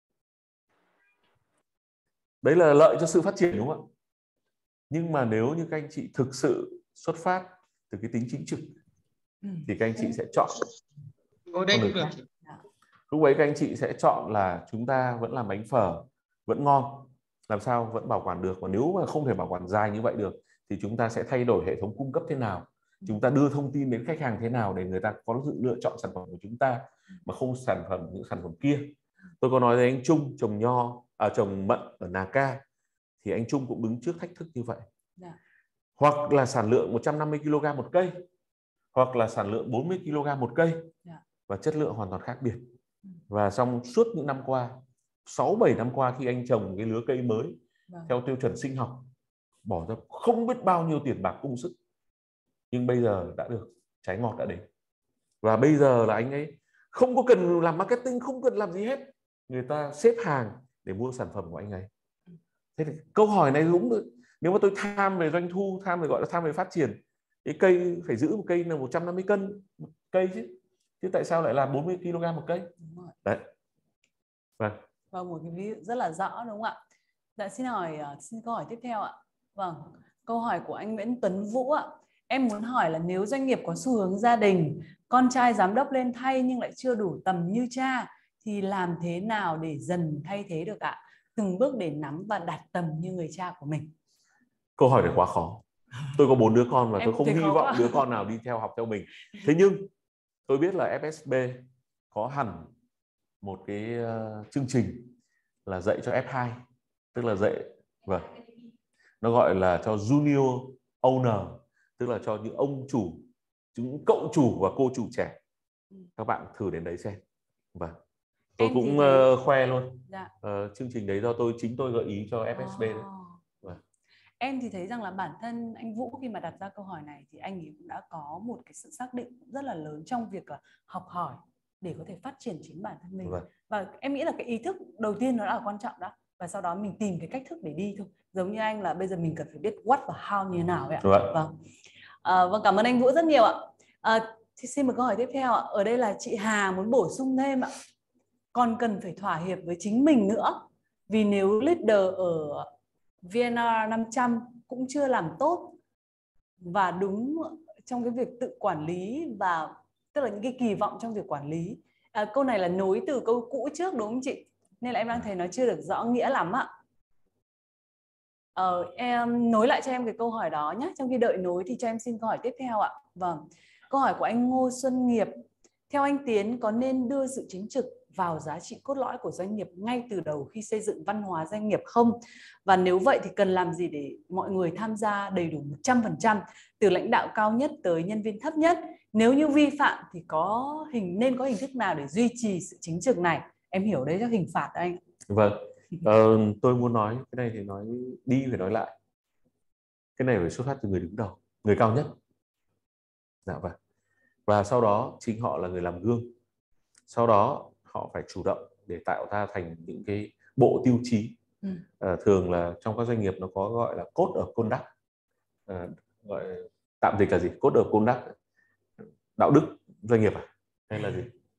Đấy là lợi cho sự phát triển, đúng không ạ? Nhưng mà nếu như các anh chị thực sự xuất phát từ cái tính chính trực thì các anh chị sẽ chọn con đường khác. Lúc ấy các anh chị sẽ chọn là chúng ta vẫn làm bánh phở vẫn ngon, làm sao vẫn bảo quản được, và nếu mà không thể bảo quản dài như vậy được thì chúng ta sẽ thay đổi hệ thống cung cấp thế nào Chúng ta đưa thông tin đến khách hàng thế nào để người ta có sự lựa chọn sản phẩm của chúng ta mà không những sản phẩm kia. Tôi có nói với anh Trung trồng mận ở Nà Ca thì anh Trung cũng đứng trước thách thức như vậy. Hoặc là sản lượng 150 kg một cây, hoặc là sản lượng 40 kg một cây, và chất lượng hoàn toàn khác biệt. Và trong suốt những năm qua, 6-7 năm qua, khi anh trồng cái lứa cây mới theo tiêu chuẩn sinh học, bỏ ra không biết bao nhiêu tiền bạc công sức, nhưng bây giờ đã được, trái ngọt đã đến. Và bây giờ là anh ấy không có cần làm marketing, không cần làm gì hết, người ta xếp hàng để mua sản phẩm của anh ấy. Thế thì câu hỏi này đúng rồi. Nếu mà tôi tham về doanh thu, tham về phát triển, cái cây phải giữ một cây là 150 cân một cây chứ tại sao lại là 40 kg một cây? Đấy. Vâng, một cái ví dụ rất là rõ đúng không ạ? Dạ, xin câu hỏi tiếp theo ạ. Vâng, câu hỏi của anh Nguyễn Tuấn Vũ ạ. Em muốn hỏi là nếu doanh nghiệp có xu hướng gia đình, con trai giám đốc lên thay nhưng lại chưa đủ tầm như cha, thì làm thế nào để dần thay thế được ạ? Từng bước để nắm và đạt tầm như người cha của mình. Câu hỏi này quá khó. Tôi có 4 đứa con và tôi không hy vọng đứa con nào đi theo học theo mình. Thế nhưng tôi biết là FSB có hẳn một cái chương trình là dạy cho F2, tức là dạy, nó gọi là cho junior owner, tức là cho những ông chủ, những cậu chủ và cô chủ trẻ. Các bạn thử đến đấy xem. Tôi cũng khoe luôn. Chương trình đấy do chính tôi gợi ý cho FSB đấy. Em thì thấy rằng là bản thân anh Vũ khi mà đặt ra câu hỏi này thì anh ấy cũng đã có một cái sự xác định rất là lớn trong việc học hỏi để có thể phát triển chính bản thân mình. Và em nghĩ là cái ý thức đầu tiên nó là quan trọng đó. Và sau đó mình tìm cái cách thức để đi thôi. Giống như anh là bây giờ mình cần phải biết what và how như thế nào vậy ạ. Vâng, cảm ơn anh Vũ rất nhiều ạ. Thì xin một câu hỏi tiếp theo ạ. Ở đây là chị Hà muốn bổ sung thêm ạ. Còn cần phải thỏa hiệp với chính mình nữa. Vì nếu leader ở VNR 500 cũng chưa làm tốt và đúng trong cái việc tự quản lý, và tức là những cái kỳ vọng trong việc quản lý. Câu này là nối từ câu cũ trước đúng không chị? Nên là em đang thấy nó chưa được rõ nghĩa lắm ạ. Em nối lại cho em cái câu hỏi đó nhé. Trong khi đợi nối thì cho em xin câu hỏi tiếp theo ạ. Vâng. Câu hỏi của anh Ngô Xuân Nghiệp. Theo anh Tiến, có nên đưa sự chính trực vào giá trị cốt lõi của doanh nghiệp ngay từ đầu khi xây dựng văn hóa doanh nghiệp không? Và nếu vậy thì cần làm gì để mọi người tham gia đầy đủ 100%, từ lãnh đạo cao nhất tới nhân viên thấp nhất? Nếu như vi phạm thì nên có hình thức nào để duy trì sự chính trực này? Em hiểu đấy, cho hình phạt anh. Vâng. Tôi muốn nói cái này thì nói đi phải nói lại. Cái này phải xuất phát từ người đứng đầu, người cao nhất. Dạ vâng. Và sau đó chính họ là người làm gương. Sau đó họ phải chủ động để tạo ra thành những cái bộ tiêu chí. Thường là trong các doanh nghiệp nó có gọi là code of conduct, gọi tạm dịch là gì? Code of conduct, đạo đức doanh nghiệp hay là gì?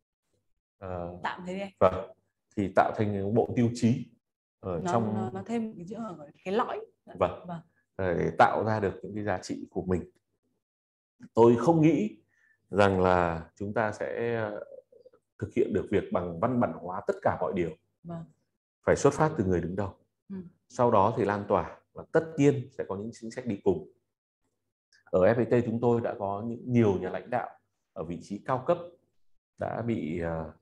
Tạm thế đi. Vâng. Thì tạo thành những bộ tiêu chí ở nó thêm cái lõi. Vâng. Để tạo ra được những cái giá trị của mình. Tôi không nghĩ rằng là chúng ta sẽ thực hiện được việc bằng văn bản hóa tất cả mọi điều. Phải xuất phát từ người đứng đầu. Sau đó thì lan tỏa, và tất nhiên sẽ có những chính sách đi cùng. Ở FPT chúng tôi đã có nhiều nhà lãnh đạo ở vị trí cao cấp đã bị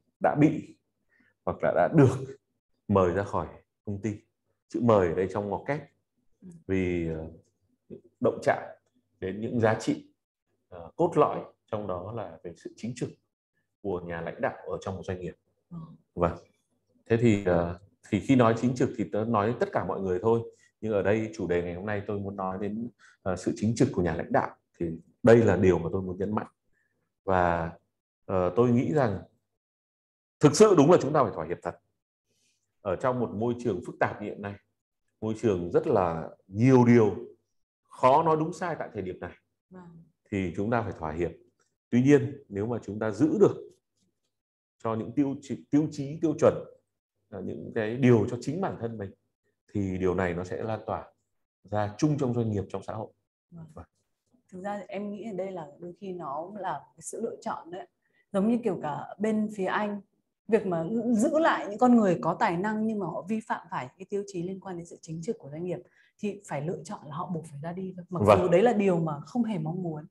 hoặc là đã được mời ra khỏi công ty. Chữ mời ở đây trong ngoặc kép vì động chạm đến những giá trị cốt lõi, trong đó là về sự chính trực của nhà lãnh đạo ở trong một doanh nghiệp. Vâng. Thế thì khi nói chính trực thì tớ nói đến tất cả mọi người thôi. Nhưng ở đây chủ đề ngày hôm nay tôi muốn nói đến sự chính trực của nhà lãnh đạo. Thì đây là điều mà tôi muốn nhấn mạnh. Và tôi nghĩ rằng thực sự đúng là chúng ta phải thỏa hiệp thật. Ở trong một môi trường phức tạp như hiện nay, môi trường rất là nhiều điều khó nói đúng sai tại thời điểm này, thì chúng ta phải thỏa hiệp. Tuy nhiên nếu mà chúng ta giữ được cho những tiêu chí, tiêu chuẩn, những cái điều cho chính bản thân mình, thì điều này nó sẽ lan tỏa ra chung trong doanh nghiệp, trong xã hội. Thực ra thì em nghĩ ở đây là đôi khi nó là cái sự lựa chọn đấy. Giống như kiểu cả bên phía anh, việc mà giữ lại những con người có tài năng nhưng mà họ vi phạm phải cái tiêu chí liên quan đến sự chính trực của doanh nghiệp, thì phải lựa chọn là họ buộc phải ra đi thôi. Mặc dù đấy là điều mà không hề mong muốn.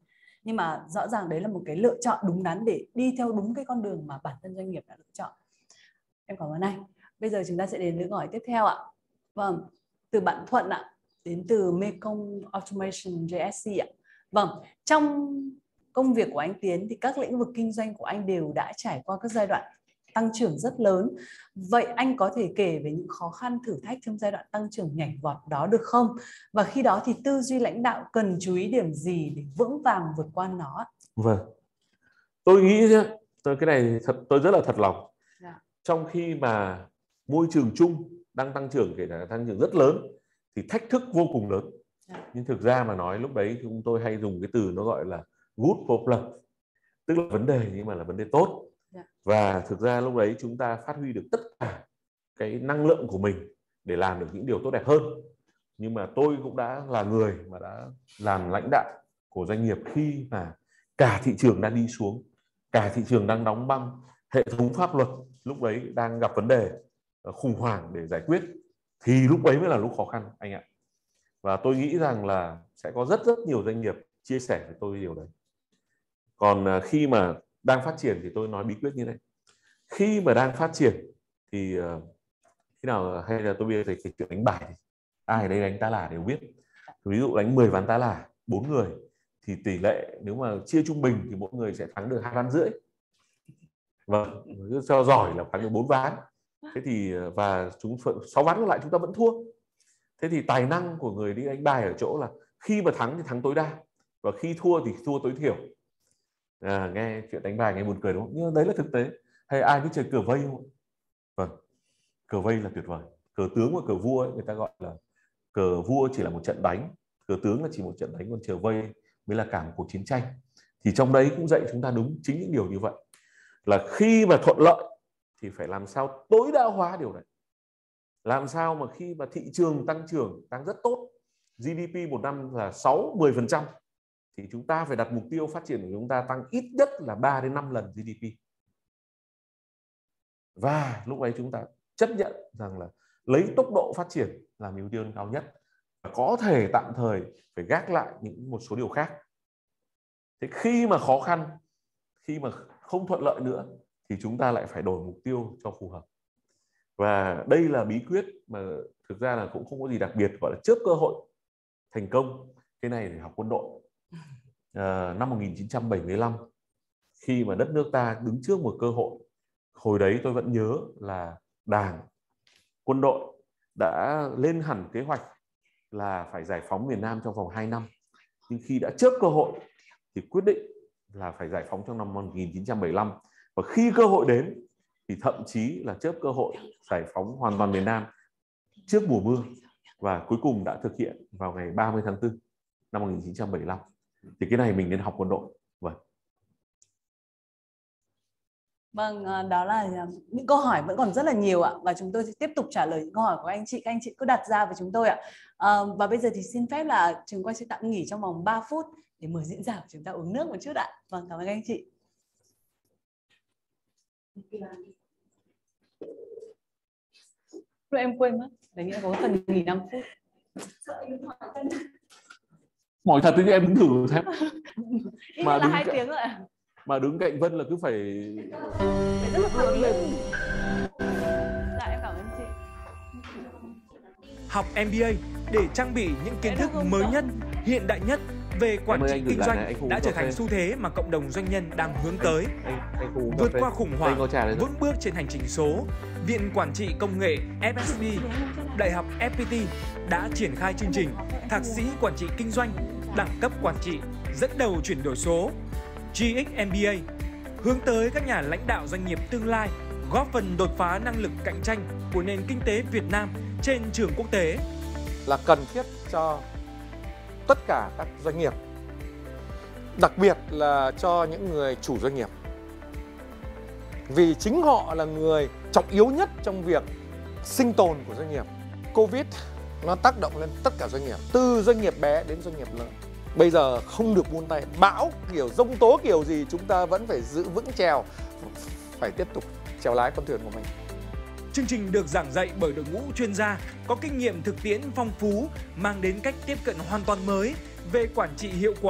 Nhưng mà rõ ràng đấy là một cái lựa chọn đúng đắn để đi theo đúng cái con đường mà bản thân doanh nghiệp đã lựa chọn. Em cảm ơn anh. Bây giờ chúng ta sẽ đến với câu hỏi tiếp theo ạ. Vâng, từ bạn Thuận ạ, đến từ Mekong Automation JSC ạ. Vâng, trong công việc của anh Tiến thì các lĩnh vực kinh doanh của anh đều đã trải qua các giai đoạn tăng trưởng rất lớn. Vậy anh có thể kể về những khó khăn thử thách trong giai đoạn tăng trưởng nhảy vọt đó được không? Và khi đó thì tư duy lãnh đạo cần chú ý điểm gì để vững vàng vượt qua nó? Vâng, tôi nghĩ cái này tôi rất là thật lòng. Trong khi mà môi trường chung đang tăng trưởng, kể cả tăng trưởng rất lớn, thì thách thức vô cùng lớn. Nhưng thực ra mà nói, lúc đấy chúng tôi hay dùng cái từ nó gọi là good problem, tức là vấn đề nhưng mà là vấn đề tốt. Và thực ra lúc đấy chúng ta phát huy được tất cả cái năng lượng của mình để làm được những điều tốt đẹp hơn. Nhưng mà tôi cũng đã là người mà đã làm lãnh đạo của doanh nghiệp khi mà cả thị trường đang đi xuống, cả thị trường đang đóng băng, hệ thống pháp luật lúc đấy đang gặp vấn đề khủng hoảng để giải quyết, thì lúc ấy mới là lúc khó khăn anh ạ. Và tôi nghĩ rằng là sẽ có rất nhiều doanh nghiệp chia sẻ với tôi điều đấy. Còn khi mà đang phát triển thì tôi nói bí quyết như này. Khi mà đang phát triển thì khi nào hay là tôi biết cái chuyện đánh bài, ai ở đây đánh tá lả đều biết. Ví dụ đánh 10 ván tá lả, 4 người thì tỷ lệ nếu mà chia trung bình thì mỗi người sẽ thắng được 2 ván rưỡi. Vâng, cho giỏi là thắng được 4 ván. Thế thì và 6 ván còn lại chúng ta vẫn thua. Thế thì tài năng của người đi đánh bài ở chỗ là khi mà thắng thì thắng tối đa, và khi thua thì thua tối thiểu. Nghe chuyện đánh bài nghe buồn cười đúng không? Nhưng đấy là thực tế. Hay ai biết chơi cờ vây không? Vâng, cờ vây là tuyệt vời. Cờ tướng và cờ vua ấy, người ta gọi là cờ vua chỉ là một trận đánh, cờ tướng là chỉ một trận đánh, còn cờ vây mới là cả một cuộc chiến tranh. Thì trong đấy cũng dạy chúng ta đúng chính những điều như vậy, là khi mà thuận lợi thì phải làm sao tối đa hóa điều đấy. Làm sao mà khi mà thị trường tăng trưởng tăng rất tốt, GDP một năm là 6-10%, thì chúng ta phải đặt mục tiêu phát triển của chúng ta tăng ít nhất là 3 đến 5 lần GDP. Và lúc ấy chúng ta chấp nhận rằng là lấy tốc độ phát triển làm ưu tiên cao nhất, và có thể tạm thời phải gác lại một số điều khác. Thế khi mà khó khăn, khi mà không thuận lợi nữa thì chúng ta lại phải đổi mục tiêu cho phù hợp. Và đây là bí quyết mà thực ra là cũng không có gì đặc biệt, gọi là chớp cơ hội thành công. Cái này để học quân đội. Năm 1975, khi mà đất nước ta đứng trước một cơ hội, hồi đấy tôi vẫn nhớ là Đảng, quân đội đã lên hẳn kế hoạch là phải giải phóng miền Nam trong vòng 2 năm. Nhưng khi đã chớp cơ hội thì quyết định là phải giải phóng trong năm 1975. Và khi cơ hội đến thì thậm chí là chớp cơ hội giải phóng hoàn toàn miền Nam trước mùa mưa, và cuối cùng đã thực hiện vào ngày 30 tháng 4 năm 1975. Thì cái này mình nên học quân đội. Vâng, đó là những câu hỏi vẫn còn rất là nhiều ạ, và chúng tôi sẽ tiếp tục trả lời những câu hỏi của anh chị. Các anh chị cứ đặt ra với chúng tôi ạ. Và bây giờ thì xin phép là trường quay sẽ tạm nghỉ trong vòng 3 phút để mời diễn giả của chúng ta uống nước một chút ạ. Vâng, cảm ơn các anh chị. Rồi em quên mất, để nghĩa có phần nghỉ 5 phút. Hỏi thật thì em đứng thử xem. Mà là 2 tiếng rồi ạ. Mà đứng cạnh Vân là cứ phải rất là phẳng lên. Dạ em cảm ơn chị. Học MBA để trang bị những kiến thức mới nhất, hiện đại nhất về quản trị kinh doanh đã trở thành xu thế mà cộng đồng doanh nhân đang hướng tới. Vượt qua khủng hoảng, vững bước trên hành trình số, Viện Quản trị Công nghệ FSB, Đại học FPT đã triển khai chương trình Thạc sĩ Quản trị Kinh doanh, đẳng cấp quản trị, dẫn đầu chuyển đổi số, GX MBA, hướng tới các nhà lãnh đạo doanh nghiệp tương lai, góp phần đột phá năng lực cạnh tranh của nền kinh tế Việt Nam trên trường quốc tế. Là cần thiết cho tất cả các doanh nghiệp, đặc biệt là cho những người chủ doanh nghiệp. Vì chính họ là người trọng yếu nhất trong việc sinh tồn của doanh nghiệp. Covid nó tác động lên tất cả doanh nghiệp, từ doanh nghiệp bé đến doanh nghiệp lớn. Bây giờ không được buông tay, bão kiểu giông tố kiểu gì chúng ta vẫn phải giữ vững chèo, phải tiếp tục chèo lái con thuyền của mình. Chương trình được giảng dạy bởi đội ngũ chuyên gia có kinh nghiệm thực tiễn phong phú, mang đến cách tiếp cận hoàn toàn mới về quản trị hiệu quả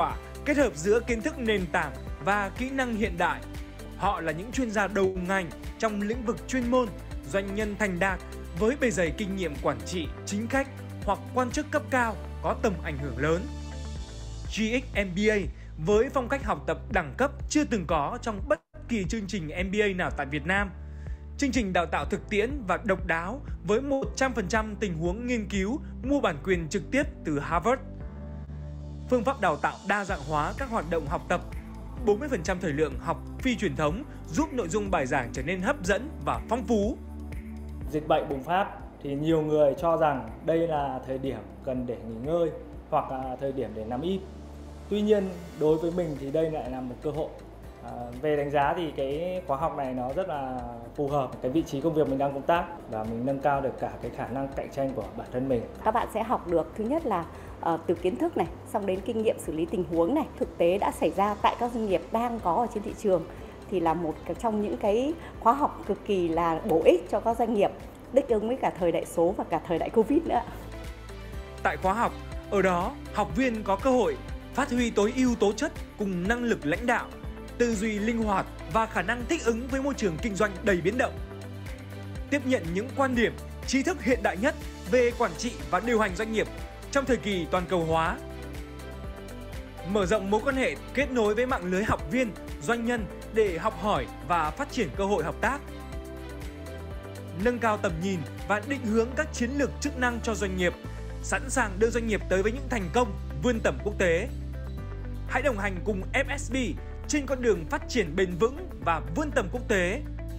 kết hợp giữa kiến thức nền tảng và kỹ năng hiện đại. Họ là những chuyên gia đầu ngành trong lĩnh vực chuyên môn, doanh nhân thành đạt với bề dày kinh nghiệm quản trị, chính khách hoặc quan chức cấp cao có tầm ảnh hưởng lớn. GX MBA với phong cách học tập đẳng cấp chưa từng có trong bất kỳ chương trình MBA nào tại Việt Nam. Chương trình đào tạo thực tiễn và độc đáo với 100% tình huống nghiên cứu, mua bản quyền trực tiếp từ Harvard. Phương pháp đào tạo đa dạng hóa các hoạt động học tập, 40% thời lượng học phi truyền thống giúp nội dung bài giảng trở nên hấp dẫn và phong phú. Dịch bệnh bùng phát thì nhiều người cho rằng đây là thời điểm cần để nghỉ ngơi hoặc là thời điểm để nằm im. Tuy nhiên đối với mình thì đây lại là một cơ hội. Về đánh giá thì cái khóa học này nó rất là phù hợp với cái vị trí công việc mình đang công tác và mình nâng cao được cả cái khả năng cạnh tranh của bản thân mình. Các bạn sẽ học được thứ nhất là từ kiến thức này, xong đến kinh nghiệm xử lý tình huống này, thực tế đã xảy ra tại các doanh nghiệp đang có ở trên thị trường thì là một trong những cái khóa học cực kỳ là bổ ích cho các doanh nghiệp thích ứng với cả thời đại số và cả thời đại Covid nữa. Tại khóa học, ở đó học viên có cơ hội phát huy tối ưu tố chất cùng năng lực lãnh đạo, tư duy linh hoạt và khả năng thích ứng với môi trường kinh doanh đầy biến động. Tiếp nhận những quan điểm, tri thức hiện đại nhất về quản trị và điều hành doanh nghiệp trong thời kỳ toàn cầu hóa. Mở rộng mối quan hệ kết nối với mạng lưới học viên, doanh nhân để học hỏi và phát triển cơ hội hợp tác. Nâng cao tầm nhìn và định hướng các chiến lược chức năng cho doanh nghiệp, sẵn sàng đưa doanh nghiệp tới với những thành công vươn tầm quốc tế. Hãy đồng hành cùng FSB trên con đường phát triển bền vững và vươn tầm quốc tế.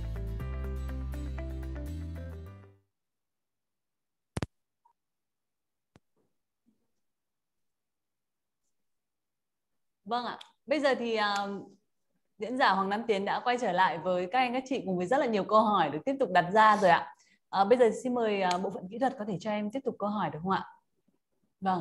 Vâng ạ. Bây giờ thì diễn giả Hoàng Nam Tiến đã quay trở lại với các anh các chị cùng với rất là nhiều câu hỏi được tiếp tục đặt ra rồi ạ. Bây giờ xin mời bộ phận kỹ thuật có thể cho em tiếp tục câu hỏi được không ạ? Vâng.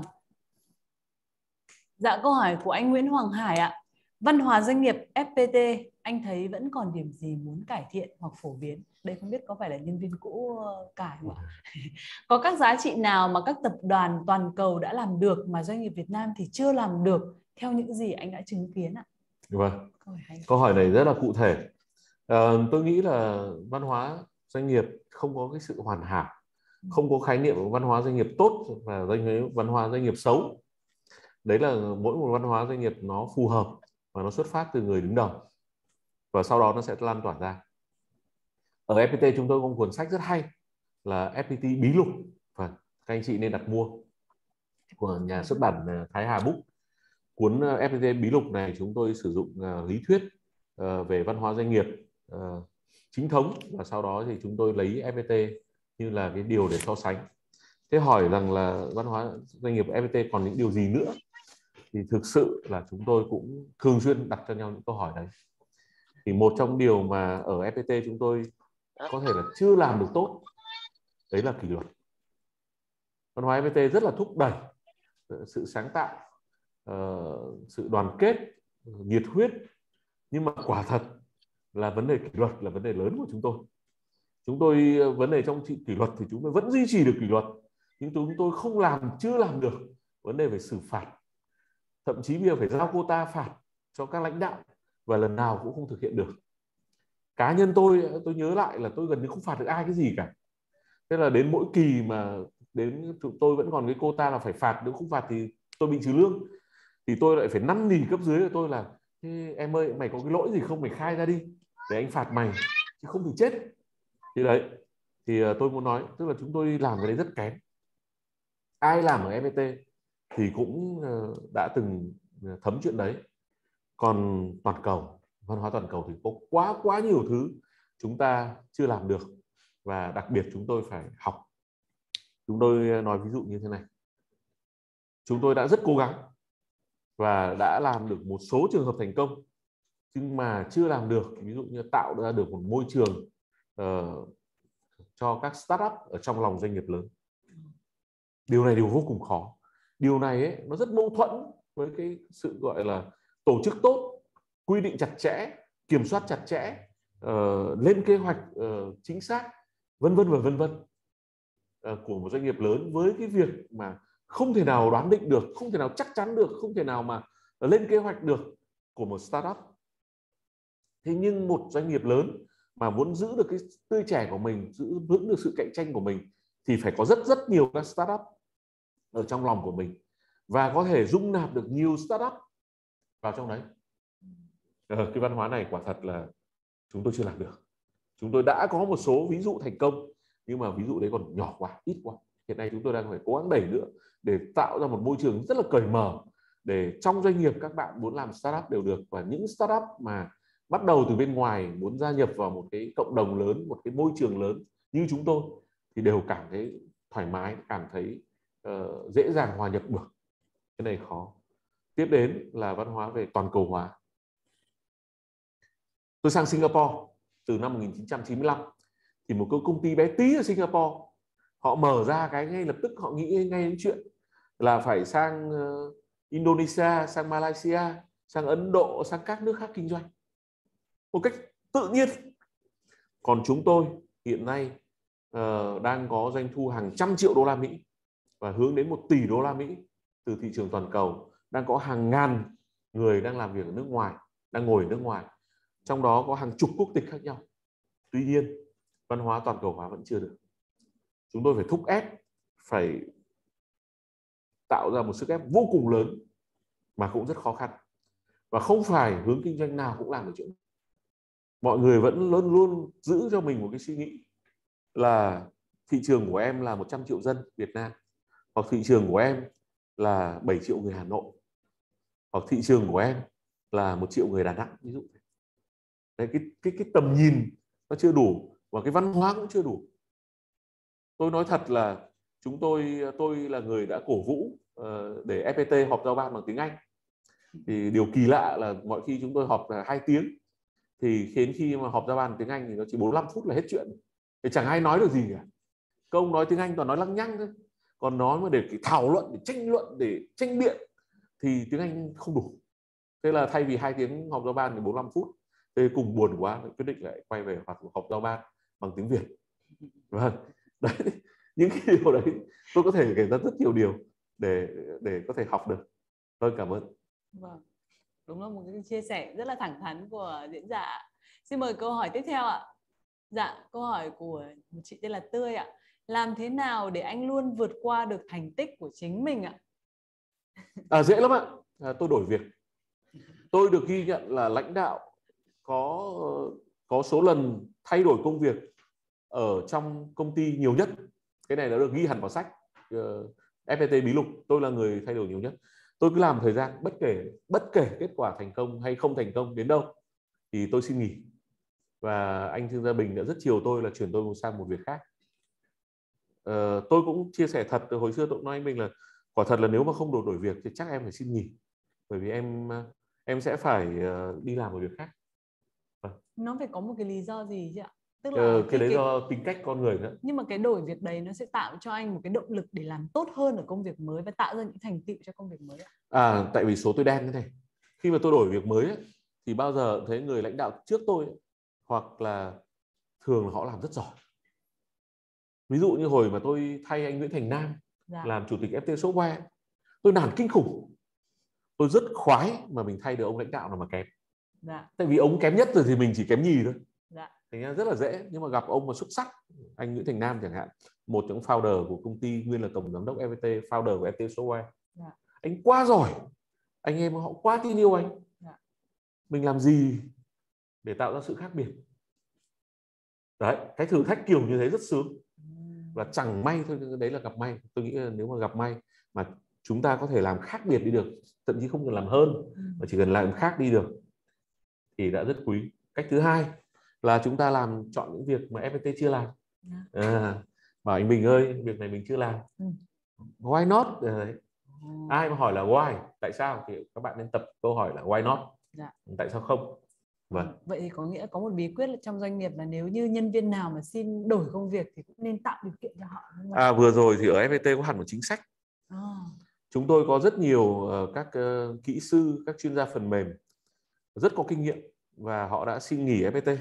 Dạ, câu hỏi của anh Nguyễn Hoàng Hải ạ. Văn hóa doanh nghiệp FPT anh thấy vẫn còn điểm gì muốn cải thiện hoặc phổ biến? Đây không biết có phải là nhân viên cũ cải không ạ? Có các giá trị nào mà các tập đoàn toàn cầu đã làm được mà doanh nghiệp Việt Nam thì chưa làm được theo những gì anh đã chứng kiến ạ? Vâng. Câu hỏi này rất là cụ thể. Tôi nghĩ là văn hóa doanh nghiệp không có cái sự hoàn hảo, không có khái niệm văn hóa doanh nghiệp tốt và văn hóa doanh nghiệp xấu. Đấy là mỗi một văn hóa doanh nghiệp nó phù hợp và nó xuất phát từ người đứng đầu và sau đó nó sẽ lan tỏa ra. Ở FPT chúng tôi có một cuốn sách rất hay là FPT Bí Lục, và các anh chị nên đặt mua, của nhà xuất bản Thái Hà Book. Cuốn FPT Bí Lục này chúng tôi sử dụng lý thuyết về văn hóa doanh nghiệp chính thống, và sau đó thì chúng tôi lấy FPT như là cái điều để so sánh. Thế hỏi rằng là văn hóa doanh nghiệp FPT còn những điều gì nữa, thì thực sự là chúng tôi cũng thường xuyên đặt cho nhau những câu hỏi đấy. Thì một trong điều mà ở FPT chúng tôi có thể là chưa làm được tốt, đấy là kỷ luật. Văn hóa FPT rất là thúc đẩy sự sáng tạo, sự đoàn kết, nhiệt huyết, nhưng mà quả thật là vấn đề kỷ luật là vấn đề lớn của chúng tôi. Chúng tôi vấn đề trong kỷ luật thì chúng tôi vẫn duy trì được kỷ luật, nhưng chúng tôi chưa làm được vấn đề về xử phạt. Thậm chí bây giờ phải giao quota phạt cho các lãnh đạo và lần nào cũng không thực hiện được. Cá nhân tôi nhớ lại là tôi gần như không phạt được ai cái gì cả. Thế là đến mỗi kỳ mà đến tôi vẫn còn cái quota là phải phạt, nếu không phạt thì tôi bị trừ lương. Thì tôi lại phải năn nỉ cấp dưới của tôi là: em ơi, mày có cái lỗi gì không, mày khai ra đi để anh phạt mày, chứ không thì chết. Thì đấy, thì tôi muốn nói tức là chúng tôi làm cái đấy rất kém. Ai làm ở FPT thì cũng đã từng thấm chuyện đấy. Còn toàn cầu, văn hóa toàn cầu thì có quá nhiều thứ chúng ta chưa làm được, và đặc biệt chúng tôi phải học. Chúng tôi nói ví dụ như thế này: chúng tôi đã rất cố gắng và đã làm được một số trường hợp thành công, nhưng mà chưa làm được ví dụ như tạo ra được một môi trường cho các startup ở trong lòng doanh nghiệp lớn. Điều này điều vô cùng khó. Điều này ấy, nó rất mâu thuẫn với cái sự gọi là tổ chức tốt, quy định chặt chẽ, kiểm soát chặt chẽ, lên kế hoạch chính xác, vân vân và vân vân, của một doanh nghiệp lớn, với cái việc mà không thể nào đoán định được, không thể nào chắc chắn được, không thể nào mà lên kế hoạch được của một startup. Thế nhưng một doanh nghiệp lớn mà muốn giữ được cái tươi trẻ của mình, giữ vững được sự cạnh tranh của mình thì phải có rất nhiều các startup ở trong lòng của mình và có thể dung nạp được nhiều startup vào trong đấy. Cái văn hóa này quả thật là chúng tôi chưa làm được. Chúng tôi đã có một số ví dụ thành công nhưng mà ví dụ đấy còn nhỏ quá, ít quá. Hiện nay chúng tôi đang phải cố gắng đẩy nữa để tạo ra một môi trường rất là cởi mở để trong doanh nghiệp các bạn muốn làm startup đều được, và những startup mà bắt đầu từ bên ngoài muốn gia nhập vào một cái cộng đồng lớn, một cái môi trường lớn như chúng tôi thì đều cảm thấy thoải mái, cảm thấy dễ dàng hòa nhập được. Cái này khó. Tiếp đến là văn hóa về toàn cầu hóa. Tôi sang Singapore từ năm 1995 thì một công ty bé tí ở Singapore họ mở ra cái ngay lập tức họ nghĩ ngay đến chuyện là phải sang Indonesia, sang Malaysia, sang Ấn Độ, sang các nước khác kinh doanh một cách tự nhiên. Còn chúng tôi hiện nay đang có doanh thu hàng trăm triệu đô la Mỹ và hướng đến 1 tỷ đô la Mỹ từ thị trường toàn cầu, đang có hàng ngàn người đang làm việc ở nước ngoài, đang ngồi ở nước ngoài, trong đó có hàng chục quốc tịch khác nhau. Tuy nhiên văn hóa toàn cầu hóa vẫn chưa được. Chúng tôi phải thúc ép, phải tạo ra một sức ép vô cùng lớn mà cũng rất khó khăn, và không phải hướng kinh doanh nào cũng làm được chuyện. Mọi người vẫn luôn giữ cho mình một cái suy nghĩ là thị trường của em là 100 triệu dân Việt Nam, hoặc thị trường của em là 7 triệu người Hà Nội, hoặc thị trường của em là 1 triệu người Đà Nẵng, ví dụ. Đấy, cái tầm nhìn nó chưa đủ và cái văn hóa cũng chưa đủ. Tôi nói thật là tôi là người đã cổ vũ để FPT họp giao ban bằng tiếng Anh. Thì điều kỳ lạ là mọi khi chúng tôi họp là 2 tiếng, thì khiến khi mà họp giao ban tiếng Anh thì nó chỉ 45 phút là hết chuyện. Thì chẳng ai nói được gì cả. Các ông nói tiếng Anh toàn nói lăng nhăng thôi. Còn nói mà để thảo luận, để tranh luận, để tranh biện thì tiếng Anh không đủ. Thế là thay vì 2 tiếng họp giao ban thì 45 phút. Thế cùng buồn quá, quyết định lại quay về họp giao ban bằng tiếng Việt. Vâng. Đấy, những cái điều đấy tôi có thể kể ra rất nhiều điều để có thể học được. Vâng, cảm ơn. Vâng, đúng là một cái chia sẻ rất là thẳng thắn của diễn giả. Xin mời câu hỏi tiếp theo ạ. Dạ, câu hỏi của một chị tên là Tươi ạ. Làm thế nào để anh luôn vượt qua được thành tích của chính mình ạ? Dễ lắm ạ. Tôi đổi việc. Tôi được ghi nhận là lãnh đạo có số lần thay đổi công việc ở trong công ty nhiều nhất. Cái này đã được ghi hẳn vào sách FPT bí lục. Tôi là người thay đổi nhiều nhất. Tôi cứ làm thời gian bất kể kết quả thành công hay không thành công đến đâu thì tôi xin nghỉ. Và anh Trương Gia Bình đã rất chiều tôi là chuyển tôi sang một việc khác. Tôi cũng chia sẻ thật, từ hồi xưa tôi cũng nói anh Bình là quả thật là nếu mà không đổi việc thì chắc em phải xin nghỉ, bởi vì em sẽ phải đi làm một việc khác. Nó phải có một cái lý do gì chứ ạ? Tức là cái đấy do tính cách con người nữa. Nhưng mà cái đổi việc đấy nó sẽ tạo cho anh một cái động lực để làm tốt hơn ở công việc mới và tạo ra những thành tựu cho công việc mới ạ? Tại vì số tôi đen thế này. Khi mà tôi đổi việc mới ấy, thì bao giờ thấy người lãnh đạo trước tôi ấy, hoặc là thường là họ làm rất giỏi. Ví dụ như hồi mà tôi thay anh Nguyễn Thành Nam làm chủ tịch FPT Software, tôi nản kinh khủng. Tôi rất khoái mà mình thay được ông lãnh đạo nào mà kém. Tại vì ông kém nhất rồi thì mình chỉ kém nhì thôi. Thành ra rất là dễ. Nhưng mà gặp ông mà xuất sắc, anh Nguyễn Thành Nam chẳng hạn, một trong founder của công ty, nguyên là tổng giám đốc FPT, founder của FPT Software. Anh quá giỏi, anh em họ quá tin yêu anh. Mình làm gì để tạo ra sự khác biệt? Đấy, cái thử thách kiểu như thế rất sướng. Và chẳng may thôi, đấy là gặp may. Tôi nghĩ là nếu mà gặp may mà chúng ta có thể làm khác biệt đi được, thậm chí không cần làm hơn mà chỉ cần làm khác đi được thì đã rất quý. Cách thứ hai là chúng ta chọn những việc mà FPT chưa làm. Bảo anh Bình ơi, việc này mình chưa làm, why not? Ai mà hỏi là why, tại sao, thì các bạn nên tập câu hỏi là why not, tại sao không. Vậy thì có nghĩa có một bí quyết trong doanh nghiệp là nếu như nhân viên nào mà xin đổi công việc thì cũng nên tạo điều kiện cho họ. Vừa rồi thì ở FPT có hẳn một chính sách. Chúng tôi có rất nhiều các kỹ sư, các chuyên gia phần mềm rất có kinh nghiệm và họ đã xin nghỉ FPT.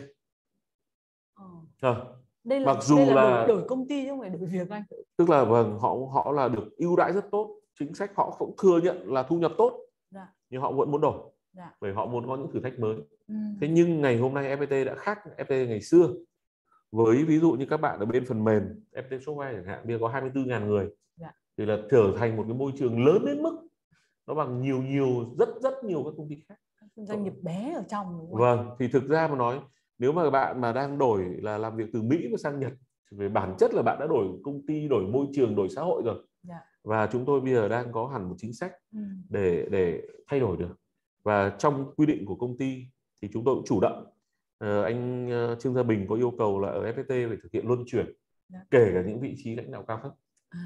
Đây là, mặc dù đây là đổi công ty chứ không phải đổi việc anh. Tức là họ là được ưu đãi rất tốt, chính sách họ cũng thừa nhận là thu nhập tốt, nhưng họ vẫn muốn đổi. Bởi họ muốn có những thử thách mới. Thế nhưng ngày hôm nay FPT đã khác FPT ngày xưa. Với ví dụ như các bạn ở bên phần mềm FPT Software chẳng hạn, bây giờ có 24.000 người, thì là trở thành một cái môi trường lớn đến mức nó bằng rất nhiều các công ty khác, doanh nghiệp bé ở trong, đúng không? Vâng, thì thực ra mà nói, nếu mà bạn mà đang đổi là làm việc từ Mỹ mà sang Nhật, về bản chất là bạn đã đổi công ty, đổi môi trường, đổi xã hội rồi. Và chúng tôi bây giờ đang có hẳn một chính sách để thay đổi được. Và trong quy định của công ty thì chúng tôi cũng chủ động. Anh Trương Gia Bình có yêu cầu là ở FPT phải thực hiện luân chuyển, kể cả những vị trí lãnh đạo cao thấp.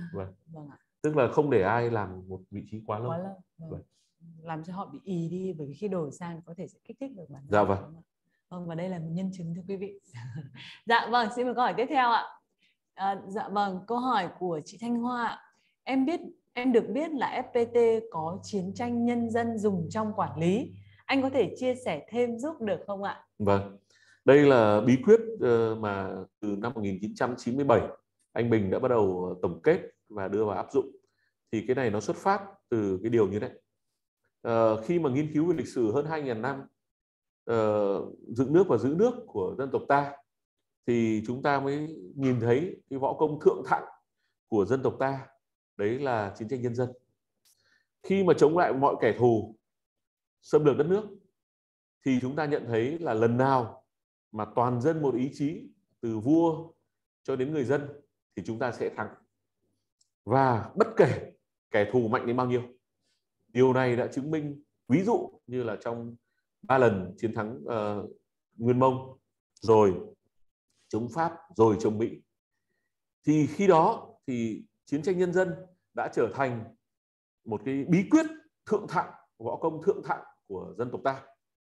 Tức là không để ai làm một vị trí quá lâu. Làm cho họ bị ì đi, bởi vì khi đổi sang có thể sẽ kích thích được bản thân. Dạ vâng. Vâng, và đây là một nhân chứng thưa quý vị. Dạ vâng, xin mời câu hỏi tiếp theo ạ. Dạ vâng, câu hỏi của chị Thanh Hoa. Em được biết là FPT có chiến tranh nhân dân dùng trong quản lý. Anh có thể chia sẻ thêm giúp được không ạ? Vâng, đây là bí quyết mà từ năm 1997 anh Bình đã bắt đầu tổng kết và đưa vào áp dụng. Thì cái này nó xuất phát từ cái điều như thế. Khi mà nghiên cứu về lịch sử hơn 2.000 năm dựng nước và giữ nước của dân tộc ta, thì chúng ta mới nhìn thấy cái võ công thượng thặng của dân tộc ta, đấy là chiến tranh nhân dân. Khi mà chống lại mọi kẻ thù xâm lược đất nước, thì chúng ta nhận thấy là lần nào mà toàn dân một ý chí, từ vua cho đến người dân, thì chúng ta sẽ thắng. Và bất kể kẻ thù mạnh đến bao nhiêu. Điều này đã chứng minh, ví dụ như là trong 3 lần chiến thắng Nguyên Mông, rồi chống Pháp, rồi chống Mỹ. Thì khi đó thì chiến tranh nhân dân đã trở thành một cái bí quyết thượng thặng, võ công thượng thặng của dân tộc ta.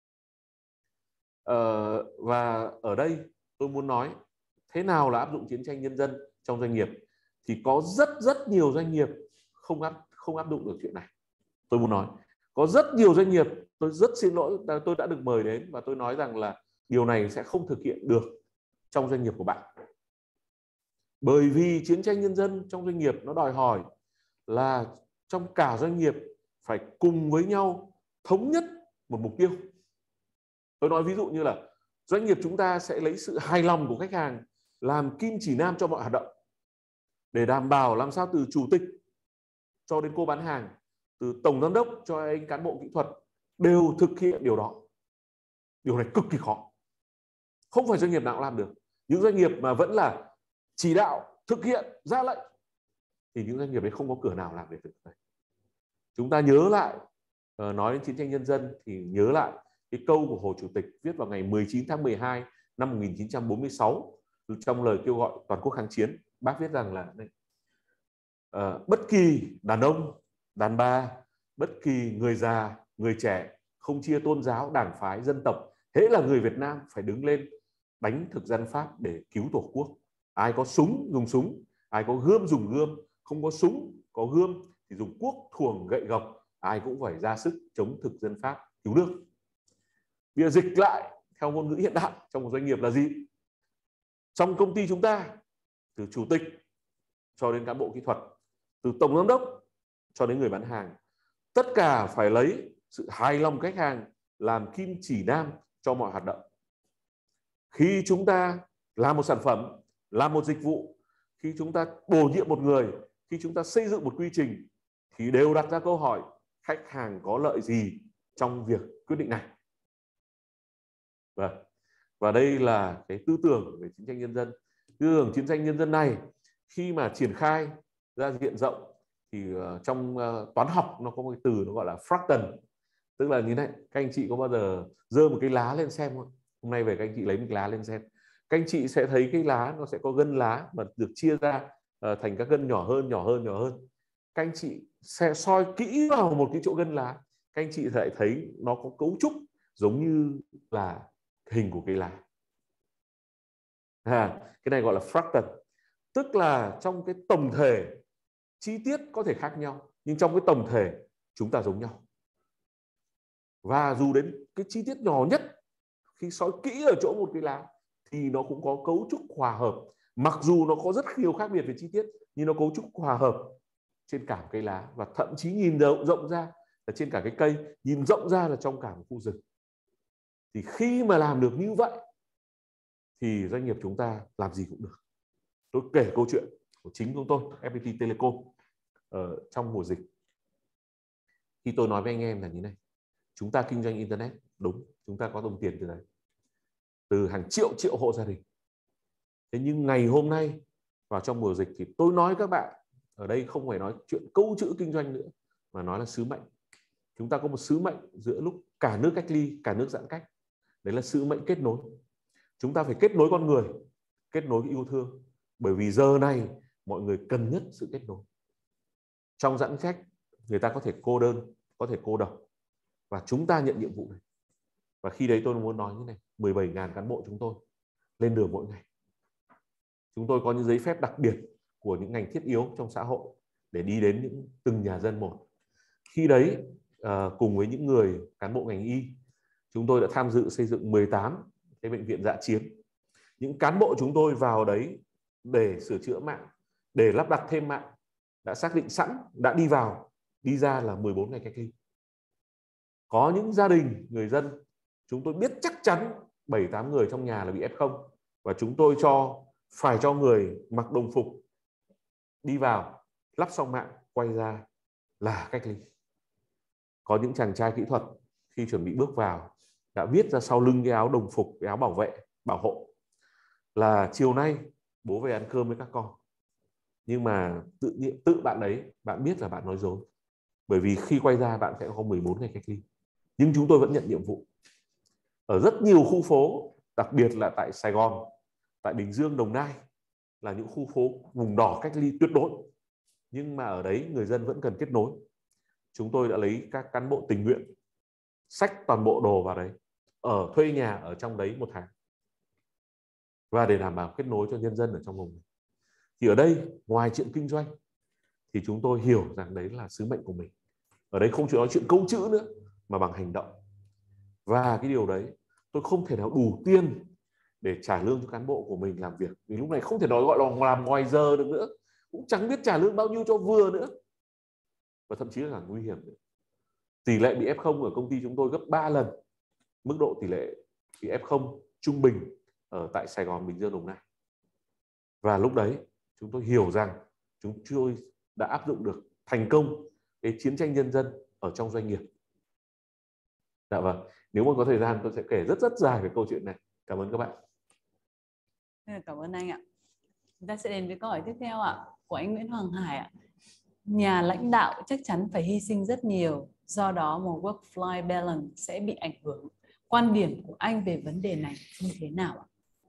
Và ở đây tôi muốn nói thế nào là áp dụng chiến tranh nhân dân trong doanh nghiệp. Thì có rất nhiều doanh nghiệp không áp dụng được chuyện này. Tôi muốn nói có rất nhiều doanh nghiệp, tôi rất xin lỗi, tôi đã được mời đến và tôi nói rằng là điều này sẽ không thực hiện được trong doanh nghiệp của bạn. Bởi vì chiến tranh nhân dân trong doanh nghiệp nó đòi hỏi là trong cả doanh nghiệp phải cùng với nhau thống nhất một mục tiêu. Tôi nói ví dụ như là doanh nghiệp chúng ta sẽ lấy sự hài lòng của khách hàng làm kim chỉ nam cho mọi hoạt động, để đảm bảo làm sao từ chủ tịch cho đến cô bán hàng, từ tổng giám đốc cho anh cán bộ kỹ thuật đều thực hiện điều đó. Điều này cực kỳ khó. Không phải doanh nghiệp nào cũng làm được. Những doanh nghiệp mà vẫn là chỉ đạo, thực hiện, ra lệnh, thì những doanh nghiệp đấy không có cửa nào làm được việc này. Chúng ta nhớ lại, nói đến chiến tranh nhân dân thì nhớ lại cái câu của Hồ Chủ tịch viết vào ngày 19 tháng 12 năm 1946 trong lời kêu gọi toàn quốc kháng chiến. Bác viết rằng là bất kỳ đàn ông, đàn bà, bất kỳ người già, người trẻ, không chia tôn giáo, đảng phái, dân tộc, hễ là người Việt Nam phải đứng lên đánh thực dân Pháp để cứu Tổ quốc. Ai có súng dùng súng, ai có gươm dùng gươm, không có súng có gươm thì dùng cuốc, thuồng, gậy gộc, ai cũng phải ra sức chống thực dân Pháp cứu nước. Bây giờ dịch lại theo ngôn ngữ hiện đại trong một doanh nghiệp là gì? Trong công ty chúng ta, từ chủ tịch cho đến cán bộ kỹ thuật, từ tổng giám đốc cho đến người bán hàng, tất cả phải lấy sự hài lòng khách hàng làm kim chỉ nam cho mọi hoạt động. Khi chúng ta làm một sản phẩm, làm một dịch vụ, khi chúng ta bổ nhiệm một người, khi chúng ta xây dựng một quy trình, thì đều đặt ra câu hỏi khách hàng có lợi gì trong việc quyết định này. Và đây là cái tư tưởng về chiến tranh nhân dân. Tư tưởng chiến tranh nhân dân này khi mà triển khai ra diện rộng thì trong toán học nó có một cái từ nó gọi là fraction. Tức là như này, các anh chị có bao giờ giơ một cái lá lên xem không? Hôm nay về các anh chị lấy một cái lá lên xem. Các anh chị sẽ thấy cái lá nó sẽ có gân lá mà được chia ra thành các gân nhỏ hơn. Các anh chị sẽ soi kỹ vào một cái chỗ gân lá, các anh chị sẽ thấy nó có cấu trúc giống như là hình của cây lá. Cái này gọi là fraction. Tức là trong cái tổng thể chi tiết có thể khác nhau, nhưng trong cái tổng thể chúng ta giống nhau. Và dù đến cái chi tiết nhỏ nhất, khi soi kỹ ở chỗ một cái lá thì nó cũng có cấu trúc hòa hợp. Mặc dù nó có rất nhiều khác biệt về chi tiết, nhưng nó cấu trúc hòa hợp trên cả một cây lá. Và thậm chí nhìn rộng ra là trên cả cái cây, nhìn rộng ra là trong cả một khu rừng. Thì khi mà làm được như vậy thì doanh nghiệp chúng ta làm gì cũng được. Tôi kể câu chuyện của chính chúng tôi, FPT Telecom, trong mùa dịch. Khi tôi nói với anh em là như này, chúng ta kinh doanh internet, đúng, chúng ta có đồng tiền từ đấy, từ hàng triệu hộ gia đình. Thế nhưng ngày hôm nay vào trong mùa dịch thì tôi nói các bạn, ở đây không phải nói chuyện câu chữ kinh doanh nữa, mà nói là sứ mệnh. Chúng ta có một sứ mệnh giữa lúc cả nước cách ly, cả nước giãn cách. Đấy là sứ mệnh kết nối. Chúng ta phải kết nối con người, kết nối yêu thương. Bởi vì giờ này mọi người cần nhất sự kết nối. Trong giãn cách, người ta có thể cô đơn, có thể cô độc. Và chúng ta nhận nhiệm vụ này. Và khi đấy tôi muốn nói như này, 17.000 cán bộ chúng tôi lên đường mỗi ngày. Chúng tôi có những giấy phép đặc biệt của những ngành thiết yếu trong xã hội để đi đến từng nhà dân một. Khi đấy, cùng với những người cán bộ ngành y, chúng tôi đã tham dự xây dựng 18 cái bệnh viện dã chiến. Những cán bộ chúng tôi vào đấy để sửa chữa mạng, để lắp đặt thêm mạng, đã xác định sẵn, đã đi vào, đi ra là 14 ngày cách ly. Có những gia đình, người dân, chúng tôi biết chắc chắn 7-8 người trong nhà là bị F0 và chúng tôi phải cho người mặc đồng phục đi vào, lắp xong mạng, quay ra là cách ly. Có những chàng trai kỹ thuật khi chuẩn bị bước vào đã viết ra sau lưng cái áo đồng phục, cái áo bảo vệ, bảo hộ là chiều nay bố về ăn cơm với các con. Nhưng mà tự bạn đấy, bạn biết là bạn nói dối. Bởi vì khi quay ra bạn sẽ có 14 ngày cách ly. Nhưng chúng tôi vẫn nhận nhiệm vụ. Ở rất nhiều khu phố, đặc biệt là tại Sài Gòn, tại Bình Dương, Đồng Nai, là những khu phố vùng đỏ cách ly tuyệt đối. Nhưng mà ở đấy người dân vẫn cần kết nối. Chúng tôi đã lấy các cán bộ tình nguyện, xách toàn bộ đồ vào đấy, thuê nhà ở trong đấy 1 tháng. Và để đảm bảo kết nối cho nhân dân ở trong vùng. Thì ở đây, ngoài chuyện kinh doanh, thì chúng tôi hiểu rằng đấy là sứ mệnh của mình. Ở đây không chỉ nói chuyện câu chữ nữa, mà bằng hành động. Và cái điều đấy, tôi không thể nào đủ tiền để trả lương cho cán bộ của mình làm việc. Vì lúc này không thể nói gọi là làm ngoài giờ được nữa. Cũng chẳng biết trả lương bao nhiêu cho vừa nữa. Và thậm chí là nguy hiểm nữa. Tỷ lệ bị F0 ở công ty chúng tôi gấp 3 lần mức độ tỷ lệ bị F0 trung bình ở tại Sài Gòn, Bình Dương, Đồng Nai. Và lúc đấy chúng tôi hiểu rằng chúng tôi đã áp dụng được thành công cái chiến tranh nhân dân ở trong doanh nghiệp. Dạ vâng, nếu mà có thời gian tôi sẽ kể rất dài về câu chuyện này. Cảm ơn các bạn. Cảm ơn anh ạ. Chúng ta sẽ đến với câu hỏi tiếp theo ạ, của anh Nguyễn Hoàng Hải ạ. Nhà lãnh đạo chắc chắn phải hy sinh rất nhiều, do đó một work-life balance sẽ bị ảnh hưởng. Quan điểm của anh về vấn đề này như thế nào ạ?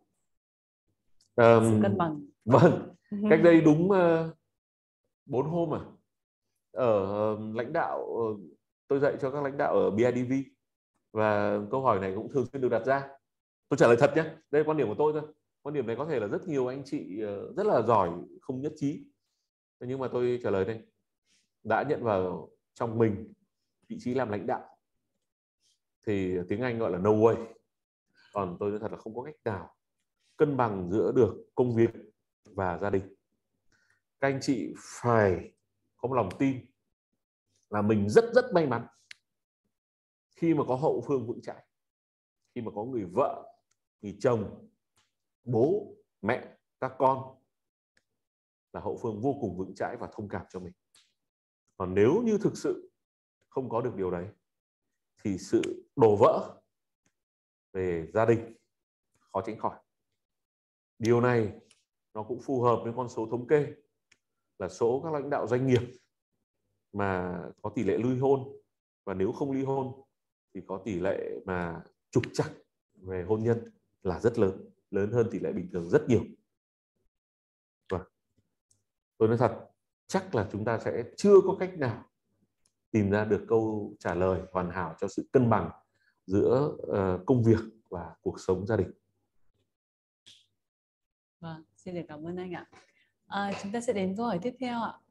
Sự cân bằng. Vâng, cách đây đúng 4 hôm ở lãnh đạo, tôi dạy cho các lãnh đạo ở BIDV và câu hỏi này cũng thường xuyên được đặt ra. Tôi trả lời thật nhé, đây là quan điểm của tôi thôi. Quan điểm này có thể là rất nhiều anh chị rất là giỏi không nhất trí, nhưng mà tôi trả lời đây. Đã nhận vào trong mình vị trí làm lãnh đạo thì tiếng Anh gọi là no way. Còn tôi nói thật là không có cách nào cân bằng giữa được công việc và gia đình. Các anh chị phải có một lòng tin là mình rất may mắn khi mà có hậu phương vững chãi, khi mà có người vợ, người chồng, bố, mẹ, các con là hậu phương vô cùng vững chãi và thông cảm cho mình. Còn nếu như thực sự không có được điều đấy thì sự đổ vỡ về gia đình khó tránh khỏi. Điều này nó cũng phù hợp với con số thống kê là số các lãnh đạo doanh nghiệp mà có tỷ lệ ly hôn, và nếu không ly hôn thì có tỷ lệ mà trục trặc về hôn nhân là rất lớn, lớn hơn tỷ lệ bình thường rất nhiều. Và tôi nói thật, chắc là chúng ta sẽ chưa có cách nào tìm ra được câu trả lời hoàn hảo cho sự cân bằng giữa công việc và cuộc sống gia đình. Vâng, xin được cảm ơn anh ạ. Chúng ta sẽ đến câu hỏi tiếp theo ạ.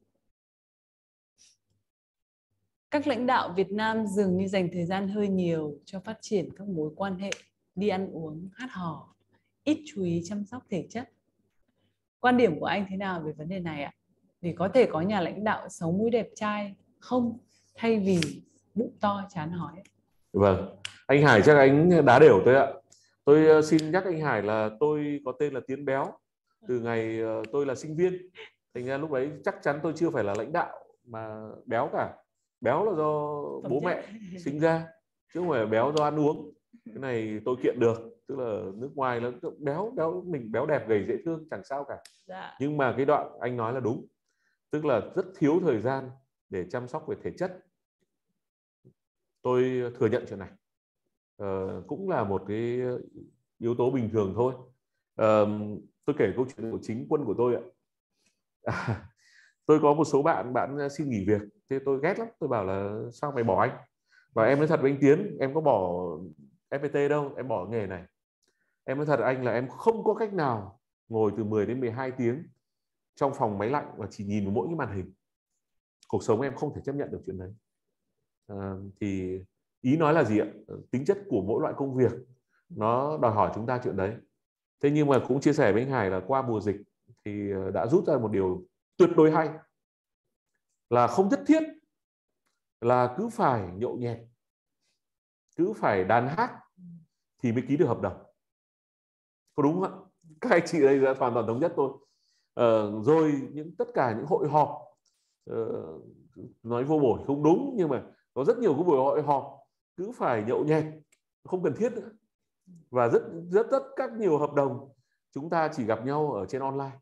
Các lãnh đạo Việt Nam dường như dành thời gian hơi nhiều cho phát triển các mối quan hệ, đi ăn uống, hát hò, ít chú ý chăm sóc thể chất. Quan điểm của anh thế nào về vấn đề này ạ? Vì có thể có nhà lãnh đạo xấu mũi đẹp trai không thay vì bụng to chán hỏi. Vâng, anh Hải chắc anh đá đều tôi ạ. Tôi xin nhắc anh Hải là tôi có tên là Tiến Béo từ ngày tôi là sinh viên. Thành ra lúc đấy chắc chắn tôi chưa phải là lãnh đạo mà béo cả. Béo là do bố mẹ sinh ra chứ không phải là béo do ăn uống. Cái này tôi kiện được, tức là nước ngoài là béo mình béo đẹp gầy dễ thương chẳng sao cả. Nhưng mà cái đoạn anh nói là đúng, tức là rất thiếu thời gian để chăm sóc về thể chất. Tôi thừa nhận chuyện này. Cũng là một cái yếu tố bình thường thôi. Tôi kể câu chuyện của chính quân của tôi ạ. Tôi có một số bạn xin nghỉ việc, thế tôi ghét lắm, tôi bảo là sao mày bỏ anh? Và em nói thật với anh Tiến, em có bỏ FPT đâu, em bỏ nghề này. Em nói thật anh là em không có cách nào ngồi từ 10 đến 12 tiếng trong phòng máy lạnh và chỉ nhìn vào mỗi cái màn hình. Cuộc sống em không thể chấp nhận được chuyện đấy. Thì ý nói là gì ạ? Tính chất của mỗi loại công việc nó đòi hỏi chúng ta chuyện đấy. Thế nhưng mà cũng chia sẻ với anh Hải là qua mùa dịch thì đã rút ra một điều tuyệt đối hay là không nhất thiết là cứ phải nhậu nhẹt, cứ phải đàn hát thì mới ký được hợp đồng. Có đúng không ạ? Các anh chị đây đã hoàn toàn thống nhất thôi. Rồi tất cả những hội họp, nói vô bổ không đúng, nhưng mà có rất nhiều cái buổi hội họp cứ phải nhậu nhẹt không cần thiết nữa. Và rất các nhiều hợp đồng chúng ta chỉ gặp nhau ở trên online.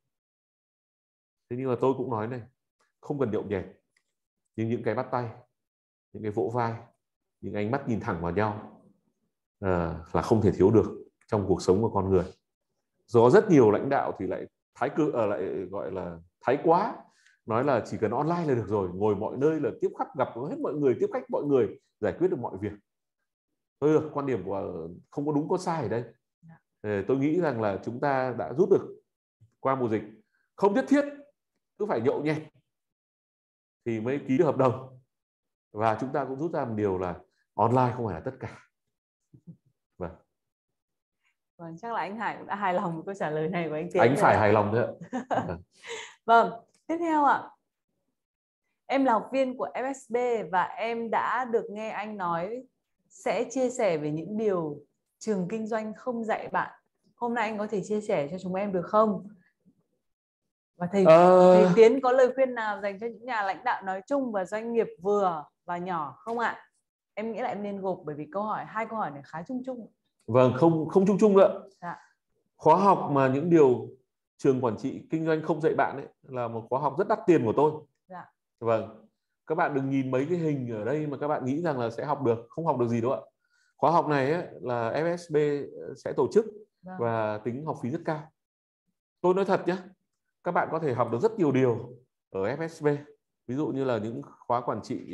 Thế nhưng mà tôi cũng nói này, không cần nhậu nhẹt, nhưng những cái bắt tay, những cái vỗ vai, những ánh mắt nhìn thẳng vào nhau là không thể thiếu được trong cuộc sống của con người. Do rất nhiều lãnh đạo thì lại lại gọi là thái quá, nói là chỉ cần online là được rồi, ngồi mọi nơi là tiếp khắp, gặp hết mọi người, tiếp khách mọi người, giải quyết được mọi việc. Quan điểm của không có đúng có sai ở đây. Tôi nghĩ rằng là chúng ta đã rút được qua mùa dịch, không nhất thiết cứ phải nhậu nhẹt thì mới ký được hợp đồng. Và chúng ta cũng rút ra một điều là online không phải là tất cả. Vâng. Vâng, chắc là anh Hải cũng đã hài lòng với câu trả lời này của anh Tiến. Anh phải hài lòng thôi ạ. Vâng, tiếp theo ạ. Em là học viên của FSB và em đã được nghe anh nói sẽ chia sẻ về những điều trường kinh doanh không dạy bạn. Hôm nay anh có thể chia sẻ cho chúng em được không? Và thầy Tiến có lời khuyên nào dành cho những nhà lãnh đạo nói chung và doanh nghiệp vừa và nhỏ không ạ? Em nghĩ là em nên gộp bởi vì hai câu hỏi này khá chung chung. Vâng, không chung nữa. Khóa học mà những điều trường quản trị kinh doanh không dạy bạn ấy là một khóa học rất đắt tiền của tôi. Vâng, các bạn đừng nhìn mấy cái hình ở đây mà các bạn nghĩ rằng là sẽ học được, không học được gì đâu ạ. Khóa học này ấy, là FSB sẽ tổ chức và tính học phí rất cao. Tôi nói thật nhé, các bạn có thể học được rất nhiều điều ở FSB. Ví dụ như là những khóa quản trị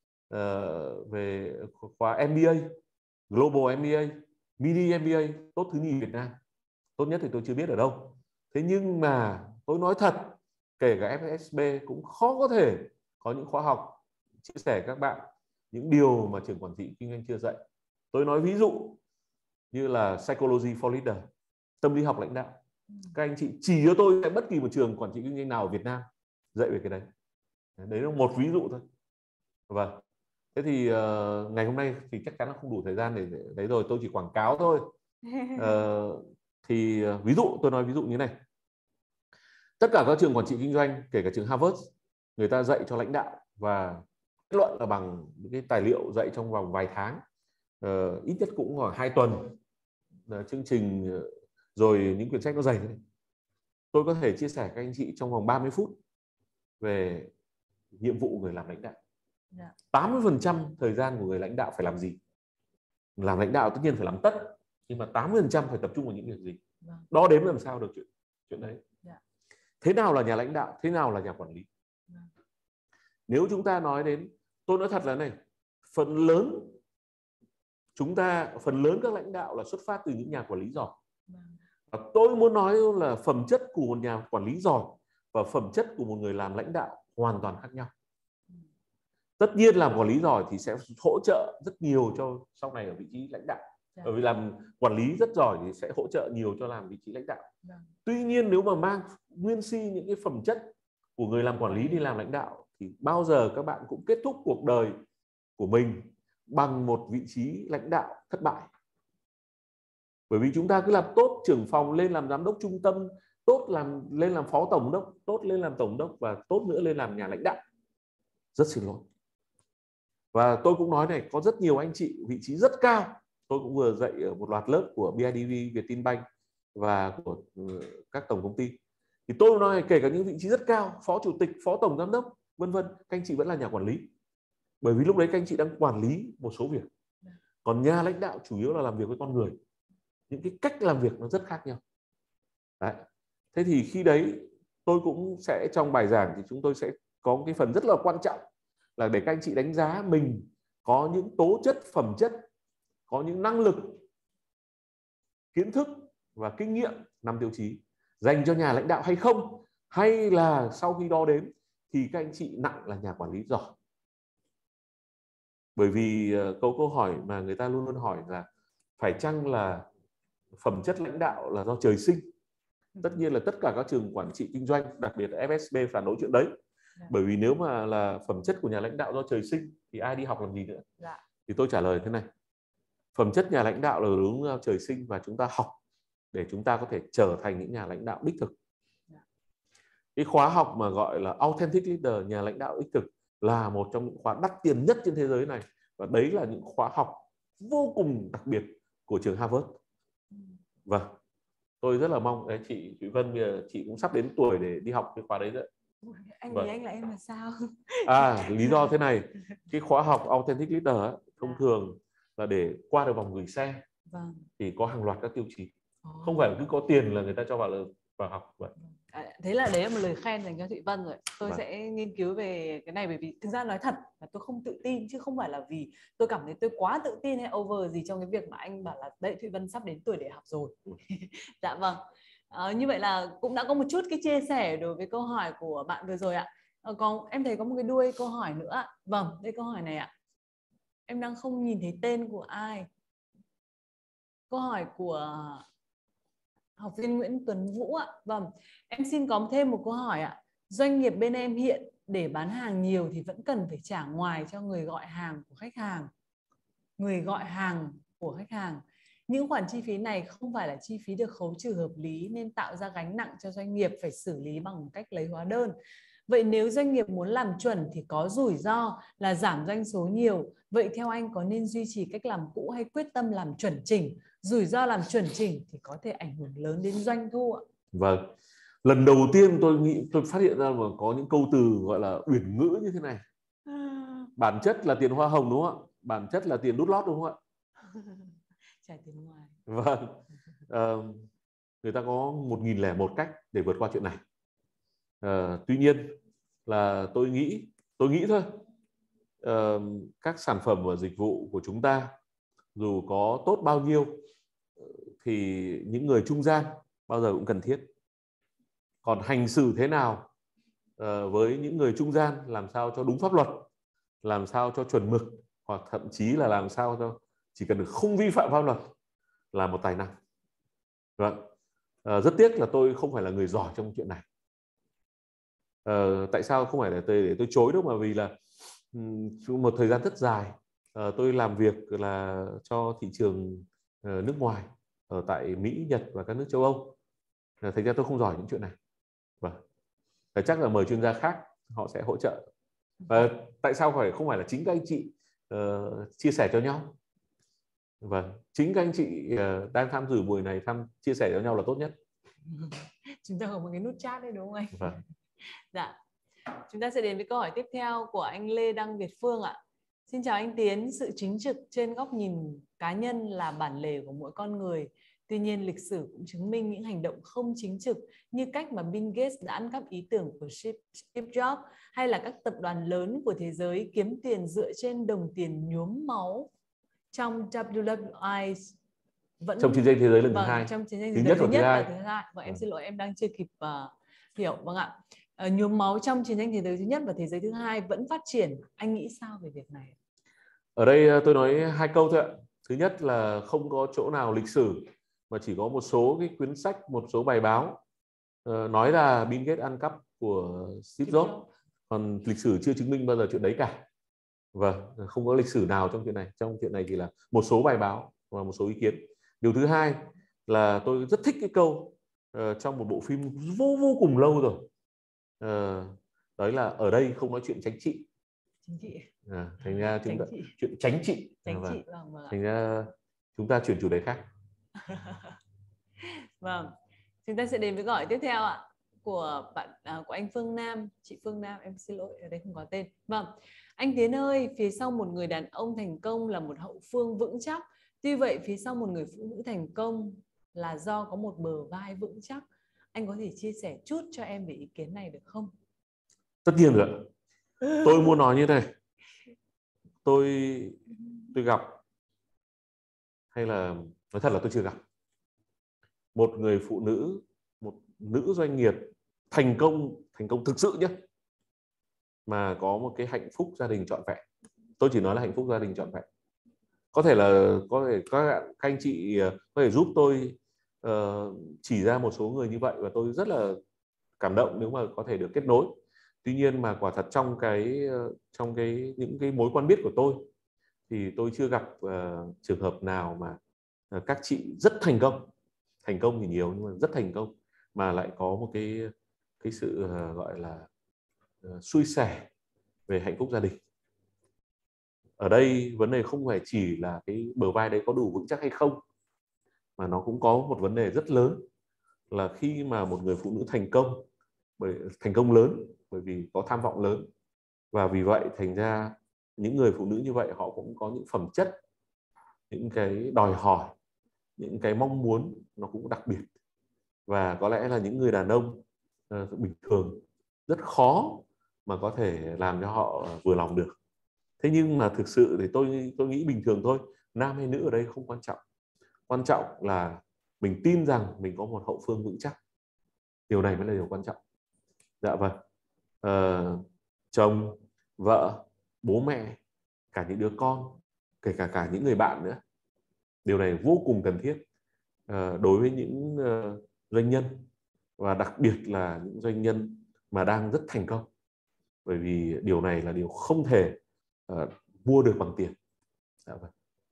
về khóa MBA, Global MBA, Mini MBA, tốt thứ nhì Việt Nam. Tốt nhất thì tôi chưa biết ở đâu. Thế nhưng mà tôi nói thật, kể cả FSB cũng khó có thể có những khóa học chia sẻ các bạn những điều mà trường quản trị kinh doanh chưa dạy. Tôi nói ví dụ như là Psychology for Leader, tâm lý học lãnh đạo. Các anh chị chỉ cho tôi tại bất kỳ một trường quản trị kinh doanh nào ở Việt Nam dạy về cái đấy. Đấy là một ví dụ thôi. Vâng. Thế thì ngày hôm nay thì chắc chắn là không đủ thời gian để đấy rồi, tôi chỉ quảng cáo thôi. Thì ví dụ tôi nói ví dụ như này. Tất cả các trường quản trị kinh doanh, kể cả trường Harvard, người ta dạy cho lãnh đạo và kết luận là bằng những cái tài liệu dạy trong vòng vài tháng, ít nhất cũng khoảng 2 tuần chương trình, rồi những quyển sách nó dày thế này. Tôi có thể chia sẻ các anh chị trong vòng 30 phút về nhiệm vụ người làm lãnh đạo. 80% thời gian của người lãnh đạo phải làm gì? Làm lãnh đạo tất nhiên phải làm tất, nhưng mà 80% phải tập trung vào những việc gì? Đo đếm làm sao được chuyện đấy. Thế nào là nhà lãnh đạo? Thế nào là nhà quản lý? Nếu chúng ta nói đến, tôi nói thật là này, phần lớn các lãnh đạo là xuất phát từ những nhà quản lý giỏi. Và tôi muốn nói là phẩm chất của một nhà quản lý giỏi và phẩm chất của một người làm lãnh đạo hoàn toàn khác nhau. Tất nhiên làm quản lý giỏi thì sẽ hỗ trợ rất nhiều cho sau này ở vị trí lãnh đạo. Bởi vì làm quản lý rất giỏi thì sẽ hỗ trợ nhiều cho làm vị trí lãnh đạo. Tuy nhiên nếu mà mang nguyên si những cái phẩm chất của người làm quản lý đi làm lãnh đạo thì bao giờ các bạn cũng kết thúc cuộc đời của mình bằng một vị trí lãnh đạo thất bại. Bởi vì chúng ta cứ làm tốt trưởng phòng lên làm giám đốc trung tâm, tốt lên làm phó tổng đốc, tốt lên làm tổng đốc và tốt nữa lên làm nhà lãnh đạo. Rất xin lỗi. Và tôi cũng nói này, có rất nhiều anh chị vị trí rất cao. Tôi cũng vừa dạy ở một loạt lớp của BIDV, Vietinbank và của các tổng công ty. Thì tôi nói kể cả những vị trí rất cao, phó chủ tịch, phó tổng giám đốc, vân vân, các anh chị vẫn là nhà quản lý. Bởi vì lúc đấy các anh chị đang quản lý một số việc. Còn nhà lãnh đạo chủ yếu là làm việc với con người. Những cái cách làm việc nó rất khác nhau. Đấy. Thế thì khi đấy tôi cũng sẽ trong bài giảng thì chúng tôi sẽ có một cái phần rất là quan trọng là để các anh chị đánh giá mình có những tố chất, phẩm chất, có những năng lực, kiến thức và kinh nghiệm 5 tiêu chí dành cho nhà lãnh đạo hay không, hay là sau khi đo đếm thì các anh chị nặng là nhà quản lý giỏi. Bởi vì câu hỏi mà người ta luôn luôn hỏi là phải chăng là phẩm chất lãnh đạo là do trời sinh. Tất nhiên là tất cả các trường quản trị kinh doanh, đặc biệt là FSB phản đối chuyện đấy. Bởi vì nếu mà là phẩm chất của nhà lãnh đạo do trời sinh thì ai đi học làm gì nữa. Thì tôi trả lời thế này. Phẩm chất nhà lãnh đạo là đúng do trời sinh và chúng ta học để chúng ta có thể trở thành những nhà lãnh đạo đích thực. Cái khóa học mà gọi là Authentic Leader, nhà lãnh đạo đích thực là một trong những khóa đắt tiền nhất trên thế giới này. Và đấy là những khóa học vô cùng đặc biệt của trường Harvard. Vâng, tôi rất là mong đấy, chị Thủy Vân bây giờ chị cũng sắp đến tuổi để đi học cái khóa đấy rồi. Anh nghĩ anh là em là sao? Lý do thế này, cái khóa học Authentic Leader ấy, thông thường là để qua được vòng gửi xe. Vâng. Thì có hàng loạt các tiêu chí. Không phải là cứ có tiền là người ta cho vào học vậy. Thế là đấy là một lời khen dành cho Thụy Vân rồi. Tôi sẽ nghiên cứu về cái này, bởi vì thực ra nói thật là tôi không tự tin, chứ không phải là vì tôi cảm thấy tôi quá tự tin hay over gì trong cái việc mà anh bảo là đấy Thụy Vân sắp đến tuổi để học rồi. Dạ vâng. Như vậy là cũng đã có một chút cái chia sẻ đối với câu hỏi của bạn vừa rồi ạ. Còn em thấy có một cái đuôi câu hỏi nữa ạ. Vâng, đây câu hỏi này ạ. Em đang không nhìn thấy tên của ai. Câu hỏi của học viên Nguyễn Tuấn Vũ ạ. Vâng, em xin có thêm một câu hỏi ạ. Doanh nghiệp bên em hiện để bán hàng nhiều thì vẫn cần phải trả ngoài cho người gọi hàng của khách hàng. Người gọi hàng của khách hàng. Những khoản chi phí này không phải là chi phí được khấu trừ hợp lý nên tạo ra gánh nặng cho doanh nghiệp phải xử lý bằng cách lấy hóa đơn. Vậy nếu doanh nghiệp muốn làm chuẩn thì có rủi ro là giảm doanh số nhiều. Vậy theo anh có nên duy trì cách làm cũ hay quyết tâm làm chuẩn chỉnh? Rủi ro làm chuẩn chỉnh thì có thể ảnh hưởng lớn đến doanh thu ạ. Vâng. Lần đầu tiên tôi phát hiện ra mà có những câu từ gọi là uyển ngữ như thế này. Bản chất là tiền hoa hồng đúng không ạ? Bản chất là tiền đút lót đúng không ạ? Trả tiền ngoài. Vâng. Người ta có 1001 cách để vượt qua chuyện này. Tuy nhiên là tôi nghĩ thôi, các sản phẩm và dịch vụ của chúng ta dù có tốt bao nhiêu thì những người trung gian bao giờ cũng cần thiết. Còn hành xử thế nào với những người trung gian, làm sao cho đúng pháp luật, làm sao cho chuẩn mực, hoặc thậm chí là làm sao cho chỉ cần không vi phạm pháp luật là một tài năng. Vâng. Rất tiếc là tôi không phải là người giỏi trong chuyện này. Tại sao không phải là để tôi chối đâu, mà vì là một thời gian rất dài tôi làm việc là cho thị trường nước ngoài ở tại Mỹ, Nhật và các nước châu Âu. Thành ra tôi không giỏi những chuyện này. Vâng. Chắc là mời chuyên gia khác họ sẽ hỗ trợ. Tại sao không phải là chính các anh chị chia sẻ cho nhau? Vâng, chính các anh chị đang tham dự buổi này chia sẻ cho nhau là tốt nhất. Chúng ta có một cái nút chat đấy đúng không anh? Vâng. Dạ. Chúng ta sẽ đến với câu hỏi tiếp theo của anh Lê Đăng Việt Phương ạ. Xin chào anh Tiến, sự chính trực trên góc nhìn cá nhân là bản lề của mỗi con người. Tuy nhiên, lịch sử cũng chứng minh những hành động không chính trực như cách mà Bill Gates đã ăn cắp ý tưởng của Steve Jobs, hay là các tập đoàn lớn của thế giới kiếm tiền dựa trên đồng tiền nhuốm máu trong WWI vẫn trong chiến tranh thế giới lần thứ hai. Trong chiến tranh thế giới thứ nhất và thứ hai. Vâng, em xin lỗi, em đang chưa kịp hiểu. Vâng ạ. Nhuốm máu trong chiến tranh thế giới thứ nhất và thế giới thứ hai vẫn phát triển. Anh nghĩ sao về việc này? Ở đây tôi nói hai câu thôi ạ. Thứ nhất là không có chỗ nào lịch sử mà chỉ có một số cái quyển sách, một số bài báo nói là Bill Gates ăn cắp của Steve Jobs. Còn lịch sử chưa chứng minh bao giờ chuyện đấy cả. Vâng, không có lịch sử nào trong chuyện này. Trong chuyện này chỉ là một số bài báo và một số ý kiến. Điều thứ hai là tôi rất thích cái câu trong một bộ phim vô cùng lâu rồi. Đấy là ở đây không nói chuyện chính trị. Thành ra chúng ta chuyện chính trị. Thành ra chúng ta chuyển chủ đề khác. Vâng, chúng ta sẽ đến với câu hỏi tiếp theo ạ, của anh Phương Nam, chị Phương Nam, em xin lỗi ở đây không có tên. Vâng, anh Tiến ơi, phía sau một người đàn ông thành công là một hậu phương vững chắc. Tuy vậy phía sau một người phụ nữ thành công là do có một bờ vai vững chắc. Anh có thể chia sẻ chút cho em về ý kiến này được không? Tất nhiên rồi. Tôi muốn nói như thế này. Tôi gặp, hay là nói thật là tôi chưa gặp một người phụ nữ, một nữ doanh nghiệp thành công thực sự nhé, mà có một cái hạnh phúc gia đình trọn vẹn. Tôi chỉ nói là hạnh phúc gia đình trọn vẹn. Có thể các anh chị có thể giúp tôi chỉ ra một số người như vậy, và tôi rất là cảm động nếu mà có thể được kết nối. Tuy nhiên mà quả thật trong những cái mối quen biết của tôi thì tôi chưa gặp trường hợp nào mà các chị rất thành công thì nhiều nhưng mà rất thành công mà lại có một cái sự gọi là xui xẻ về hạnh phúc gia đình. Ở đây vấn đề không phải chỉ là cái bờ vai đấy có đủ vững chắc hay không, mà nó cũng có một vấn đề rất lớn là khi mà một người phụ nữ thành công lớn bởi vì có tham vọng lớn, và vì vậy thành ra những người phụ nữ như vậy họ cũng có những phẩm chất, những cái đòi hỏi, những cái mong muốn nó cũng đặc biệt, và có lẽ là những người đàn ông bình thường rất khó mà có thể làm cho họ vừa lòng được. Thế nhưng mà thực sự thì tôi nghĩ bình thường thôi, nam hay nữ ở đây không quan trọng. Quan trọng là mình tin rằng mình có một hậu phương vững chắc. Điều này mới là điều quan trọng. Dạ vâng. Chồng, vợ, bố mẹ, cả những đứa con, kể cả những người bạn nữa. Điều này vô cùng cần thiết đối với những doanh nhân, và đặc biệt là những doanh nhân mà đang rất thành công. Bởi vì điều này là điều không thể mua được bằng tiền. Dạ vâng.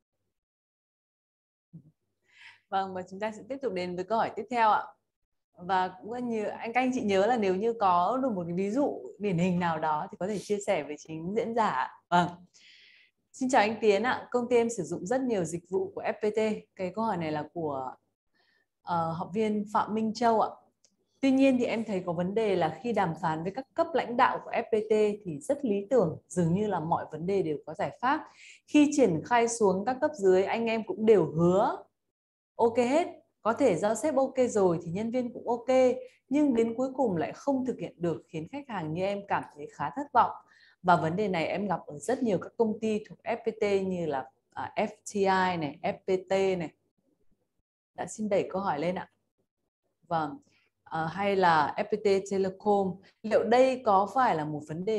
Vâng, và chúng ta sẽ tiếp tục đến với câu hỏi tiếp theo ạ. Và cũng như các anh chị nhớ là nếu như có được một cái ví dụ điển hình nào đó thì có thể chia sẻ với chính diễn giả. Vâng. Xin chào anh Tiến ạ. Công ty em sử dụng rất nhiều dịch vụ của FPT. Cái câu hỏi này là của học viên Phạm Minh Châu ạ. Tuy nhiên thì em thấy có vấn đề là khi đàm phán với các cấp lãnh đạo của FPT thì rất lý tưởng, dường như là mọi vấn đề đều có giải pháp. Khi triển khai xuống các cấp dưới, anh em cũng đều hứa ok hết. Có thể do sếp ok rồi thì nhân viên cũng ok, nhưng đến cuối cùng lại không thực hiện được, khiến khách hàng như em cảm thấy khá thất vọng. Và vấn đề này em gặp ở rất nhiều các công ty thuộc FPT như là FTI này, FPT này. Đã xin đẩy câu hỏi lên ạ. Vâng. Hay là FPT Telecom. Liệu đây có phải là một vấn đề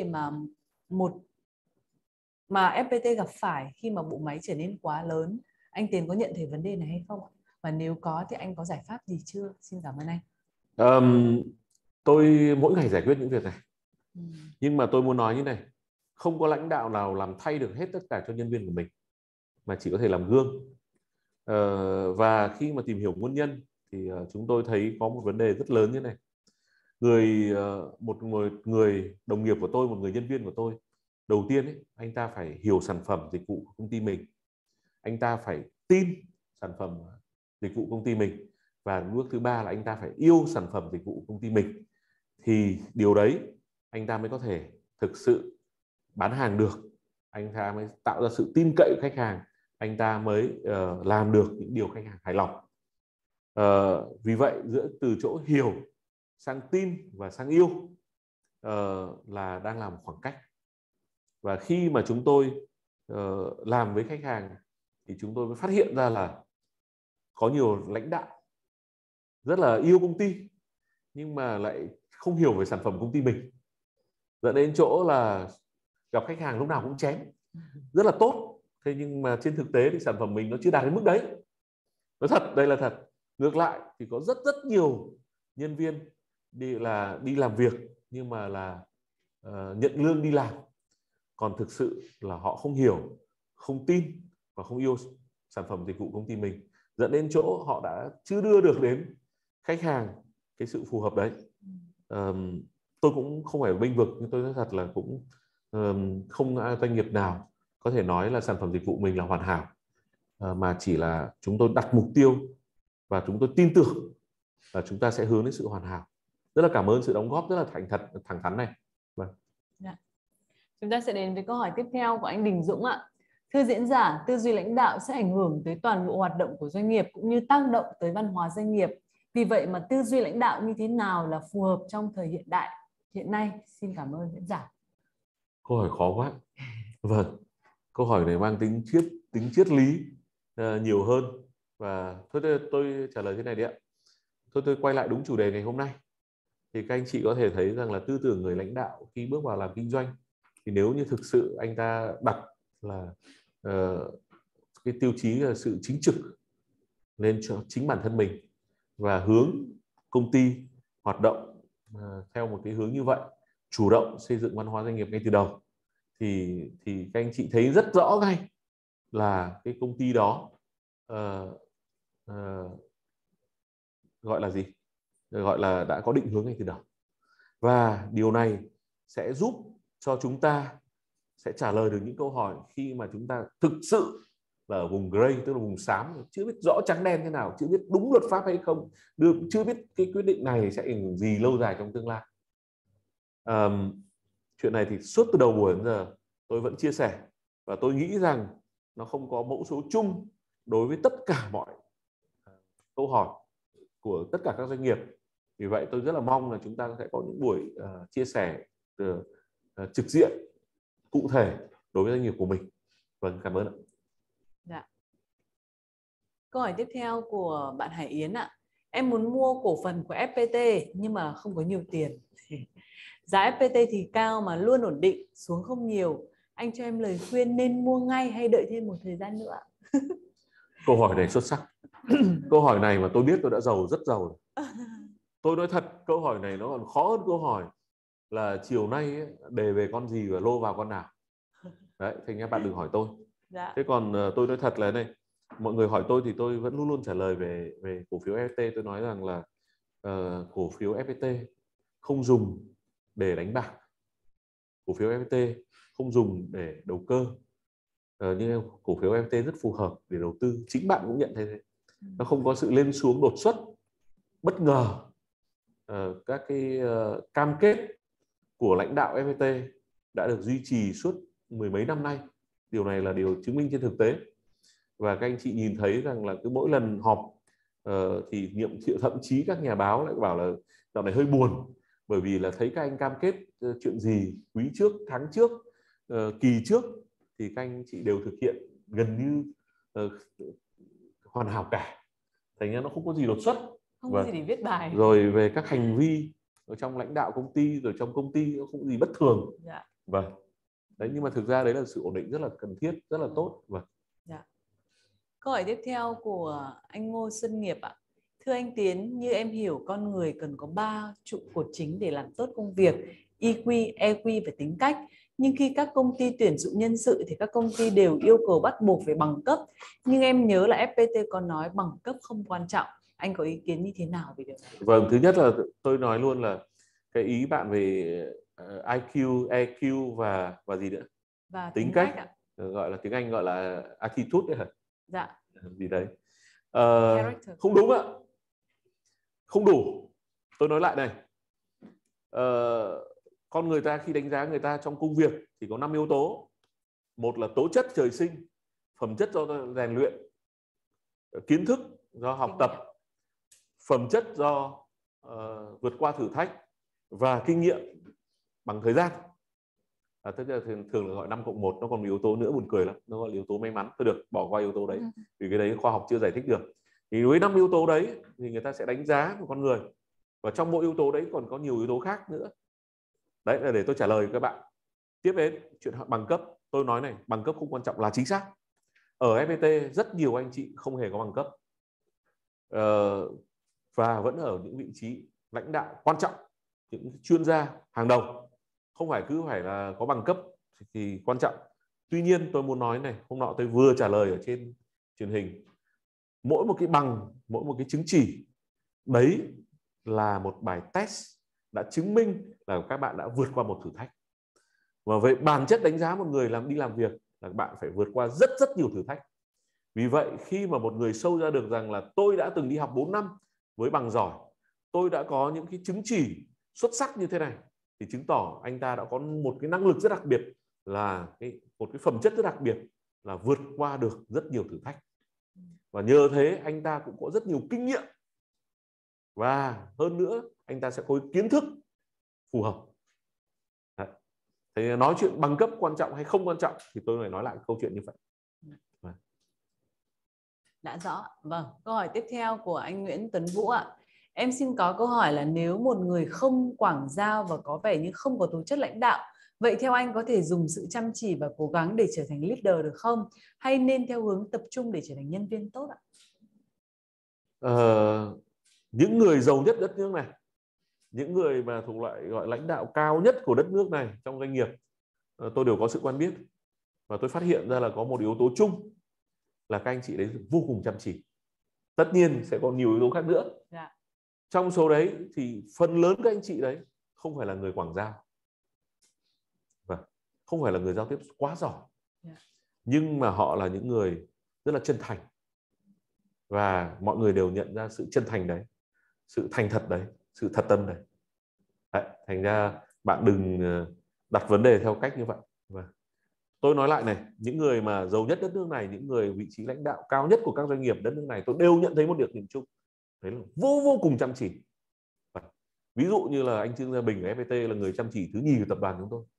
mà FPT gặp phải khi mà bộ máy trở nên quá lớn? Anh Tiến có nhận thấy vấn đề này hay không? Và nếu có thì anh có giải pháp gì chưa? Xin cảm ơn anh. Tôi mỗi ngày giải quyết những việc này. Nhưng mà tôi muốn nói như này, không có lãnh đạo nào làm thay được hết tất cả cho nhân viên của mình, mà chỉ có thể làm gương. Và khi mà tìm hiểu nguyên nhân thì chúng tôi thấy có một vấn đề rất lớn như này. Một người đồng nghiệp của tôi, một người nhân viên của tôi, đầu tiên ấy, anh ta phải hiểu sản phẩm dịch vụ của công ty mình, anh ta phải tin sản phẩm dịch vụ công ty mình, và bước thứ ba là anh ta phải yêu sản phẩm dịch vụ của công ty mình. Thì điều đấy anh ta mới có thể thực sự bán hàng được, anh ta mới tạo ra sự tin cậy của khách hàng, anh ta mới làm được những điều khách hàng hài lòng. Vì vậy từ chỗ hiểu sang tin và sang yêu là đang làm khoảng cách. Và khi mà chúng tôi làm với khách hàng thì chúng tôi mới phát hiện ra là có nhiều lãnh đạo rất là yêu công ty nhưng mà lại không hiểu về sản phẩm công ty mình, dẫn đến chỗ là gặp khách hàng lúc nào cũng chém, rất là tốt, thế nhưng mà trên thực tế thì sản phẩm mình nó chưa đạt đến mức đấy. Nói thật, đây là thật. Ngược lại thì có rất nhiều nhân viên đi làm việc nhưng mà là nhận lương đi làm, còn thực sự là họ không hiểu, không tin và không yêu sản phẩm dịch vụ công ty mình, dẫn đến chỗ họ đã chưa đưa được đến khách hàng cái sự phù hợp đấy. Tôi cũng không phải bênh vực, nhưng tôi nói thật là cũng không doanh nghiệp nào có thể nói là sản phẩm dịch vụ mình là hoàn hảo, mà chỉ là chúng tôi đặt mục tiêu và chúng tôi tin tưởng là chúng ta sẽ hướng đến sự hoàn hảo. Rất là cảm ơn sự đóng góp rất là thẳng thắn này. Vâng. Chúng ta sẽ đến với câu hỏi tiếp theo của anh Đình Dũng ạ. Thưa diễn giả, tư duy lãnh đạo sẽ ảnh hưởng tới toàn bộ hoạt động của doanh nghiệp cũng như tác động tới văn hóa doanh nghiệp. Vì vậy mà tư duy lãnh đạo như thế nào là phù hợp trong thời hiện đại hiện nay? Xin cảm ơn diễn giả. Câu hỏi khó quá. Vâng, câu hỏi này mang tính triết lý nhiều hơn. Và thôi tôi trả lời thế này đi ạ. Tôi quay lại đúng chủ đề ngày hôm nay. Thì các anh chị có thể thấy rằng là tư tưởng người lãnh đạo khi bước vào làm kinh doanh, thì nếu như thực sự anh ta đặt là cái tiêu chí là sự chính trực lên cho chính bản thân mình và hướng công ty hoạt động theo một cái hướng như vậy, chủ động xây dựng văn hóa doanh nghiệp ngay từ đầu, thì các anh chị thấy rất rõ ngay là cái công ty đó gọi là gì? Gọi là đã có định hướng ngay từ đầu. Và điều này sẽ giúp cho chúng ta sẽ trả lời được những câu hỏi khi mà chúng ta thực sự là ở vùng gray, tức là vùng xám, chưa biết rõ trắng đen thế nào, chưa biết đúng luật pháp hay không, chưa biết cái quyết định này sẽ ảnh hưởng gì lâu dài trong tương lai. Chuyện này thì suốt từ đầu buổi đến giờ tôi vẫn chia sẻ, và tôi nghĩ rằng nó không có mẫu số chung đối với tất cả mọi câu hỏi của tất cả các doanh nghiệp. Vì vậy tôi rất là mong là chúng ta sẽ có những buổi chia sẻ trực diện cụ thể đối với doanh nghiệp của mình. Vâng, cảm ơn ạ. Dạ. Câu hỏi tiếp theo của bạn Hải Yến ạ. Em muốn mua cổ phần của FPT nhưng mà không có nhiều tiền. Giá FPT thì cao mà luôn ổn định, xuống không nhiều. Anh cho em lời khuyên nên mua ngay hay đợi thêm một thời gian nữa? Câu hỏi này xuất sắc. Câu hỏi này mà tôi biết tôi đã giàu, rất giàu. Tôi nói thật, câu hỏi này nó còn khó hơn câu hỏi là chiều nay ấy, đề về con gì và lô vào con nào. Đấy, thành ra bạn đừng hỏi tôi. Dạ. Thế còn tôi nói thật là này, mọi người hỏi tôi thì tôi vẫn luôn luôn trả lời về cổ phiếu FPT. Tôi nói rằng là cổ phiếu FPT không dùng để đánh bạc, cổ phiếu FPT không dùng để đầu cơ, nhưng cổ phiếu FPT rất phù hợp để đầu tư. Chính bạn cũng nhận thấy thế. Nó không có sự lên xuống đột xuất, bất ngờ. Các cái cam kết của lãnh đạo FPT đã được duy trì suốt mười mấy năm nay. Điều này là điều chứng minh trên thực tế. Và các anh chị nhìn thấy rằng là cứ mỗi lần họp thì thậm chí các nhà báo lại bảo là dạo này hơi buồn, bởi vì là thấy các anh cam kết chuyện gì quý trước, tháng trước, kỳ trước thì các anh chị đều thực hiện gần như hoàn hảo cả. Thành ra nó không có gì đột xuất, không có gì để viết bài. Rồi về các hành vi ở trong lãnh đạo công ty, rồi trong công ty nó không có gì bất thường. Dạ. Vâng. Đấy, nhưng mà thực ra đấy là sự ổn định rất là cần thiết, rất là tốt. Vâng. Dạ. Câu hỏi tiếp theo của anh Ngô Xuân Nghiệp ạ. Thưa anh Tiến, như em hiểu con người cần có 3 trụ cột chính để làm tốt công việc: EQ, EQ và tính cách. Nhưng khi các công ty tuyển dụng nhân sự thì các công ty đều yêu cầu bắt buộc về bằng cấp. Nhưng em nhớ là FPT có nói bằng cấp không quan trọng. Anh có ý kiến như thế nào về điều này? Vâng, thứ nhất là tôi nói luôn là cái ý bạn về IQ, EQ và gì nữa? Và tính cách. Gọi là tiếng Anh gọi là attitude đấy hả? Dạ. Gì đấy? Không đúng ạ. Không đủ. Tôi nói lại này. Con người ta khi đánh giá người ta trong công việc thì có 5 yếu tố. Một là tố chất trời sinh, phẩm chất do rèn luyện, kiến thức do học tập, phẩm chất do vượt qua thử thách, và kinh nghiệm bằng thời gian. Tức là thường là gọi 5+1. Nó còn một yếu tố nữa buồn cười lắm, nó gọi là yếu tố may mắn. Tôi được bỏ qua yếu tố đấy vì cái đấy khoa học chưa giải thích được. Thì với 5 yếu tố đấy thì người ta sẽ đánh giá một con người, và trong mỗi yếu tố đấy còn có nhiều yếu tố khác nữa. Đấy là để tôi trả lời các bạn. Tiếp đến chuyện bằng cấp, tôi nói này, bằng cấp không quan trọng là chính xác. Ở FPT rất nhiều anh chị không hề có bằng cấp và vẫn ở những vị trí lãnh đạo quan trọng, những chuyên gia hàng đầu không phải cứ phải là có bằng cấp thì quan trọng. Tuy nhiên tôi muốn nói này, hôm nọ tôi vừa trả lời ở trên truyền hình, mỗi một cái bằng, mỗi một cái chứng chỉ đấy là một bài test đã chứng minh là các bạn đã vượt qua một thử thách. Và về bản chất đánh giá một người đi làm việc là bạn phải vượt qua rất nhiều thử thách. Vì vậy khi mà một người show ra được rằng là tôi đã từng đi học 4 năm với bằng giỏi, tôi đã có những cái chứng chỉ xuất sắc như thế này, thì chứng tỏ anh ta đã có một cái năng lực rất đặc biệt, là một cái phẩm chất rất đặc biệt là vượt qua được rất nhiều thử thách. Và nhờ thế anh ta cũng có rất nhiều kinh nghiệm, và hơn nữa anh ta sẽ có kiến thức phù hợp. Đấy. Thế nói chuyện bằng cấp quan trọng hay không quan trọng thì tôi phải nói lại câu chuyện như vậy. Đã rõ. Vâng, câu hỏi tiếp theo của anh Nguyễn Tuấn Vũ ạ. Em xin có câu hỏi là nếu một người không quảng giao và có vẻ như không có tố chất lãnh đạo, vậy theo anh có thể dùng sự chăm chỉ và cố gắng để trở thành leader được không? Hay nên theo hướng tập trung để trở thành nhân viên tốt ạ? Những người giàu nhất đất nước này, những người mà thuộc loại gọi lãnh đạo cao nhất của đất nước này trong doanh nghiệp, tôi đều có sự quen biết. Và tôi phát hiện ra là có một yếu tố chung là các anh chị đấy vô cùng chăm chỉ. Tất nhiên sẽ có nhiều yếu tố khác nữa. Trong số đấy thì phần lớn các anh chị đấy không phải là người quảng giao, và không phải là người giao tiếp quá giỏi, nhưng mà họ là những người rất là chân thành, và mọi người đều nhận ra sự chân thành đấy, sự thành thật đấy, sự thật tâm đấy. Thành ra bạn đừng đặt vấn đề theo cách như vậy. Và tôi nói lại này, những người mà giàu nhất đất nước này, những người vị trí lãnh đạo cao nhất của các doanh nghiệp đất nước này, tôi đều nhận thấy một điểm chung, đấy là vô cùng chăm chỉ. Ví dụ như là anh Trương Gia Bình ở FPT là người chăm chỉ thứ nhì của tập đoàn chúng tôi.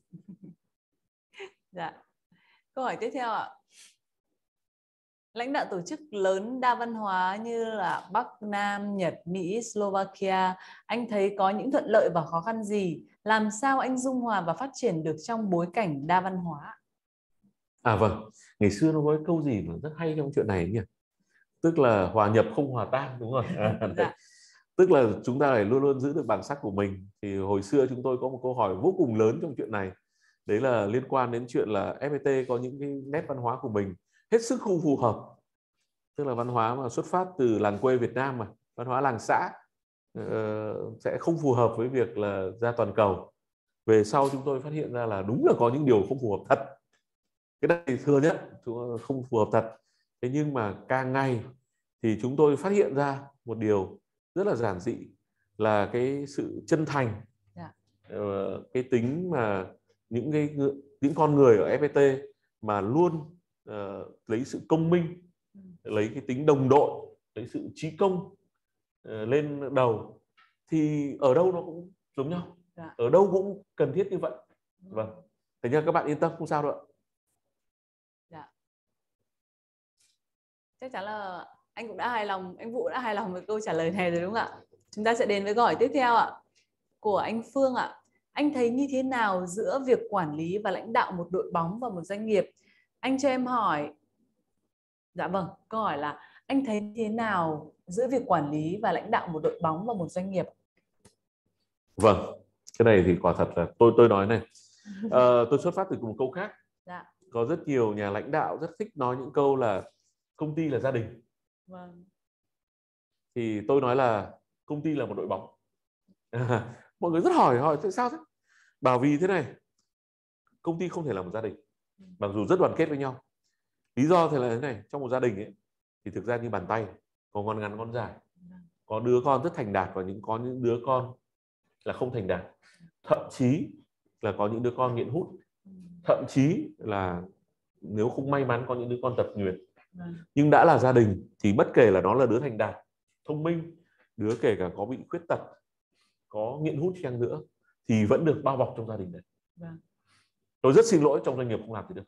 Dạ. Câu hỏi tiếp theo ạ. Lãnh đạo tổ chức lớn đa văn hóa như là Bắc, Nam, Nhật, Mỹ, Slovakia, anh thấy có những thuận lợi và khó khăn gì? Làm sao anh dung hòa và phát triển được trong bối cảnh đa văn hóa? Vâng, ngày xưa nó có cái câu gì mà rất hay trong chuyện này nhỉ? Tức là hòa nhập không hòa tan, đúng không? Dạ. Tức là chúng ta phải luôn luôn giữ được bản sắc của mình. Thì hồi xưa chúng tôi có một câu hỏi vô cùng lớn trong chuyện này. Đấy là liên quan đến chuyện là FPT có những cái nét văn hóa của mình hết sức không phù hợp. Tức là văn hóa mà xuất phát từ làng quê Việt Nam, mà văn hóa làng xã sẽ không phù hợp với việc là ra toàn cầu. Về sau chúng tôi phát hiện ra là đúng là có những điều không phù hợp thật. Cái này thừa nhận không phù hợp thật. Thế nhưng mà càng ngày thì chúng tôi phát hiện ra một điều rất là giản dị, là cái sự chân thành, cái tính mà những con người ở FPT mà luôn lấy sự công minh, lấy cái tính đồng đội, lấy sự trí công lên đầu, thì ở đâu nó cũng giống nhau, ở đâu cũng cần thiết như vậy. Vâng, thế nhưng các bạn yên tâm, không sao đâu ạ. Dạ. Chắc chắn là anh cũng đã hài lòng, anh Vũ đã hài lòng với câu trả lời này rồi đúng không ạ? Chúng ta sẽ đến với câu hỏi tiếp theo ạ, của anh Phương ạ. Anh thấy như thế nào giữa việc quản lý và lãnh đạo một đội bóng và một doanh nghiệp? Anh cho em hỏi. Dạ vâng, câu hỏi là anh thấy thế nào giữa việc quản lý và lãnh đạo một đội bóng và một doanh nghiệp? Vâng, cái này thì quả thật là tôi nói này, tôi xuất phát từ một câu khác. Dạ. Có rất nhiều nhà lãnh đạo rất thích nói những câu là công ty là gia đình. Vâng. Thì tôi nói là công ty là một đội bóng. Mọi người rất hỏi tại sao thế? Bảo vì thế này, công ty không thể là một gia đình, mặc dù rất đoàn kết với nhau. Lý do thì là thế này, trong một gia đình ấy, thì thực ra như bàn tay, có ngón ngắn ngón dài, có đứa con rất thành đạt và có những đứa con là không thành đạt, thậm chí là có những đứa con nghiện hút, thậm chí là nếu không may mắn có những đứa con tập nguyền. Nhưng đã là gia đình thì bất kể là nó là đứa thành đạt, thông minh, đứa kể cả có bị khuyết tật, có nghiện hút chăng nữa, thì vẫn được bao bọc trong gia đình này. Tôi rất xin lỗi, trong doanh nghiệp không làm gì được.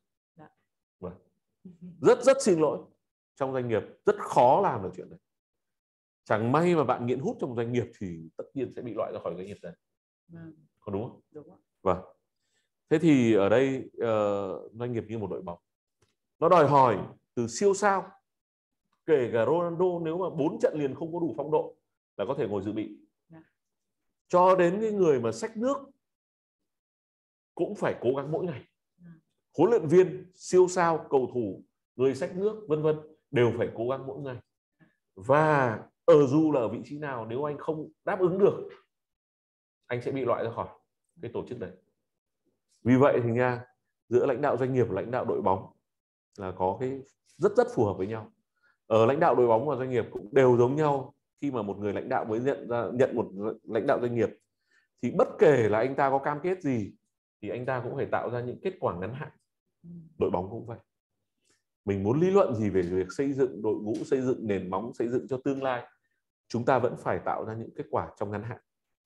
Rất xin lỗi, trong doanh nghiệp rất khó làm được chuyện này. Chẳng may mà bạn nghiện hút trong doanh nghiệp thì tất nhiên sẽ bị loại ra khỏi doanh nghiệp này. Có đúng không? Đúng ạ. Vâng. Thế thì ở đây doanh nghiệp như một đội bóng, nó đòi hỏi từ siêu sao, kể cả Ronaldo nếu mà 4 trận liền không có đủ phong độ là có thể ngồi dự bị, cho đến cái người mà xách nước cũng phải cố gắng mỗi ngày. Huấn luyện viên, siêu sao, cầu thủ, người xách nước vân vân đều phải cố gắng mỗi ngày. Và dù là ở vị trí nào, nếu anh không đáp ứng được, anh sẽ bị loại ra khỏi cái tổ chức đấy. Vì vậy thì nha, giữa lãnh đạo doanh nghiệp và lãnh đạo đội bóng là có cái rất phù hợp với nhau. Ở lãnh đạo đội bóng và doanh nghiệp cũng đều giống nhau. Khi mà một người lãnh đạo mới nhận một lãnh đạo doanh nghiệp thì bất kể là anh ta có cam kết gì thì anh ta cũng phải tạo ra những kết quả ngắn hạn. Đội bóng cũng vậy. Mình muốn lý luận gì về việc xây dựng đội ngũ, xây dựng nền móng, xây dựng cho tương lai, chúng ta vẫn phải tạo ra những kết quả trong ngắn hạn.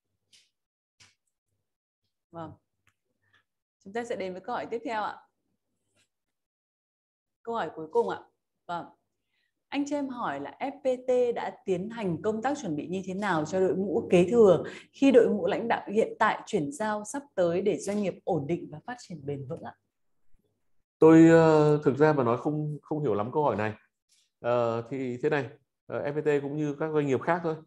Vâng. Chúng ta sẽ đến với câu hỏi tiếp theo ạ. Câu hỏi cuối cùng ạ. Vâng. Anh cho em hỏi là FPT đã tiến hành công tác chuẩn bị như thế nào cho đội ngũ kế thừa khi đội ngũ lãnh đạo hiện tại chuyển giao sắp tới để doanh nghiệp ổn định và phát triển bền vững ạ? Tôi thực ra mà nói không hiểu lắm câu hỏi này. Thì thế này, FPT cũng như các doanh nghiệp khác thôi.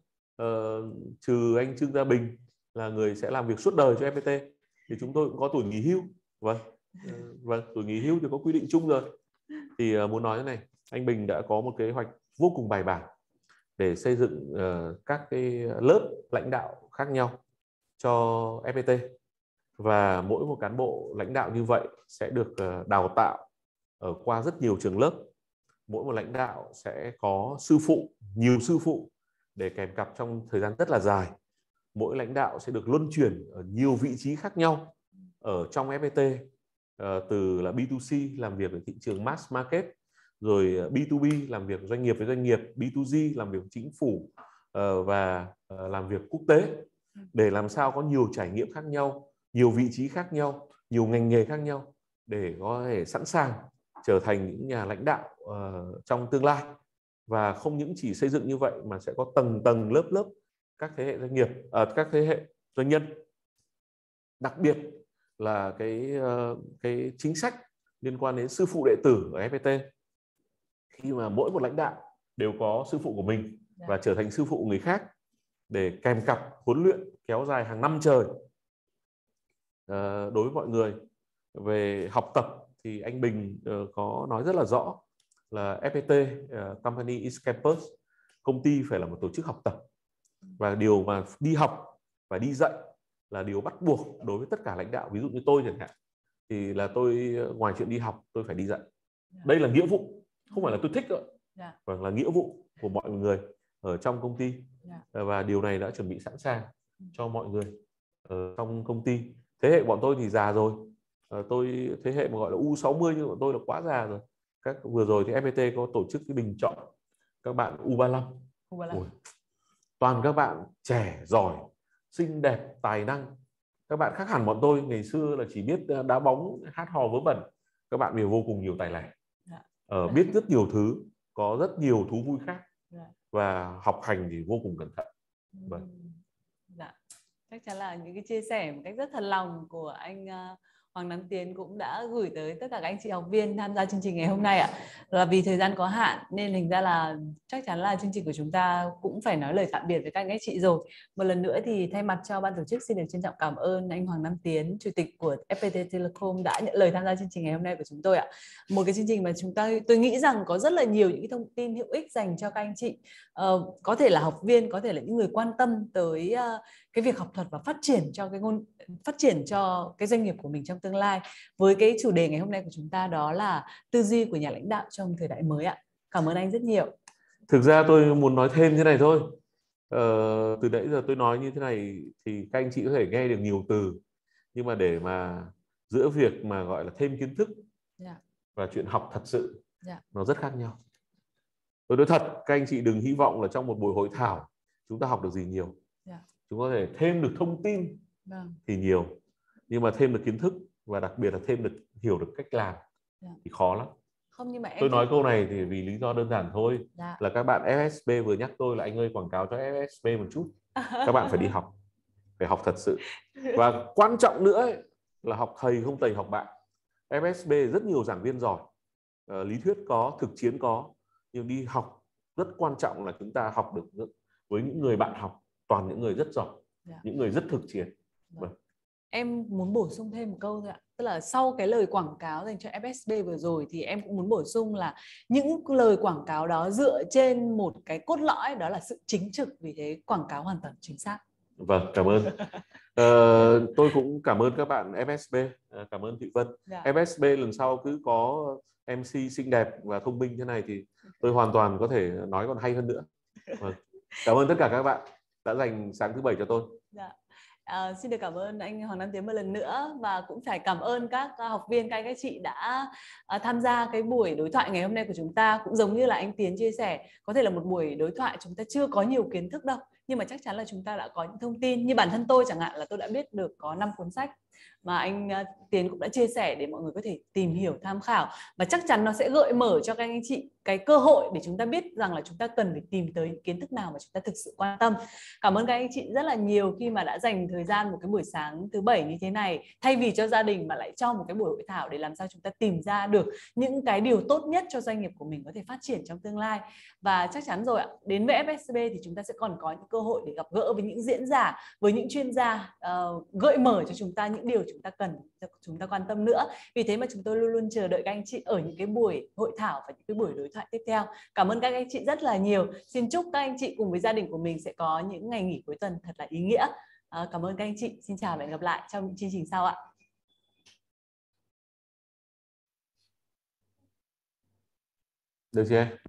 Trừ anh Trương Gia Bình là người sẽ làm việc suốt đời cho FPT, thì chúng tôi cũng có tuổi nghỉ hưu. Vâng, tuổi nghỉ hưu thì có quy định chung rồi. Thì muốn nói thế này, anh Bình đã có một kế hoạch vô cùng bài bản để xây dựng các cái lớp lãnh đạo khác nhau cho FPT. Và mỗi một cán bộ lãnh đạo như vậy sẽ được đào tạo qua rất nhiều trường lớp. Mỗi một lãnh đạo sẽ có sư phụ, nhiều sư phụ để kèm cặp trong thời gian rất là dài. Mỗi lãnh đạo sẽ được luân chuyển ở nhiều vị trí khác nhau ở trong FPT, từ là B2C làm việc ở thị trường mass market, rồi B2B làm việc doanh nghiệp với doanh nghiệp, B2G làm việc với chính phủ, và làm việc quốc tế, để làm sao có nhiều trải nghiệm khác nhau, nhiều vị trí khác nhau, nhiều ngành nghề khác nhau để có thể sẵn sàng trở thành những nhà lãnh đạo trong tương lai. Và không những chỉ xây dựng như vậy mà sẽ có tầng lớp các thế hệ doanh nghiệp, các thế hệ doanh nhân. Đặc biệt là cái chính sách liên quan đến sư phụ đệ tử ở FPT, khi mà mỗi một lãnh đạo đều có sư phụ của mình và trở thành sư phụ người khác để kèm cặp huấn luyện kéo dài hàng năm trời. Đối với mọi người về học tập thì anh Bình có nói rất là rõ là FPT, Company is Campus, công ty phải là một tổ chức học tập, và điều mà đi học và đi dạy là điều bắt buộc đối với tất cả lãnh đạo. Ví dụ như tôi chẳng hạn, thì là tôi ngoài chuyện đi học tôi phải đi dạy. Đây là nghĩa vụ, không phải là tôi thích nữa, và là nghĩa vụ của mọi người ở trong công ty. Và điều này đã chuẩn bị sẵn sàng cho mọi người ở trong công ty. Thế hệ bọn tôi thì già rồi, tôi thế hệ mà gọi là U60, nhưng bọn tôi là quá già rồi. Vừa rồi thì FPT có tổ chức cái bình chọn các bạn U35. Ui, toàn các bạn trẻ, giỏi, xinh đẹp, tài năng. Các bạn khác hẳn bọn tôi ngày xưa là chỉ biết đá bóng, hát hò vớ vẩn. Các bạn đều vô cùng nhiều tài lẻ, biết rất nhiều thứ, có rất nhiều thú vui khác, và học hành thì vô cùng cẩn thận. Chắc chắn là những cái chia sẻ một cách rất thật lòng của anh Hoàng Đăng Tiến cũng đã gửi tới tất cả các anh chị học viên tham gia chương trình ngày hôm nay ạ. Là vì thời gian có hạn nên thành ra là chắc chắn là chương trình của chúng ta cũng phải nói lời tạm biệt với các anh chị rồi. Một lần nữa thì thay mặt cho ban tổ chức xin được trân trọng cảm ơn anh Hoàng Đăng Tiến, chủ tịch của FPT Telecom đã nhận lời tham gia chương trình ngày hôm nay của chúng tôi ạ. Một cái chương trình mà tôi nghĩ rằng có rất là nhiều những cái thông tin hữu ích dành cho các anh chị, có thể là học viên, có thể là những người quan tâm tới cái việc học thuật và phát triển cho cái doanh nghiệp của mình trong tương lai. Với cái chủ đề ngày hôm nay của chúng ta đó là tư duy của nhà lãnh đạo trong thời đại mới ạ. Cảm ơn anh rất nhiều. Thực ra tôi muốn nói thêm thế này thôi. Từ nãy giờ tôi nói như thế này thì các anh chị có thể nghe được nhiều từ, nhưng mà để mà giữa việc mà gọi là thêm kiến thức và chuyện học thật sự nó rất khác nhau. Tôi nói thật, các anh chị đừng hy vọng là trong một buổi hội thảo chúng ta học được gì nhiều. Chúng có thể thêm được thông tin thì nhiều, nhưng mà thêm được kiến thức và đặc biệt là hiểu được cách làm thì khó lắm. Không, nhưng mà tôi nói câu này thì vì lý do đơn giản thôi, là các bạn FSB vừa nhắc tôi là anh ơi quảng cáo cho FSB một chút. Các bạn phải đi học, phải học thật sự. Và quan trọng nữa ấy, là học thầy không thầy học bạn. FSB rất nhiều giảng viên giỏi, lý thuyết có, thực chiến có, nhưng đi học rất quan trọng là chúng ta học được với những người bạn học, toàn những người rất giỏi, những người rất thực chiến. em muốn bổ sung thêm một câu thôi ạ. Tức là sau cái lời quảng cáo dành cho FSB vừa rồi thì em cũng muốn bổ sung là những lời quảng cáo đó dựa trên một cái cốt lõi, đó là sự chính trực, vì thế quảng cáo hoàn toàn chính xác. Vâng, cảm ơn. Tôi cũng cảm ơn các bạn FSB, cảm ơn Thị Vân. FSB lần sau cứ có MC xinh đẹp và thông minh thế này thì tôi hoàn toàn có thể nói còn hay hơn nữa. Vâng. Cảm ơn tất cả các bạn đã dành sáng thứ Bảy cho tôi. Xin được cảm ơn anh Hoàng Nam Tiến một lần nữa, và cũng phải cảm ơn các học viên, các chị đã tham gia cái buổi đối thoại ngày hôm nay của chúng ta. Cũng giống như là anh Tiến chia sẻ, có thể là một buổi đối thoại chúng ta chưa có nhiều kiến thức đâu, nhưng mà chắc chắn là chúng ta đã có những thông tin. Như bản thân tôi chẳng hạn là tôi đã biết được có 5 cuốn sách mà anh Tiến cũng đã chia sẻ để mọi người có thể tìm hiểu, tham khảo, và chắc chắn nó sẽ gợi mở cho các anh chị cái cơ hội để chúng ta biết rằng là chúng ta cần phải tìm tới những kiến thức nào mà chúng ta thực sự quan tâm. Cảm ơn các anh chị rất là nhiều khi mà đã dành thời gian một cái buổi sáng thứ Bảy như thế này, thay vì cho gia đình mà lại cho một cái buổi hội thảo để làm sao chúng ta tìm ra được những cái điều tốt nhất cho doanh nghiệp của mình có thể phát triển trong tương lai. Và chắc chắn rồi ạ, đến với FSB thì chúng ta sẽ còn có những cơ hội để gặp gỡ với những diễn giả, với những chuyên gia, gợi mở cho chúng ta những điều chúng ta cần, chúng ta quan tâm nữa. Vì thế mà chúng tôi luôn luôn chờ đợi các anh chị ở những cái buổi hội thảo và những cái buổi đối thoại tiếp theo. Cảm ơn các anh chị rất là nhiều. Xin chúc các anh chị cùng với gia đình của mình sẽ có những ngày nghỉ cuối tuần thật là ý nghĩa. Cảm ơn các anh chị. Xin chào và hẹn gặp lại trong những chương trình sau ạ. Được chưa?